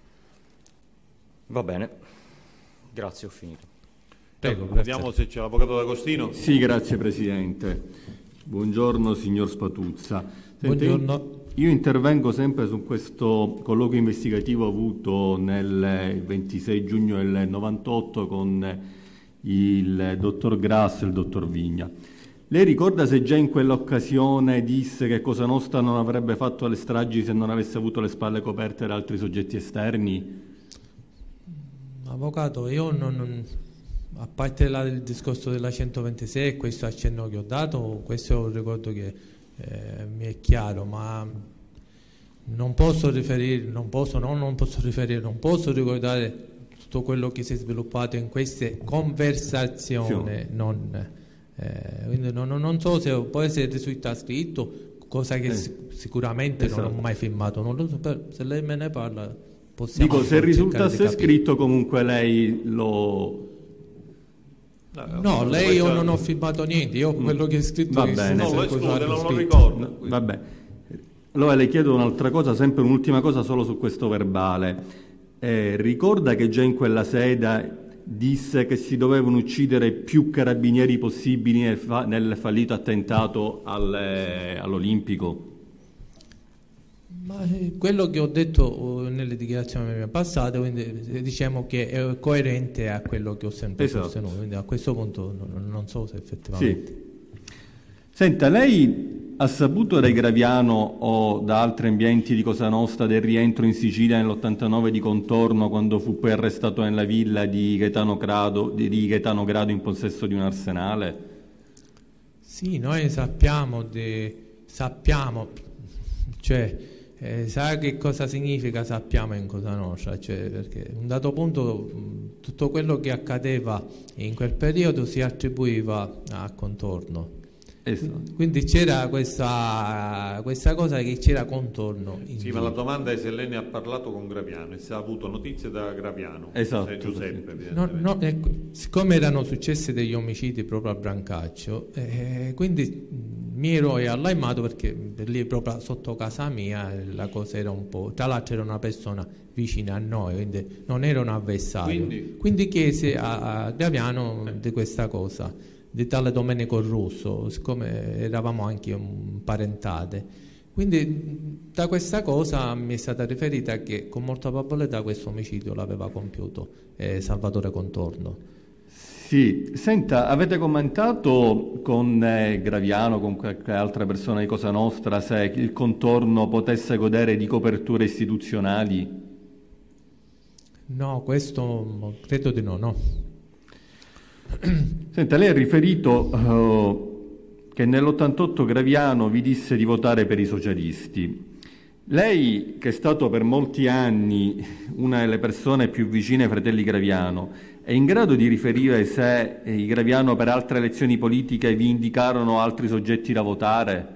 Va bene. Grazie, ho finito. Prego, Vediamo grazie. se c'è l'avvocato D'Agostino. Sì, grazie Presidente. Buongiorno signor Spatuzza. Senta, Buongiorno. Io, io intervengo sempre su questo colloquio investigativo avuto nel ventisei giugno del novantotto con il dottor Grasso e il dottor Vigna. Lei ricorda se già in quell'occasione disse che Cosa Nostra non avrebbe fatto le stragi se non avesse avuto le spalle coperte da altri soggetti esterni? Avvocato, io non, non a parte la, il discorso della centoventisei, questo accenno che ho dato, questo è un ricordo che eh, mi è chiaro, ma non posso riferire, non posso, no, non posso riferire, non posso ricordare tutto quello che si è sviluppato in queste conversazioni. Non, eh, quindi non, non so se poi se risulta scritto, cosa che eh. sicuramente esatto. non ho mai firmato, non lo so, se lei me ne parla possiamo. Dico, se risultasse scritto comunque lei lo... No, lei io non ho firmato niente, io quello che è scritto va che bene. No, lo esclude, non lo ricordo. No, vabbè. Allora le chiedo un'altra cosa, sempre un'ultima cosa solo su questo verbale. Eh, ricorda che già in quella sede disse che si dovevano uccidere più carabinieri possibili nel, fa- nel fallito attentato alle, all'Olimpico? Ma quello che ho detto nelle dichiarazioni passate, quindi diciamo che è coerente a quello che ho sempre esatto. sostenuto, quindi a questo punto non, non so se effettivamente. Sì. Senta, lei ha saputo dai Graviano o da altri ambienti di Cosa Nostra del rientro in Sicilia nell'ottantanove di contorno, quando fu poi arrestato nella villa di Gaetano Grado, di, di Gaetano Grado in possesso di un arsenale? Sì, noi sappiamo, de, sappiamo, cioè eh, sa che cosa significa sappiamo in Cosa Nostra, cioè, perché un dato punto tutto quello che accadeva in quel periodo si attribuiva a contorno. Esatto. Quindi c'era questa, questa cosa che c'era contorno. Sì, ma la domanda è se lei ne ha parlato con Graviano e se ha avuto notizie da Graviano. Esatto. Giuseppe, sì. no, no, ecco, siccome erano successi degli omicidi proprio a Brancaccio, eh, quindi mi ero allarmato perché lì proprio sotto casa mia la cosa era un po'. Tra l'altro era una persona vicina a noi, quindi non era un avversario. Quindi, quindi chiese a, a Graviano eh. di questa cosa. Di tale Domenico Russo, siccome eravamo anche un parentate. Quindi da questa cosa mi è stata riferita che con molta probabilità questo omicidio l'aveva compiuto eh, Salvatore Contorno. Sì, senta, avete commentato con eh, Graviano, con qualche altra persona di Cosa Nostra, se il Contorno potesse godere di coperture istituzionali? No, questo credo di no, no. Senta, lei ha riferito uh, che nell'ottantotto Graviano vi disse di votare per i socialisti. Lei, che è stato per molti anni una delle persone più vicine ai fratelli Graviano, è in grado di riferire se i Graviano per altre elezioni politiche vi indicarono altri soggetti da votare?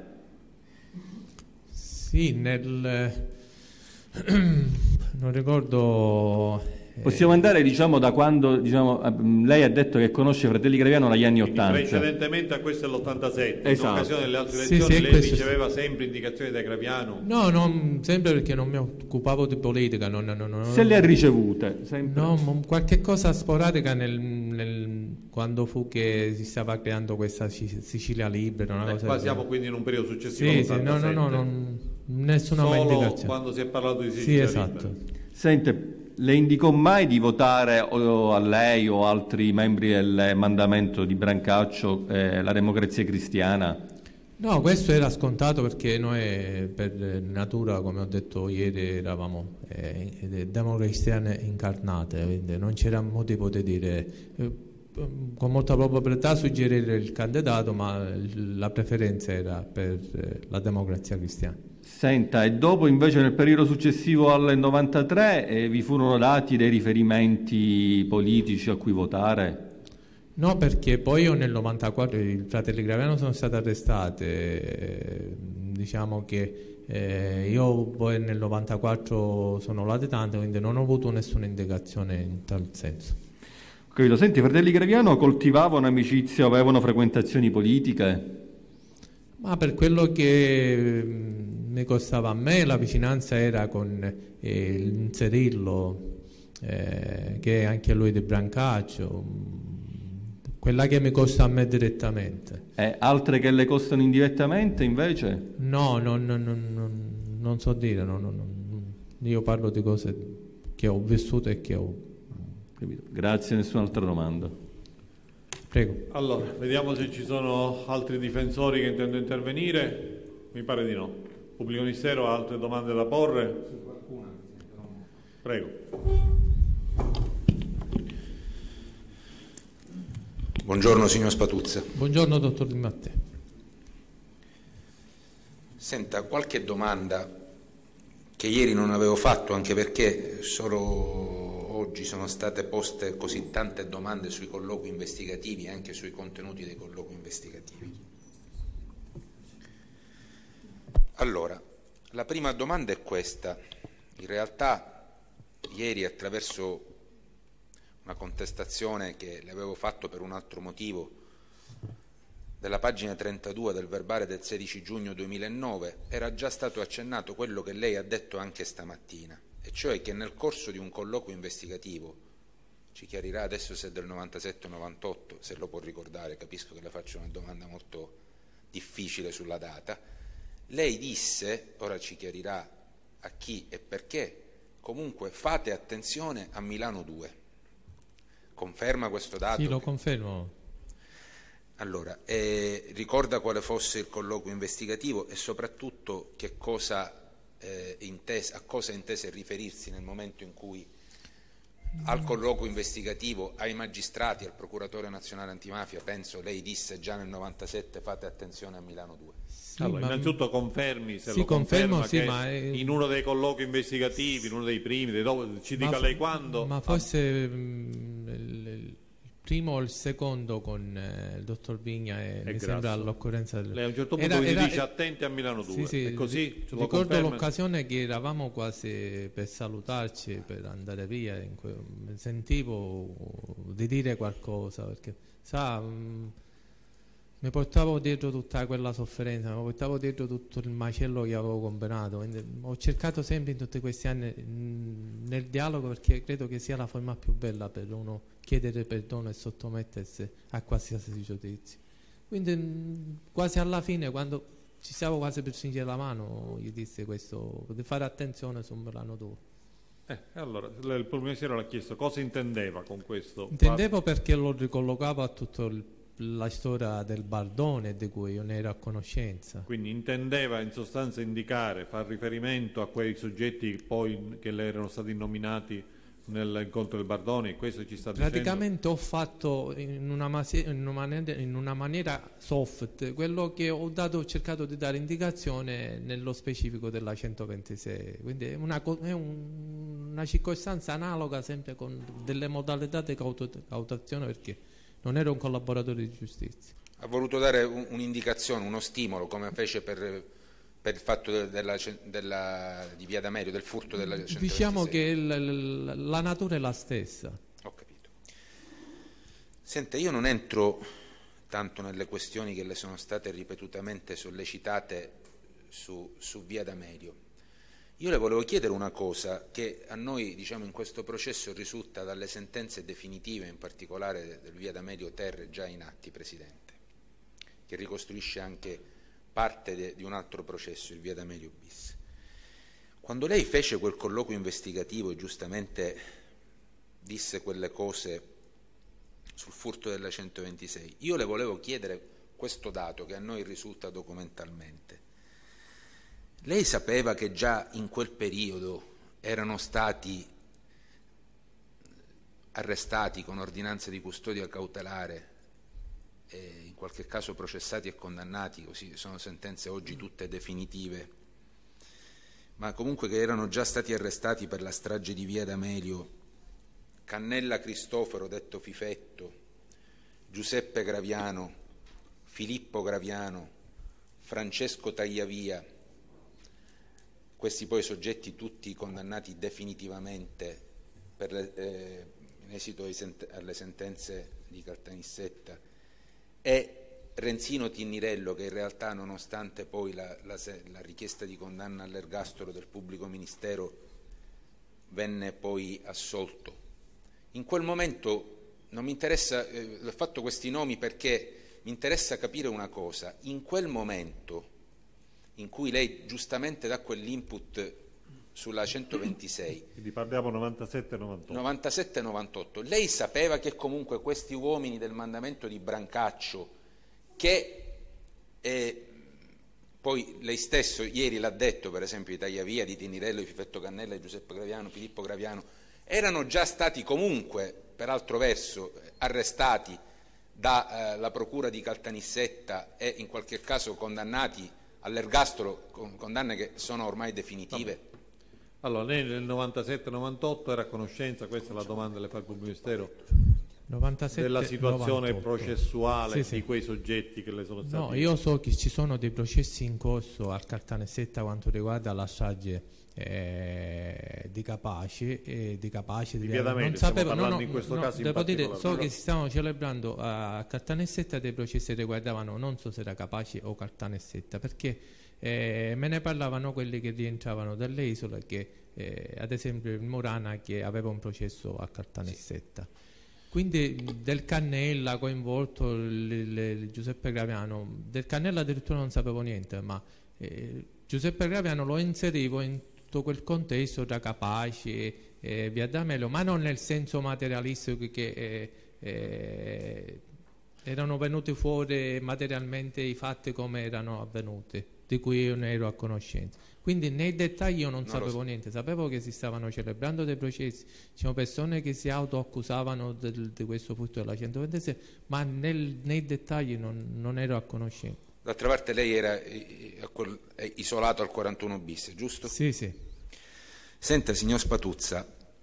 Sì, nel... non ricordo... Possiamo andare, diciamo, da quando diciamo, lei ha detto che conosce Fratelli Graviano dagli anni Ottanta. Precedentemente a questo è l'ottantasette, esatto. In occasione delle altre sì, elezioni sì, lei questo... riceveva sempre indicazioni da Graviano? No, non sempre, perché non mi occupavo di politica. Non, non, non, Se le ha ricevute? Sempre. No, qualche cosa sporadica nel, nel, quando fu che si stava creando questa Sicilia Libera. Una eh, cosa qua di... siamo quindi in un periodo successivo. Sì, sì, no, no, no, non, nessuna Solo indicazione. Quando si è parlato di Sicilia sì, esatto. Libera. Sente, le indicò mai di votare o a lei o altri membri del mandamento di Brancaccio eh, la Democrazia Cristiana? No, questo era scontato perché noi per natura, come ho detto ieri, eravamo eh, democratiche cristiane incarnate, quindi non c'era motivo di dire eh, con molta probabilità suggerire il candidato, ma la preferenza era per eh, la Democrazia Cristiana. Senta, e dopo invece nel periodo successivo al novantatré eh, vi furono dati dei riferimenti politici a cui votare? No, perché poi io nel novantaquattro i fratelli Graviano sono stati arrestati, eh, diciamo che eh, io poi nel novantaquattro sono latitante, quindi non ho avuto nessuna indicazione in tal senso. Capito. Senti, i fratelli Graviano coltivavano amicizia, avevano frequentazioni politiche? Ma per quello che mi costava a me, la vicinanza era con eh, l'inserirlo, eh, che è anche lui di Brancaccio, quella che mi costa a me direttamente. E altre che le costano indirettamente invece? No, non, non, non, non so dire, no, no, no. Io parlo di cose che ho vissuto e che ho... Capito. Grazie, nessun'altra domanda. Prego. Allora, vediamo se ci sono altri difensori che intendono intervenire. Mi pare di no. Pubblico Ministero ha altre domande da porre? Prego. Buongiorno signor Spatuzza. Buongiorno dottor Di Matteo. Senta, qualche domanda che ieri non avevo fatto, anche perché solo oggi sono state poste così tante domande sui colloqui investigativi e anche sui contenuti dei colloqui investigativi. Allora, la prima domanda è questa. In realtà ieri, attraverso una contestazione che le avevo fatto per un altro motivo, della pagina trentadue del verbale del sedici giugno duemilanove, era già stato accennato quello che lei ha detto anche stamattina, e cioè che nel corso di un colloquio investigativo, ci chiarirà adesso se è del novantasette o novantotto, se lo può ricordare, capisco che le faccio una domanda molto difficile sulla data, lei disse, ora ci chiarirà a chi e perché, comunque fate attenzione a Milano due. Conferma questo dato? Sì, lo confermo. Allora, eh, ricorda quale fosse il colloquio investigativo e soprattutto che cosa, eh, intese, a cosa intese riferirsi nel momento in cui al colloquio investigativo, ai magistrati, al procuratore nazionale antimafia, penso lei disse già nel novantasette fate attenzione a Milano due. Sì, allora, innanzitutto confermi, se sì, lo conferma, confermo, sì, che ma è... in uno dei colloqui investigativi, in uno dei primi, dei dopo, ci dica ma lei quando. Ma forse mh, il, il primo o il secondo con eh, il dottor Vigna e, mi grasso. Sembra all'occorrenza del... Lei a un certo punto era, era, dice attenti a Milano due. Sì, sì, è così? Ce lo ricordo conferma? l'occasione che eravamo quasi per salutarci, per andare via, in que... sentivo di dire qualcosa, perché sa... Mh, mi portavo dietro tutta quella sofferenza, mi portavo dietro tutto il macello che avevo combinato. Quindi ho cercato sempre in tutti questi anni mh, nel dialogo, perché credo che sia la forma più bella per uno chiedere perdono e sottomettersi a qualsiasi giudizio. Quindi mh, quasi alla fine, quando ci stavo quasi per stringere la mano, gli disse questo, di fare attenzione su Milano due. Eh, allora, il Pubblico Ministero l'ha chiesto cosa intendeva con questo? Intendevo perché lo ricollocava a tutto il la storia del Bardone di cui io ne ero a conoscenza. Quindi intendeva in sostanza indicare, far riferimento a quei soggetti poi che le erano stati nominati nell'incontro del Bardone, questo ci sta dicendo? Praticamente ho fatto in una, in, una maniera, in una maniera soft quello che ho dato, ho cercato di dare indicazione nello specifico della centoventisei, quindi è una, è un, una circostanza analoga, sempre con delle modalità di cautazione, perché non ero un collaboratore di giustizia. Ha voluto dare un, un'indicazione, uno stimolo, come fece per, per il fatto della, della, di Via D'Amelio, del furto della centoventisei. Diciamo che il, la natura è la stessa. Ho capito. Senta, io non entro tanto nelle questioni che le sono state ripetutamente sollecitate su, su Via D'Amelio. Io le volevo chiedere una cosa che a noi, diciamo, in questo processo risulta dalle sentenze definitive, in particolare del Via D'Amelio Terre già in atti, Presidente, che ricostruisce anche parte de, di un altro processo, il Via D'Amelio bis. Quando lei fece quel colloquio investigativo e giustamente disse quelle cose sul furto della centoventisei, io le volevo chiedere questo dato che a noi risulta documentalmente. Lei sapeva che già in quel periodo erano stati arrestati con ordinanza di custodia cautelare e in qualche caso processati e condannati, così sono sentenze oggi tutte definitive, ma comunque che erano già stati arrestati per la strage di Via D'Amelio Cannella Cristoforo detto Fifetto, Giuseppe Graviano, Filippo Graviano, Francesco Tagliavia, questi poi soggetti tutti condannati definitivamente per le, eh, in esito ai sent- alle sentenze di Caltanissetta, e Renzino Tinnirello, che in realtà, nonostante poi la, la, la richiesta di condanna all'ergastolo del pubblico ministero, venne poi assolto. In quel momento non mi interessa, eh, ho fatto questi nomi perché mi interessa capire una cosa: in quel momento in cui lei giustamente dà quell'input sulla centoventisei. Quindi parliamo novantasette novantotto. novantasette novantotto. Lei sapeva che comunque questi uomini del mandamento di Brancaccio, che eh, poi lei stesso ieri l'ha detto, per esempio di Tagliavia, di Tinirello, di Fifetto Cannella, di Giuseppe Graviano, Filippo Graviano, erano già stati comunque, per altro verso, arrestati dalla eh, procura di Caltanissetta e in qualche caso condannati all'ergastolo, con condanne che sono ormai definitive. Allora, lei nel novantasette novantotto era a conoscenza, questa è la domanda che le fa il pubblico ministero, novantasette, della situazione novantotto. processuale Sì, sì. di quei soggetti che le sono stati... No, io so che ci sono dei processi in corso al Caltanissetta quanto riguarda la strage eh, di Capaci e di Capaci Di di Via D'Amelio, non stiamo sapevo, no, parlando no, in questo no, caso in devo dire, so particolare. che si stavano celebrando a Caltanissetta dei processi che riguardavano, non so se era Capaci o Caltanissetta, perché eh, me ne parlavano quelli che rientravano dalle isole, che eh, ad esempio il Murana che aveva un processo a Caltanissetta. Quindi del Cannella coinvolto il, il, il Giuseppe Graviano, del Cannella addirittura non sapevo niente, ma eh, Giuseppe Graviano lo inserivo in tutto quel contesto da Capaci, eh, Via D'Amelio, ma non nel senso materialistico che eh, eh, erano venuti fuori materialmente i fatti come erano avvenuti, di cui io ne ero a conoscenza. Quindi nei dettagli io non, non sapevo so. niente, sapevo che si stavano celebrando dei processi, c'erano persone che si autoaccusavano del, di questo furto della centoventisei, ma nel, nei dettagli non, non ero a conoscenza. D'altra parte lei era isolato al quarantuno bis, giusto? Sì, sì. Senta, signor Spatuzza,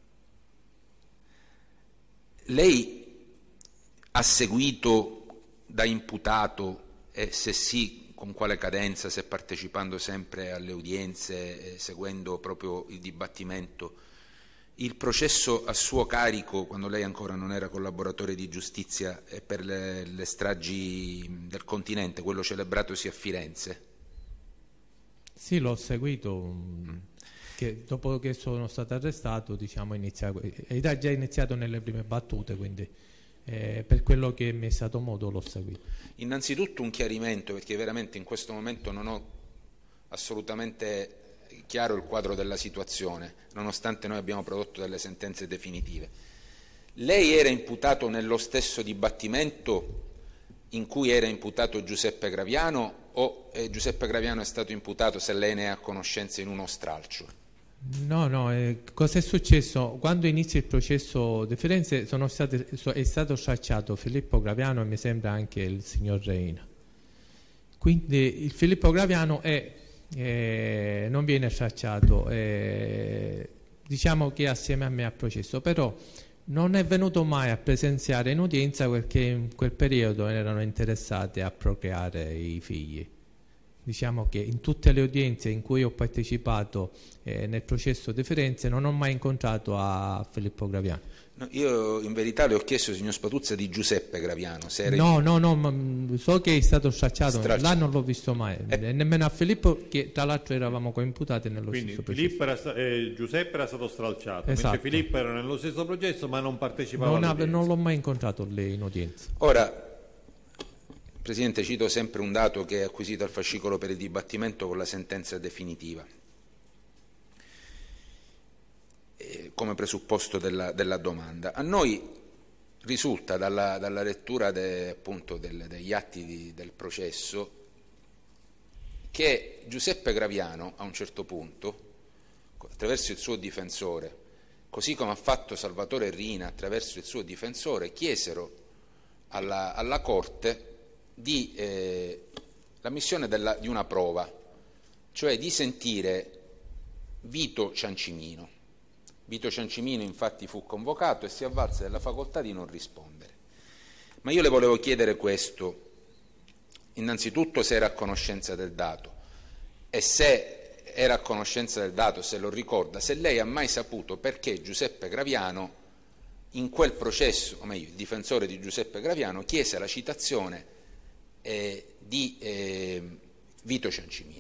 lei ha seguito da imputato, e se sì, con quale cadenza, se partecipando sempre alle udienze, eh, seguendo proprio il dibattimento, il processo a suo carico, quando lei ancora non era collaboratore di giustizia, eh, per le, le stragi del continente, quello celebratosi a Firenze? Sì, l'ho seguito, mm. che dopo che sono stato arrestato, diciamo, inizia, era già iniziato nelle prime battute, quindi eh, per quello che mi è stato modo l'ho seguito. Innanzitutto un chiarimento, perché veramente in questo momento non ho assolutamente chiaro il quadro della situazione, nonostante noi abbiamo prodotto delle sentenze definitive. Lei era imputato nello stesso dibattimento in cui era imputato Giuseppe Graviano, o eh, Giuseppe Graviano è stato imputato, se lei ne è a conoscenza, in uno stralcio? No, no, eh, cosa è successo? Quando inizia il processo di Firenze sono state, so, è stato stracciato Filippo Graviano e mi sembra anche il signor Reina. Quindi il Filippo Graviano è, eh, non viene stracciato, eh, diciamo che assieme a me al processo, però non è venuto mai a presenziare in udienza perché in quel periodo erano interessati a procreare i figli. Diciamo che in tutte le udienze in cui ho partecipato eh, nel processo di Firenze non ho mai incontrato a Filippo Graviano. No, io in verità le ho chiesto, signor Spatuzza, di Giuseppe Graviano. Se era no, in... no, no, ma so che è stato stracciato, Stracci. là non l'ho visto mai, eh. nemmeno a Filippo, che tra l'altro eravamo coimputati nello Quindi stesso Filippo processo. era, eh, Giuseppe era stato stralciato, Esatto. mentre Filippo era nello stesso processo ma non partecipava Non, all'udienza. ave, non l'ho mai incontrato lì in udienza. Ora, Presidente, cito sempre un dato che è acquisito al fascicolo per il dibattimento con la sentenza definitiva, eh, come presupposto della, della domanda. A noi risulta dalla, dalla lettura de, appunto del, degli atti di, del processo che Giuseppe Graviano, a un certo punto, attraverso il suo difensore, così come ha fatto Salvatore Rina attraverso il suo difensore, chiesero alla, alla Corte di eh, l'ammissione della, di una prova, cioè di sentire Vito Ciancimino. Vito Ciancimino infatti fu convocato e si avvalse della facoltà di non rispondere. Ma io le volevo chiedere questo: innanzitutto se era a conoscenza del dato, e se era a conoscenza del dato, se lo ricorda, se lei ha mai saputo perché Giuseppe Graviano in quel processo, o meglio il difensore di Giuseppe Graviano, chiese la citazione Eh, di eh, Vito Ciancimino.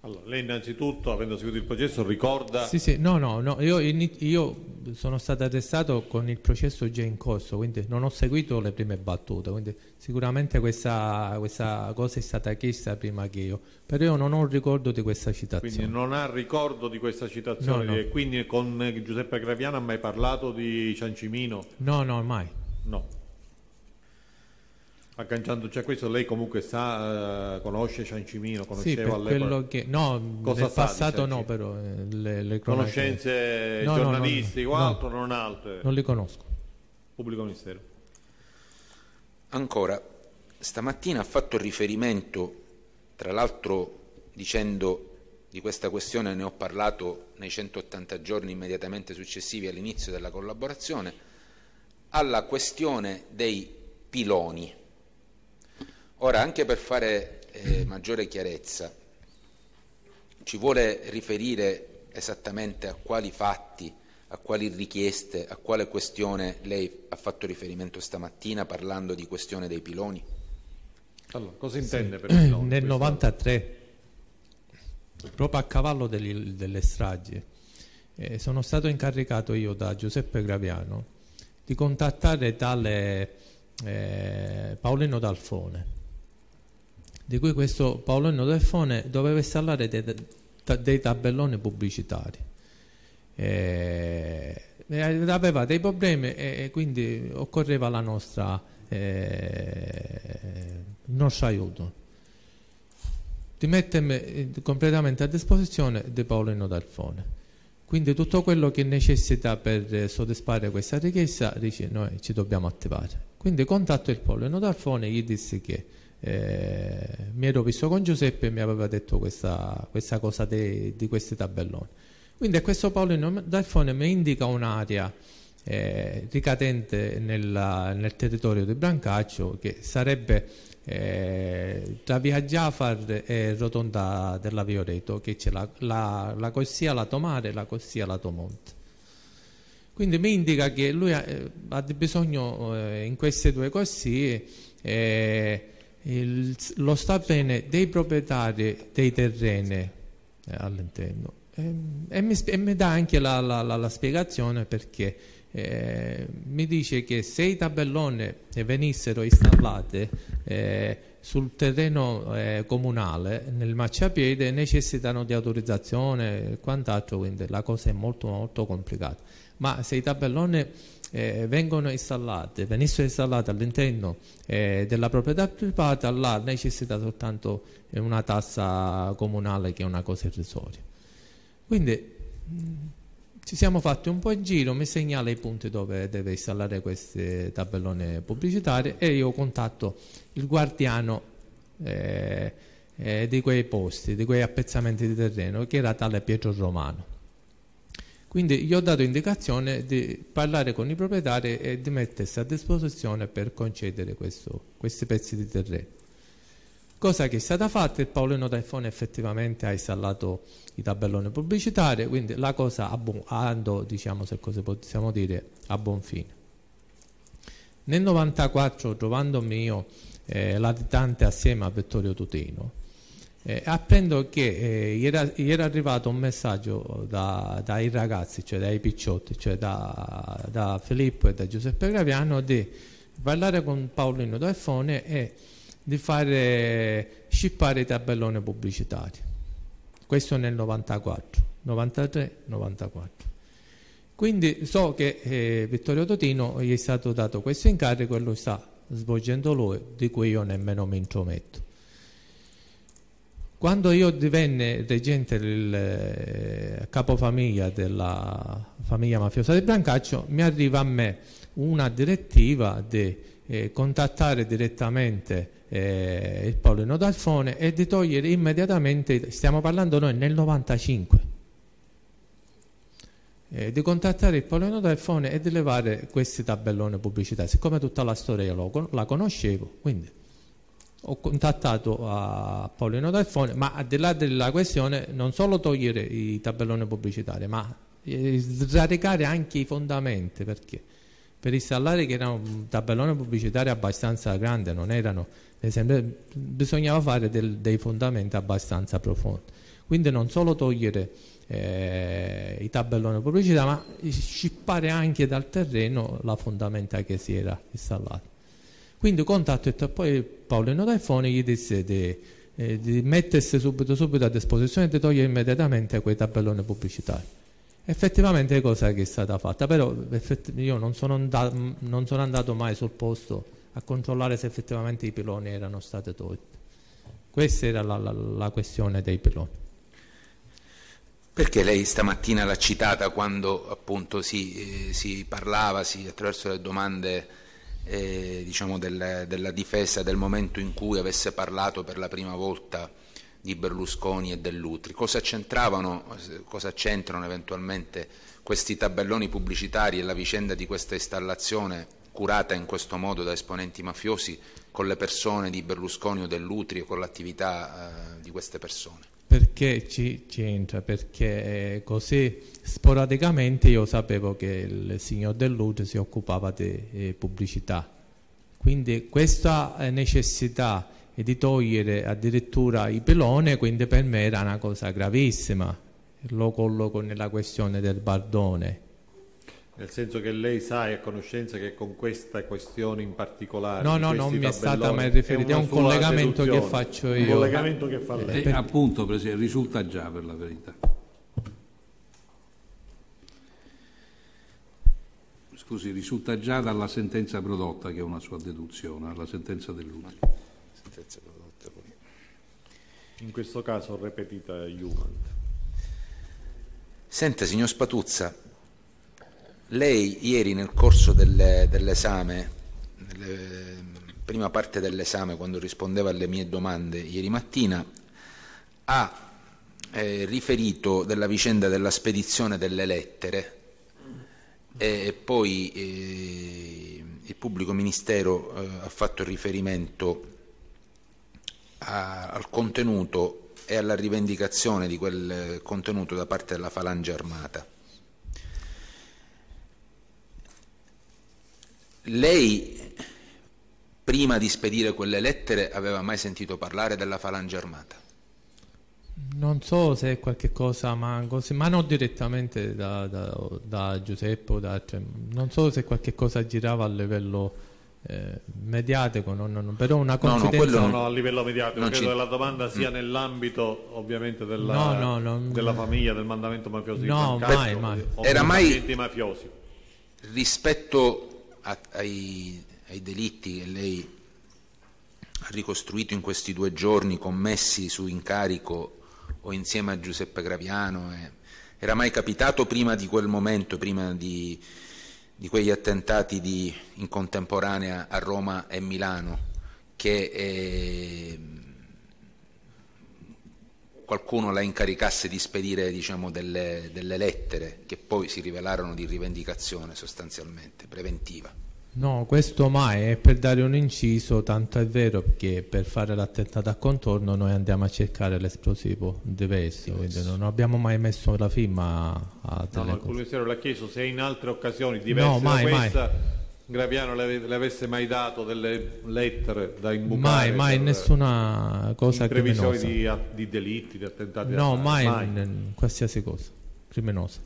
Allora, lei innanzitutto, avendo seguito il processo, ricorda... Sì, sì, no, no, no. Io, io sono stato arrestato con il processo già in corso, quindi non ho seguito le prime battute, quindi sicuramente questa, questa cosa è stata chiesta prima che io, però io non ho un ricordo di questa citazione. Quindi non ha ricordo di questa citazione, no, no. E quindi con Giuseppe Graviano ha mai parlato di Ciancimino? No, no, mai. No. Agganciandoci a questo, lei comunque sa, uh, conosce Ciancimino, conosceva sì, per all'epoca? quello che no, Cosa nel sa passato no, però eh, le, le conoscenze no, giornalistiche no, o no, altro, non altre? Non li conosco. Pubblico ministero. Ancora, stamattina ha fatto riferimento, tra l'altro dicendo di questa questione ne ho parlato nei centottanta giorni immediatamente successivi all'inizio della collaborazione, alla questione dei piloni. Ora, anche per fare eh, maggiore chiarezza, ci vuole riferire esattamente a quali fatti, a quali richieste, a quale questione lei ha fatto riferimento stamattina parlando di questione dei piloni? Allora, cosa intende sì. per piloni? Nel novantatré, proprio a cavallo degli, delle stragi, eh, sono stato incaricato io da Giuseppe Graviano di contattare tale eh, Paolino Dalfone, di cui questo Paolino Dalfone doveva installare dei, dei tabelloni pubblicitari. Eh, aveva dei problemi e quindi occorreva la nostra, eh, il nostro aiuto. Di mettermi completamente a disposizione di Paolino Dalfone. Quindi tutto quello che necessita per soddisfare questa richiesta, dice, noi ci dobbiamo attivare. Quindi contatto il Paolino Dalfone e gli dissi che eh, mi ero visto con Giuseppe e mi aveva detto questa, questa cosa de, di questi tabelloni. Quindi a questo Paolino Dalfone mi indica un'area eh, ricadente nella, nel territorio di Brancaccio, che sarebbe eh, tra via Giafar e Rotonda della Vioreto, che c'è la, la, la corsia Lato Mare e la corsia Lato Monte. Quindi mi indica che lui ha, ha bisogno eh, in queste due corsie eh, il, lo sta bene dei proprietari dei terreni eh, all'interno. E, e, mi, e mi dà anche la, la, la, la spiegazione perché eh, mi dice che se i tabelloni venissero installati eh, sul terreno eh, comunale, nel marciapiede, necessitano di autorizzazione e quant'altro, quindi la cosa è molto molto complicata. Ma se i tabelloni eh, vengono installati, venissero installati all'interno eh, della proprietà privata, là necessita soltanto una tassa comunale, che è una cosa irrisoria. Quindi mh, ci siamo fatti un po' in giro, mi segnala i punti dove deve installare questi tabelloni pubblicitari e io contatto il guardiano eh, eh, di quei posti, di quei appezzamenti di terreno, che era tale Pietro Romano. Quindi gli ho dato indicazione di parlare con i proprietari e di mettersi a disposizione per concedere questo, questi pezzi di terreno. Cosa che è stata fatta, il Paolino Dalfone effettivamente ha installato i tabelloni pubblicitari, quindi la cosa andò, diciamo, se così possiamo dire, a buon fine. Nel novantaquattro, trovandomi io eh, latitante assieme a Vittorio Tutino, eh, apprendo che eh, gli, era, gli era arrivato un messaggio da, dai ragazzi, cioè dai picciotti, cioè da, da Filippo e da Giuseppe Graviano, di parlare con Paolino Dalfone e di fare scippare i tabelloni pubblicitari. Questo nel novantaquattro, novantatré, novantaquattro. Quindi so che eh, Vittorio Totino gli è stato dato questo incarico e lo sta svolgendo lui, di cui io nemmeno mi intrometto. Quando io divenne reggente del eh, capofamiglia della famiglia mafiosa di Brancaccio, mi arriva a me una direttiva di eh, contattare direttamente eh, il Paolino Dalfone e di togliere immediatamente, stiamo parlando noi nel novantacinque, eh, di contattare il Paolino Dalfone e di levare questi tabelloni pubblicitari. Siccome tutta la storia io la conoscevo, quindi ho contattato a Paolino Dalfone, ma al di là della questione non solo togliere i tabelloni pubblicitari, ma sradicare anche i fondamenti, perché per installare, che era un tabellone pubblicitario abbastanza grande, non erano, ad esempio, bisognava fare del, dei fondamenti abbastanza profondi. Quindi non solo togliere eh, i tabelloni di pubblicità, ma scippare anche dal terreno la fondamenta che si era installata. Quindi contatto, poi Paolino Taifoni gli disse di, eh, di mettersi subito, subito a disposizione e di togliere immediatamente quei tabelloni pubblicitari. Effettivamente è cosa che è stata fatta, però io non sono, andato, non sono andato mai sul posto a controllare se effettivamente i piloni erano stati tolti. Questa era la, la, la questione dei piloni. Perché lei stamattina l'ha citata quando appunto si, eh, si parlava si, attraverso le domande eh, diciamo del, della difesa del momento in cui avesse parlato per la prima volta di Berlusconi e dell'Utri? Cosa c'entravano, cosa c'entrano eventualmente questi tabelloni pubblicitari e la vicenda di questa installazione curata in questo modo da esponenti mafiosi con le persone di Berlusconi o dell'Utri o con l'attività eh, di queste persone? Perché ci, ci entra? Perché eh, così sporadicamente io sapevo che il signor Dell'Utri si occupava di eh, pubblicità, quindi questa eh, necessità di togliere addirittura i piloni, quindi per me era una cosa gravissima. Lo colloco nella questione del Bardone. Nel senso che lei sa e a conoscenza che con questa questione in particolare... No, no, non mi è stata mai riferita, è un collegamento che faccio io. Un collegamento che fa lei. Eh, appunto, Presidente, risulta già per la verità. Scusi, risulta già dalla sentenza prodotta, che è una sua deduzione, alla sentenza dell'Utri. Sentenza prodotta poi. In questo caso repetita Juvent. Senta, signor Spatuzza, lei ieri nel corso delle, dell'esame, nella prima parte dell'esame, quando rispondeva alle mie domande ieri mattina, ha eh, riferito della vicenda della spedizione delle lettere e poi eh, il pubblico ministero eh, ha fatto riferimento a, al contenuto e alla rivendicazione di quel contenuto da parte della Falange Armata. Lei, prima di spedire quelle lettere, aveva mai sentito parlare della Falange Armata? Non so se è qualche cosa, ma, così, ma non direttamente da, da, da Giuseppe o da altri. Non so se qualche cosa girava a livello eh, mediatico, non, non, però una confidenza... No, no, no, a livello mediatico, credo ci... che la domanda sia mm. nell'ambito ovviamente della, no, no, non... della famiglia, del mandamento mafioso no, di mai, mai. Era mai mafiosi. Rispetto a, ai, ai delitti che lei ha ricostruito in questi due giorni commessi su incarico o insieme a Giuseppe Graviano, eh, era mai capitato prima di quel momento, prima di, di quegli attentati di, in contemporanea a Roma e Milano, che eh, qualcuno la incaricasse di spedire, diciamo, delle, delle lettere che poi si rivelarono di rivendicazione sostanzialmente, preventiva? No, questo mai, è per dare un inciso, tanto è vero che per fare l'attentato a contorno noi andiamo a cercare l'esplosivo diverso, quindi non abbiamo mai messo la firma a no, no, il Ministero l'ha chiesto se in altre occasioni diverse no, mai, da questa mai. Graviano le, le avesse mai dato delle lettere da imbucare, mai, mai, per, nessuna cosa in previsione criminosa. di, di delitti, di attentati? No, mai, mai. In, in qualsiasi cosa criminosa.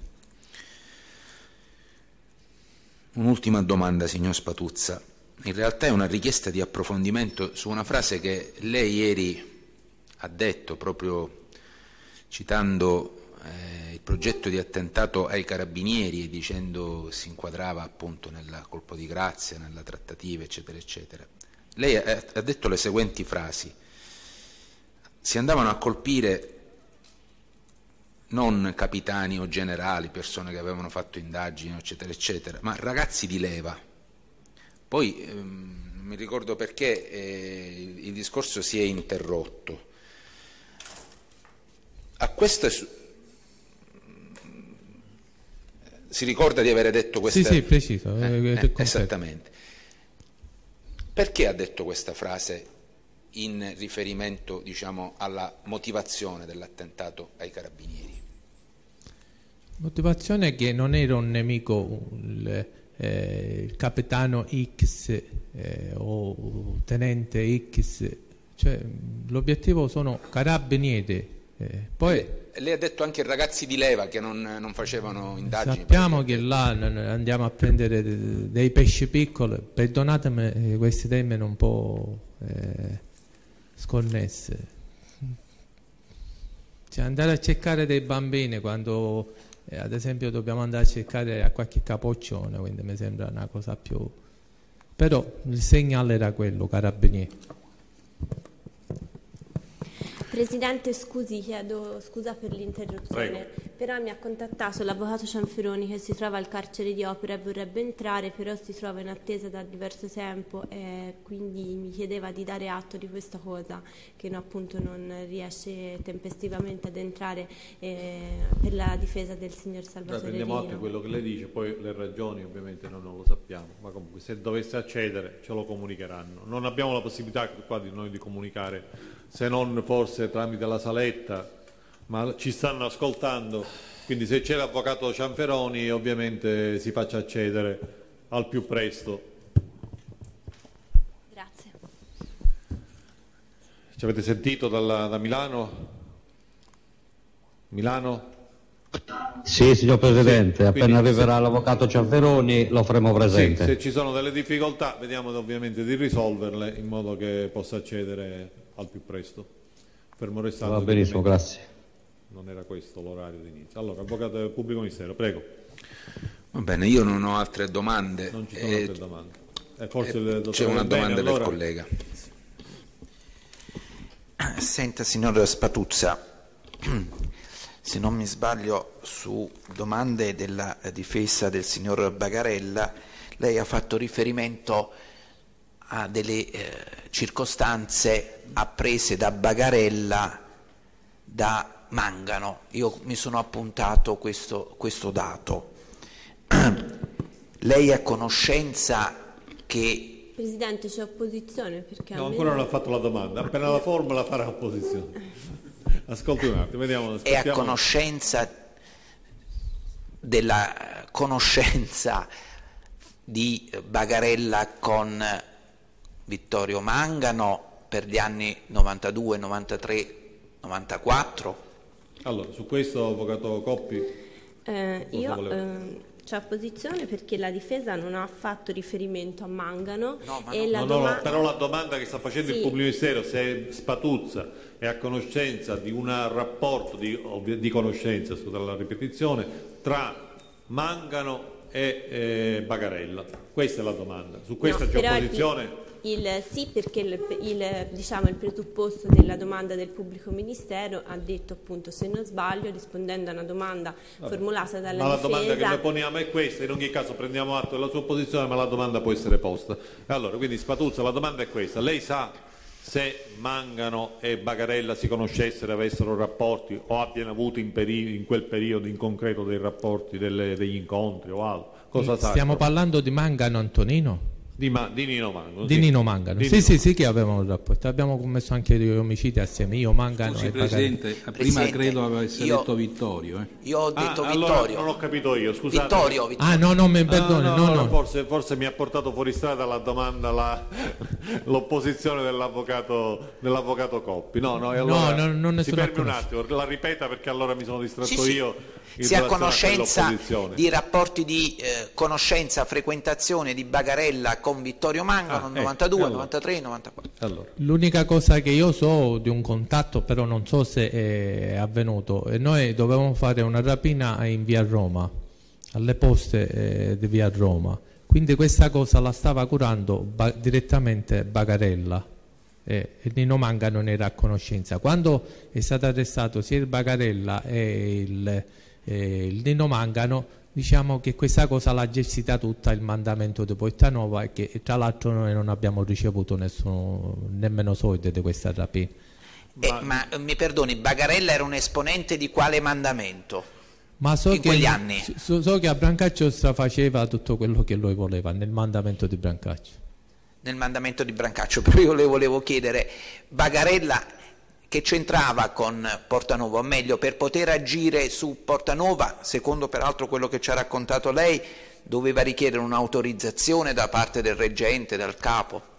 Un'ultima domanda, signor Spatuzza. In realtà è una richiesta di approfondimento su una frase che lei ieri ha detto, proprio citando eh, il progetto di attentato ai carabinieri e dicendo si inquadrava appunto nel colpo di grazia, nella trattativa, eccetera, eccetera. Lei ha, ha detto le seguenti frasi: si andavano a colpire non capitani o generali, persone che avevano fatto indagini, eccetera, eccetera, ma ragazzi di leva. Poi ehm, mi ricordo perché eh, il discorso si è interrotto. A questo si ricorda di avere detto questa... Sì, sì, preciso. Eh, eh, esattamente. Perché ha detto questa frase in riferimento, diciamo, alla motivazione dell'attentato ai carabinieri? Motivazione che non era un nemico il, eh, il capitano X eh, o tenente X, cioè l'obiettivo sono carabinieri, Eh, poi, lei ha detto anche ragazzi di leva che non, non facevano indagini. Sappiamo che là andiamo a prendere dei pesci piccoli, perdonatemi questi temi un po' eh, sconnessi. Cioè, andare a cercare dei bambini quando eh, ad esempio dobbiamo andare a cercare a qualche capoccione, quindi mi sembra una cosa più... Però il segnale era quello, carabinieri. Presidente, scusi, chiedo scusa per l'interruzione, Prego. però mi ha contattato l'avvocato Cianferoni che si trova al carcere di Opera e vorrebbe entrare, però si trova in attesa da diverso tempo e quindi mi chiedeva di dare atto di questa cosa, che no, appunto non riesce tempestivamente ad entrare eh, per la difesa del signor Salvatore Prendiamo atto di quello che lei dice, poi le ragioni ovviamente noi non lo sappiamo, ma comunque se dovesse accedere ce lo comunicheranno. Non abbiamo la possibilità qua di noi di comunicare, se non forse tramite la saletta, ma ci stanno ascoltando, quindi se c'è l'avvocato Cianferoni ovviamente si faccia accedere al più presto. Grazie. Ci avete sentito dalla, da Milano? Milano? Sì, signor Presidente, Sì, appena quindi arriverà se- l'avvocato Cianferoni lo faremo presente. Sì, se ci sono delle difficoltà vediamo ovviamente di risolverle in modo che possa accedere al più presto. Fermo restando Va che benissimo, ovviamente grazie. non era questo l'orario di inizio. Allora, avvocato del pubblico ministero, prego. Va bene, io non ho altre domande. Non ci sono Eh, altre domande. Eh, forse eh, il dottor c'è una Bene, domanda allora- del collega. Senta, signor Spatuzza, se non mi sbaglio, su domande della difesa del signor Bagarella, lei ha fatto riferimento a delle eh, circostanze apprese da Bagarella da Mangano. Io mi sono appuntato questo, questo dato. Lei è a conoscenza che... Presidente, c'è opposizione perché No, a me- ancora non ha fatto la domanda, appena la forma la farà opposizione. Ascolti un attimo, vediamo. è a aspettiamo. conoscenza della conoscenza di Bagarella con Vittorio Mangano per gli anni novantadue, novantatré, novantaquattro? Allora, su questo, avvocato Coppi, Eh, Cosa io voleva? ehm, c'ho opposizione perché la difesa non ha fatto riferimento a Mangano No, ma e no. la no, no, doma- però la domanda che sta facendo Sì. il pubblico ministero, se Spatuzza è a conoscenza di un rapporto di, ovvi- di conoscenza, scusa la ripetizione, tra Mangano e eh, Bagarella. Questa è la domanda. Su questa No, c'è però il- opposizione? Il, sì, perché il, il, diciamo, il presupposto della domanda del pubblico ministero ha detto appunto, se non sbaglio, rispondendo a una domanda formulata dalla Ma la difesa. domanda che noi poniamo è questa, in ogni caso prendiamo atto della sua posizione, ma la domanda può essere posta. E allora, quindi Spatuzza, la domanda è questa: lei sa se Mangano e Bagarella si conoscessero, avessero rapporti o abbiano avuto in, peri- in quel periodo in concreto dei rapporti, delle- degli incontri o altro? Cosa sa? Stiamo parlando di Mangano, Antonino? Di, Ma- di Nino Mangano. Di sì. Nino Mangano. Di Sì, Nino. sì, sì, che avevamo un rapporto. Abbiamo commesso anche degli omicidi assieme, io, Mangano Scusi e Bagarella. Presidente, prima Presidente, credo avesse io- detto Vittorio. Eh. Io ho Ah, detto allora Vittorio. non ho capito io, scusate. Vittorio, Vittorio. Ah, no, no, mi Ah, perdoni, no, no, allora no. Forse, forse mi ha portato fuori strada la domanda, la- l'opposizione dell'avvocato, dell'avvocato Coppi. No, no, e allora no, non ne si sono a fermi un conoscenza. attimo, la ripeta perché allora mi sono distratto Sì, sì. io. in Si è a relazione conoscenza quell'opposizione. di rapporti di eh, conoscenza, frequentazione di Bagarella con Vittorio Mangano Ah, nel ecco, novantadue, allora. novantatré, novantaquattro. Allora, L'unica cosa che io so di un contatto, però non so se è avvenuto, e noi dovevamo fare una rapina in via Roma, alle poste eh, di via Roma. Quindi questa cosa la stava curando ba- direttamente Bagarella eh, e Nino Manga non era a conoscenza. Quando è stato arrestato sia il Bagarella e il, eh, il Nino Mangano, diciamo che questa cosa l'ha gestita tutta il mandamento di Portanova e che tra l'altro noi non abbiamo ricevuto nessuno, nemmeno soldi di questa rapina. Eh, ma eh, mi perdoni, Bagarella era un esponente di quale mandamento? Ma so In che, quegli anni? So, so che a Brancaccio faceva tutto quello che lui voleva nel mandamento di Brancaccio. Nel mandamento di Brancaccio, però io le volevo chiedere, Bagarella che c'entrava con Portanova, o meglio, per poter agire su Portanova, secondo peraltro quello che ci ha raccontato lei, doveva richiedere un'autorizzazione da parte del reggente, dal capo?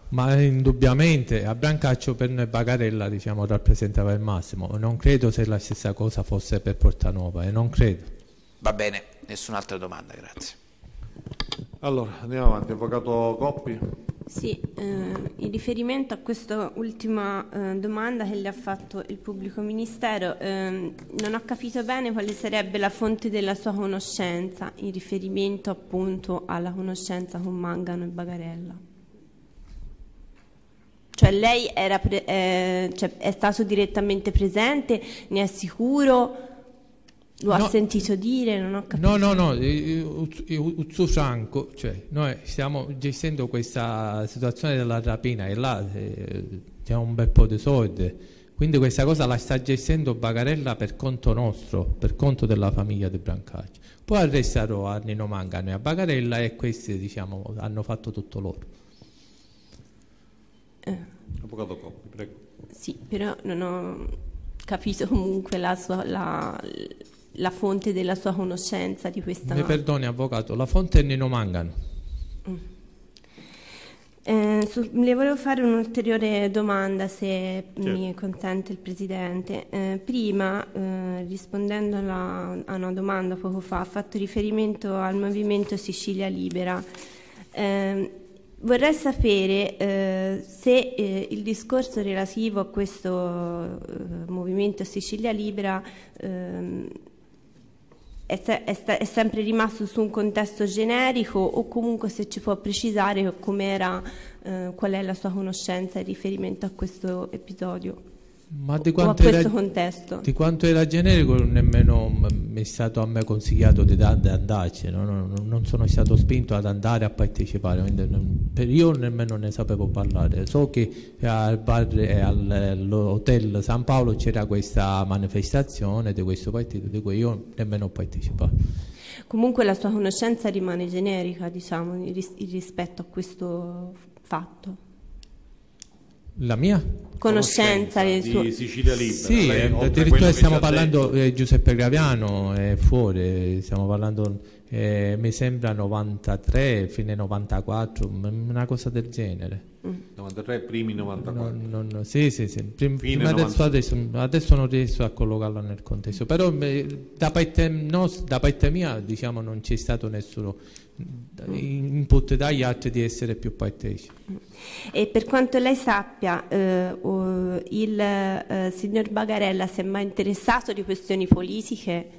Ma indubbiamente a Brancaccio per noi Bagarella, diciamo, rappresentava il massimo. Non credo se la stessa cosa fosse per Portanova, e non credo. Va bene, nessun'altra domanda, grazie. Allora, andiamo avanti. Avvocato Coppi. Sì, eh, in riferimento a questa ultima eh, domanda che le ha fatto il pubblico ministero, eh, non ho capito bene quale sarebbe la fonte della sua conoscenza in riferimento appunto alla conoscenza con Mangano e Bagarella. Cioè lei era pre- eh, cioè, è stato direttamente presente, ne è sicuro? Lo ha No. sentito dire? Non ho capito. No, no, no, Uzzu Franco, cioè noi stiamo gestendo questa situazione della rapina e là eh, c'è un bel po' di soldi, quindi questa cosa la sta gestendo Bagarella per conto nostro, per conto della famiglia di Brancaccio. Poi arrestarono a Nino Mangano e a Bagarella e questi, diciamo, hanno fatto tutto loro. Eh. Avvocato Coppi, prego. Sì, però non ho capito comunque la sua... La, la fonte della sua conoscenza di questa... Mi perdoni avvocato, la fonte è Nino Mangano. Mm. Eh, su, le volevo fare un'ulteriore domanda se Certo. mi consente il Presidente. Eh, prima, eh, rispondendo alla, a una domanda poco fa, ha fatto riferimento al movimento Sicilia Libera. Eh, vorrei sapere eh, se eh, il discorso relativo a questo eh, movimento Sicilia Libera ehm, È, se- è, sta- è sempre rimasto su un contesto generico, o comunque se ci può precisare com'era, eh, qual è la sua conoscenza in riferimento a questo episodio Ma di o a quanto, questo era, contesto. di quanto era generico nemmeno m- mi è stato a me consigliato di, da- di andarci, no? Non, non sono stato spinto ad andare a partecipare, quindi non- per io nemmeno ne sapevo parlare. So che al bar e al- all'hotel San Paolo c'era questa manifestazione di questo partito di cui io nemmeno ho partecipato. Comunque la sua conoscenza rimane generica, diciamo, in ris- in rispetto a questo fatto. La mia? Conoscenza del di suo... Sicilia Libera. Sì, Lei, eh, oltre a quello addirittura che stiamo ci ha parlando detto- eh, Giuseppe Graviano è fuori, stiamo parlando eh, mi sembra novantatré, fine novantaquattro, m- una cosa del genere. novantatré, primi novantaquattro. Non- non- sì, sì, sì. Prim- Fine prima adesso, novanta. adesso, adesso non riesco a collocarlo nel contesto, però eh, da parte, nos- da parte mia diciamo non c'è stato nessuno input dagli altri di essere più partecipi. E per quanto lei sappia, eh, o- il eh, signor Bagarella si è mai interessato di questioni politiche?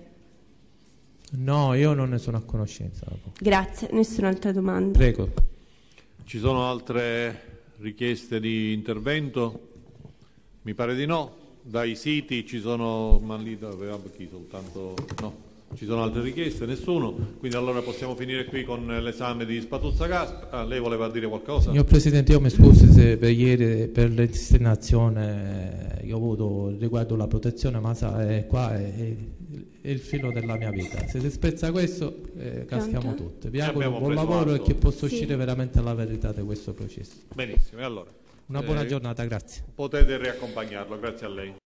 No, io non ne sono a conoscenza. Grazie, nessun'altra domanda. Prego. Ci sono altre richieste di intervento? Mi pare di no. Dai siti ci sono, ma lì aveva chi soltanto no. Ci sono altre richieste? Nessuno? Quindi allora possiamo finire qui con l'esame di Spatuzza Gasp. Ah, lei voleva dire qualcosa? Signor Presidente, io mi scusi se per ieri per l'estinazione io ho avuto riguardo la protezione, ma sa, è qua è, è- è il filo della mia vita. Se si spezza questo, eh, caschiamo Pronto? tutti. Vi Ci auguro abbiamo buon preso lavoro atto. e che possa Sì. uscire veramente la verità di questo processo. Benissimo, e allora? Una buona eh, giornata, grazie. Potete riaccompagnarlo, grazie a lei.